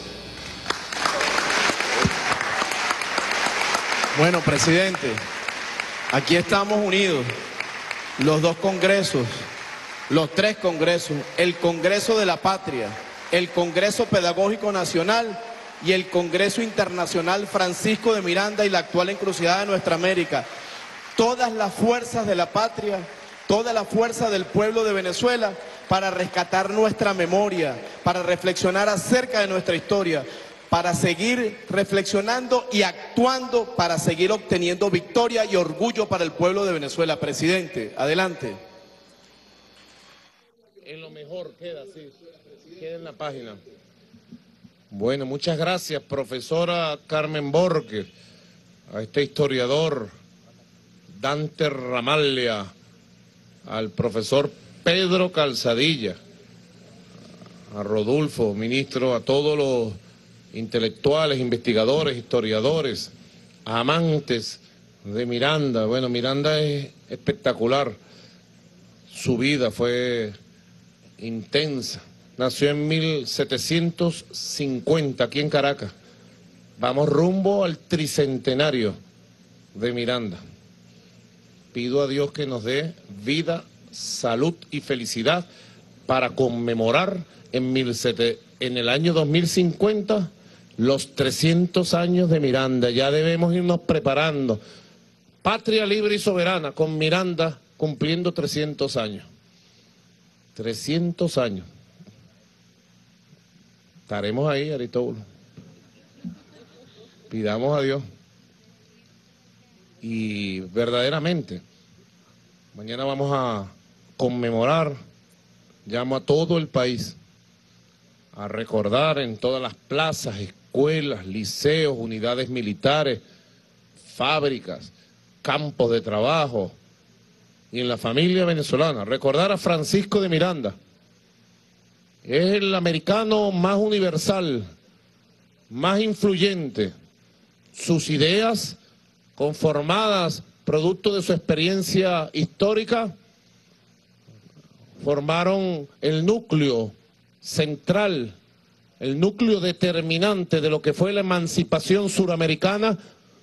Bueno, presidente, aquí estamos unidos, los 2 congresos, los 3 congresos, el Congreso de la Patria, el Congreso Pedagógico Nacional y el Congreso Internacional Francisco de Miranda y la actual encrucijada de nuestra América. Todas las fuerzas de la patria, toda la fuerza del pueblo de Venezuela para rescatar nuestra memoria, para reflexionar acerca de nuestra historia, para seguir reflexionando y actuando para seguir obteniendo victoria y orgullo para el pueblo de Venezuela. Presidente, adelante. En lo mejor queda así, queda en la página. Bueno, muchas gracias, profesora Carmen Borges, a este historiador Dante Ramaglia, al profesor Pedro Calzadilla, a Rodolfo, ministro, a todos los intelectuales, investigadores, historiadores, amantes de Miranda. Bueno, Miranda es espectacular, su vida fue intensa. Nació en 1750 aquí en Caracas. Vamos rumbo al tricentenario de Miranda. Pido a Dios que nos dé vida, salud y felicidad para conmemorar en el año 2050 los 300 años de Miranda. Ya debemos irnos preparando. Patria libre y soberana, con Miranda cumpliendo 300 años. 300 años. Estaremos ahí, Aristóbulo. Pidamos a Dios. Y verdaderamente, mañana vamos a conmemorar, llamo a todo el país a recordar en todas las plazas, escuelas, liceos, unidades militares, fábricas, campos de trabajo y en la familia venezolana, recordar a Francisco de Miranda. Es el americano más universal, más influyente. Sus ideas, conformadas producto de su experiencia histórica, formaron el núcleo central, el núcleo determinante de lo que fue la emancipación suramericana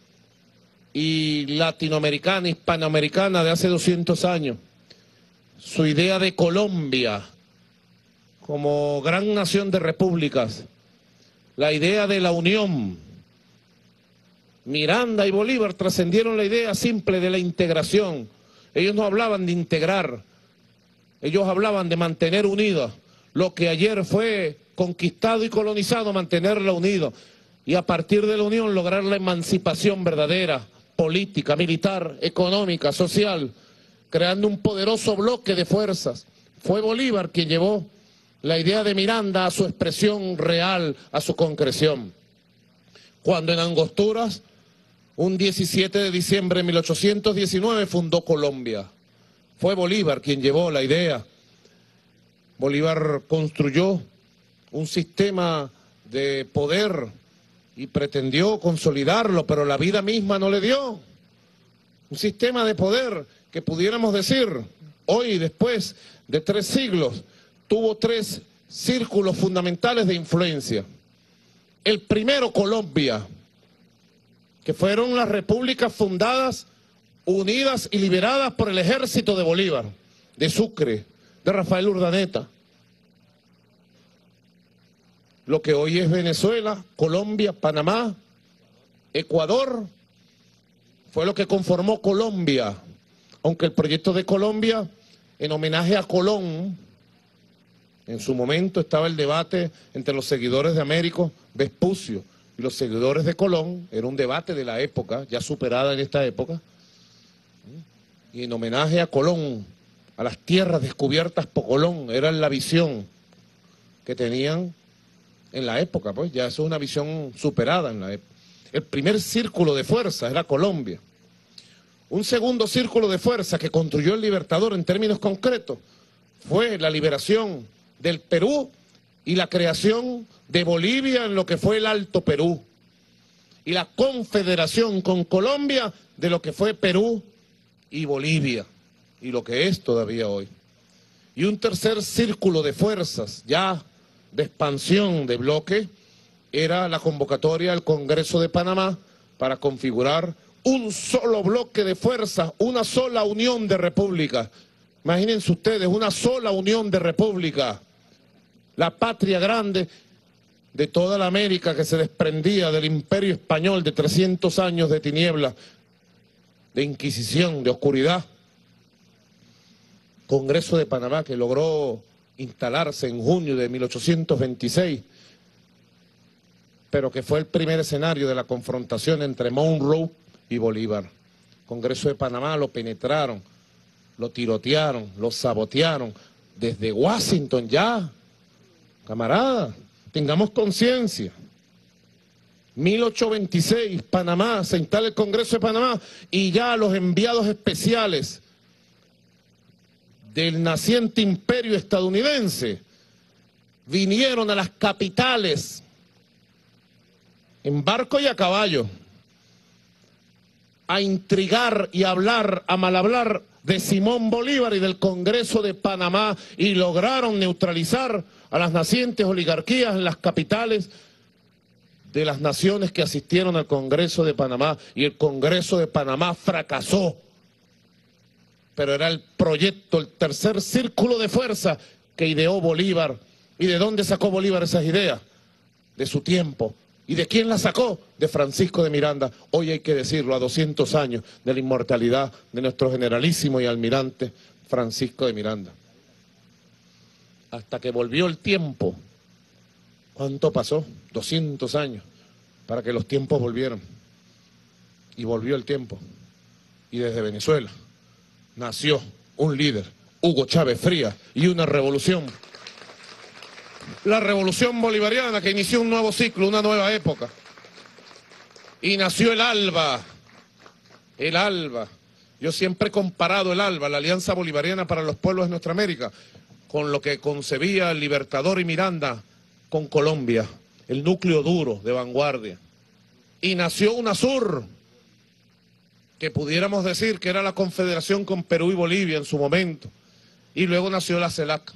y latinoamericana, hispanoamericana de hace 200 años. Su idea de Colombia como gran nación de repúblicas, la idea de la unión. Miranda y Bolívar trascendieron la idea simple de la integración. Ellos no hablaban de integrar, ellos hablaban de mantener unidos lo que ayer fue conquistado y colonizado, mantenerla unido. Y a partir de la unión lograr la emancipación verdadera, política, militar, económica, social, creando un poderoso bloque de fuerzas. Fue Bolívar quien llevó la idea de Miranda a su expresión real, a su concreción. Cuando en Angosturas, un 17 de diciembre de 1819, fundó Colombia. Fue Bolívar quien llevó la idea. Bolívar construyó un sistema de poder y pretendió consolidarlo, pero la vida misma no le dio. Un sistema de poder que pudiéramos decir, hoy, después de 3 siglos, tuvo 3 círculos fundamentales de influencia. El primero, Colombia, que fueron las repúblicas fundadas, unidas y liberadas por el ejército de Bolívar, de Sucre, de Rafael Urdaneta. Lo que hoy es Venezuela, Colombia, Panamá, Ecuador, fue lo que conformó Colombia. Aunque el proyecto de Colombia, en homenaje a Colón, en su momento estaba el debate entre los seguidores de Américo Vespucio y los seguidores de Colón, era un debate de la época, ya superada en esta época, y en homenaje a Colón, a las tierras descubiertas por Colón, era la visión que tenían en la época, pues ya eso es una visión superada en la época. El primer círculo de fuerza era Colombia. Un segundo círculo de fuerza que construyó el Libertador en términos concretos fue la liberación del Perú y la creación de Bolivia en lo que fue el Alto Perú y la confederación con Colombia de lo que fue Perú y Bolivia y lo que es todavía hoy. Y un tercer círculo de fuerzas ya de expansión de bloque era la convocatoria al Congreso de Panamá para configurar un solo bloque de fuerzas, una sola unión de repúblicas. Imagínense ustedes, una sola unión de repúblicas, la patria grande de toda la América que se desprendía del imperio español de 300 años de tinieblas, de inquisición, de oscuridad. Congreso de Panamá que logró instalarse en junio de 1826, pero que fue el primer escenario de la confrontación entre Monroe y Bolívar. Congreso de Panamá lo penetraron, lo tirotearon, lo sabotearon, desde Washington ya, camaradas, tengamos conciencia. 1826, Panamá, se instala el Congreso de Panamá y ya los enviados especiales del naciente imperio estadounidense vinieron a las capitales en barco y a caballo a intrigar y hablar, a mal hablar de Simón Bolívar y del Congreso de Panamá y lograron neutralizar a las nacientes oligarquías en las capitales de las naciones que asistieron al Congreso de Panamá, y el Congreso de Panamá fracasó. Pero era el proyecto, el tercer círculo de fuerza que ideó Bolívar. ¿Y de dónde sacó Bolívar esas ideas? De su tiempo. ¿Y de quién las sacó? De Francisco de Miranda. Hoy hay que decirlo, a 200 años de la inmortalidad de nuestro generalísimo y almirante Francisco de Miranda. Hasta que volvió el tiempo. ¿Cuánto pasó? 200 años para que los tiempos volvieran. Y volvió el tiempo. Y desde Venezuela nació un líder, Hugo Chávez Frías, y una revolución. La revolución bolivariana que inició un nuevo ciclo, una nueva época. Y nació el ALBA. El ALBA. Yo siempre he comparado el ALBA, la Alianza Bolivariana para los Pueblos de Nuestra América, con lo que concebía el Libertador y Miranda con Colombia, el núcleo duro de vanguardia. Y nació UNASUR, que pudiéramos decir que era la confederación con Perú y Bolivia en su momento. Y luego nació la CELAC.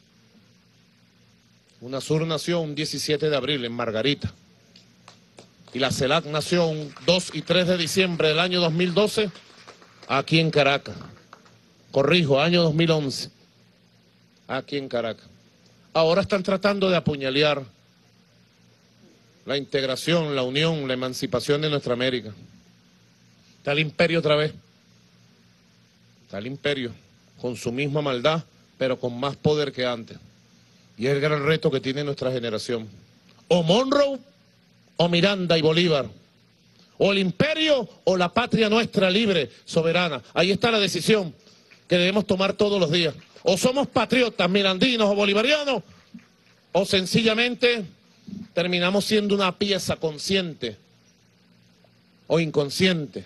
UNASUR nació un 17 de abril en Margarita. Y la CELAC nació un 2 y 3 de diciembre del año 2012 aquí en Caracas. Corrijo, año 2011. Aquí en Caracas. Ahora están tratando de apuñalear la integración, la unión, la emancipación de nuestra América. Está el imperio otra vez. Está el imperio, con su misma maldad, pero con más poder que antes. Y es el gran reto que tiene nuestra generación. O Monroe, o Miranda y Bolívar. O el imperio, o la patria nuestra libre, soberana. Ahí está la decisión que debemos tomar todos los días. O somos patriotas, mirandinos o bolivarianos, o sencillamente terminamos siendo una pieza consciente o inconsciente.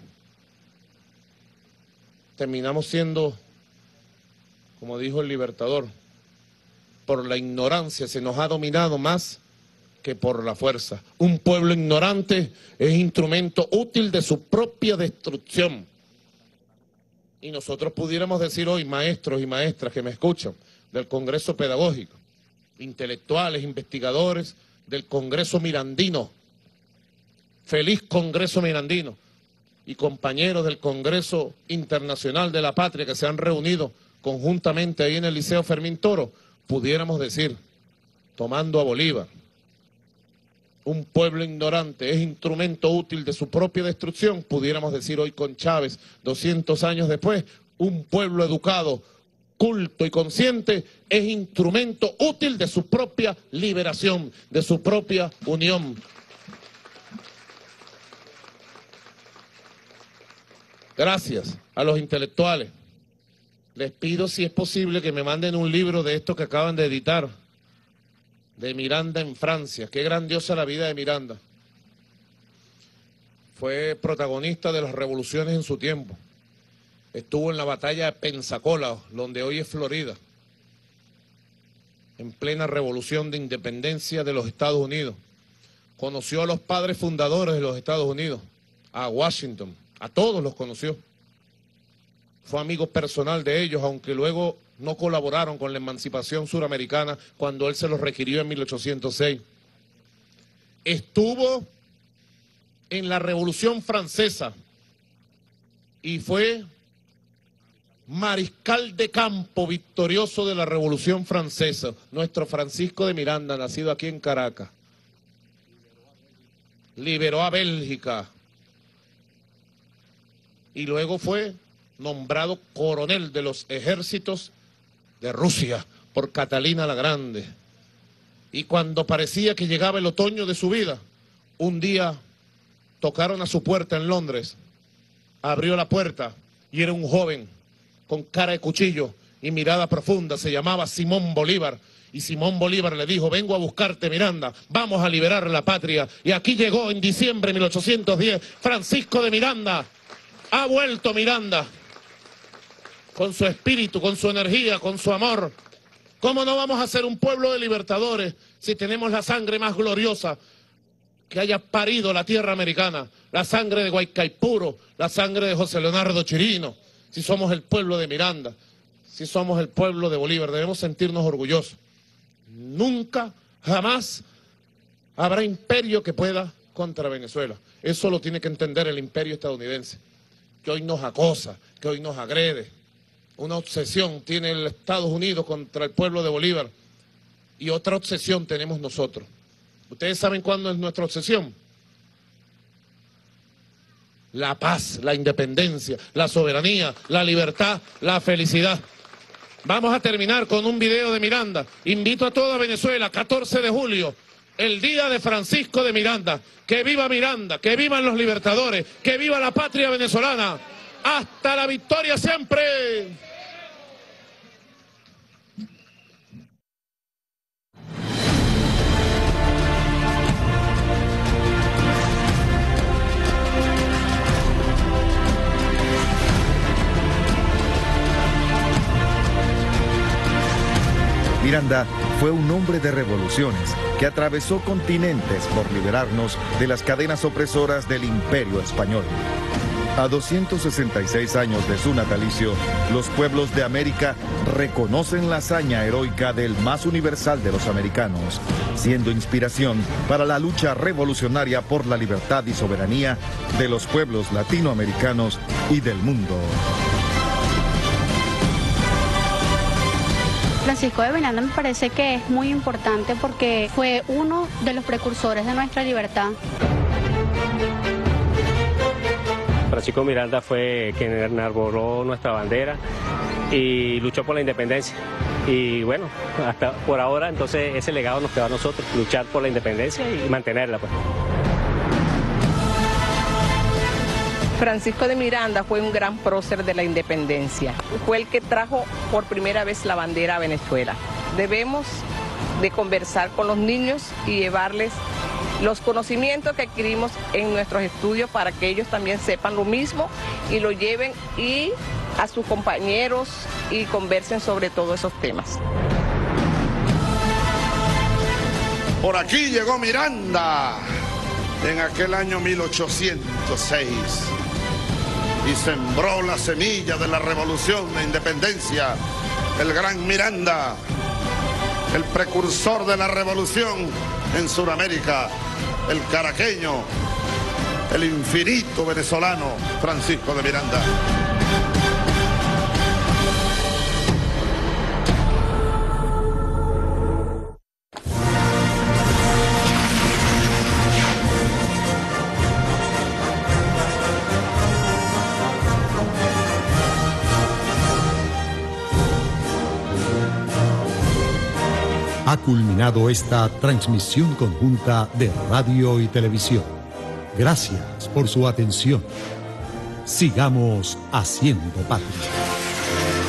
Terminamos siendo, como dijo el Libertador, por la ignorancia se nos ha dominado más que por la fuerza. Un pueblo ignorante es instrumento útil de su propia destrucción. Y nosotros pudiéramos decir hoy, maestros y maestras que me escuchan, del Congreso Pedagógico, intelectuales, investigadores, del Congreso Mirandino, feliz Congreso Mirandino, y compañeros del Congreso Internacional de la Patria que se han reunido conjuntamente ahí en el Liceo Fermín Toro, pudiéramos decir, tomando a Bolívar, un pueblo ignorante es instrumento útil de su propia destrucción, pudiéramos decir hoy con Chávez, 200 años después, un pueblo educado, culto y consciente es instrumento útil de su propia liberación, de su propia unión. Gracias a los intelectuales. Les pido, si es posible, que me manden un libro de esto que acaban de editar, de Miranda en Francia. Qué grandiosa la vida de Miranda. Fue protagonista de las revoluciones en su tiempo. Estuvo en la batalla de Pensacola, donde hoy es Florida, en plena revolución de independencia de los Estados Unidos. Conoció a los padres fundadores de los Estados Unidos, a Washington, a todos los conoció. Fue amigo personal de ellos, aunque luego no colaboraron con la emancipación suramericana cuando él se los requirió en 1806. Estuvo en la Revolución Francesa y fue mariscal de campo victorioso de la Revolución Francesa, nuestro Francisco de Miranda, nacido aquí en Caracas. Liberó a Bélgica y luego fue nombrado coronel de los ejércitos de Rusia por Catalina la Grande. Y cuando parecía que llegaba el otoño de su vida, un día tocaron a su puerta en Londres, abrió la puerta y era un joven con cara de cuchillo y mirada profunda, se llamaba Simón Bolívar. Y Simón Bolívar le dijo, vengo a buscarte, Miranda, vamos a liberar la patria. Y aquí llegó en diciembre de 1810 Francisco de Miranda. Ha vuelto Miranda, con su espíritu, con su energía, con su amor. ¿Cómo no vamos a ser un pueblo de libertadores si tenemos la sangre más gloriosa que haya parido la tierra americana? La sangre de Guaycaipuro, la sangre de José Leonardo Chirino. Si somos el pueblo de Miranda, si somos el pueblo de Bolívar, debemos sentirnos orgullosos. Nunca, jamás habrá imperio que pueda contra Venezuela. Eso lo tiene que entender el imperio estadounidense, que hoy nos acosa, que hoy nos agrede, una obsesión tiene el Estados Unidos contra el pueblo de Bolívar y otra obsesión tenemos nosotros. ¿Ustedes saben cuándo es nuestra obsesión? La paz, la independencia, la soberanía, la libertad, la felicidad. Vamos a terminar con un video de Miranda. Invito a toda Venezuela, 14 de julio, el día de Francisco de Miranda. Que viva Miranda, que vivan los libertadores, que viva la patria venezolana. ¡Hasta la victoria siempre! Miranda fue un hombre de revoluciones que atravesó continentes por liberarnos de las cadenas opresoras del Imperio Español. A 266 años de su natalicio, los pueblos de América reconocen la hazaña heroica del más universal de los americanos, siendo inspiración para la lucha revolucionaria por la libertad y soberanía de los pueblos latinoamericanos y del mundo. Francisco de Miranda me parece que es muy importante porque fue uno de los precursores de nuestra libertad. Francisco Miranda fue quien enarboló nuestra bandera y luchó por la independencia. Y bueno, hasta por ahora entonces ese legado nos queda a nosotros, luchar por la independencia y mantenerla, pues. Francisco de Miranda fue un gran prócer de la independencia. Fue el que trajo por primera vez la bandera a Venezuela. Debemos de conversar con los niños y llevarles los conocimientos que adquirimos en nuestros estudios para que ellos también sepan lo mismo y lo lleven y a sus compañeros y conversen sobre todos esos temas. Por aquí llegó Miranda en aquel año 1806 y sembró la semilla de la revolución de independencia. El gran Miranda, el precursor de la revolución en Sudamérica, el caraqueño, el infinito venezolano Francisco de Miranda. Ha culminado esta transmisión conjunta de radio y televisión. Gracias por su atención. Sigamos haciendo patria.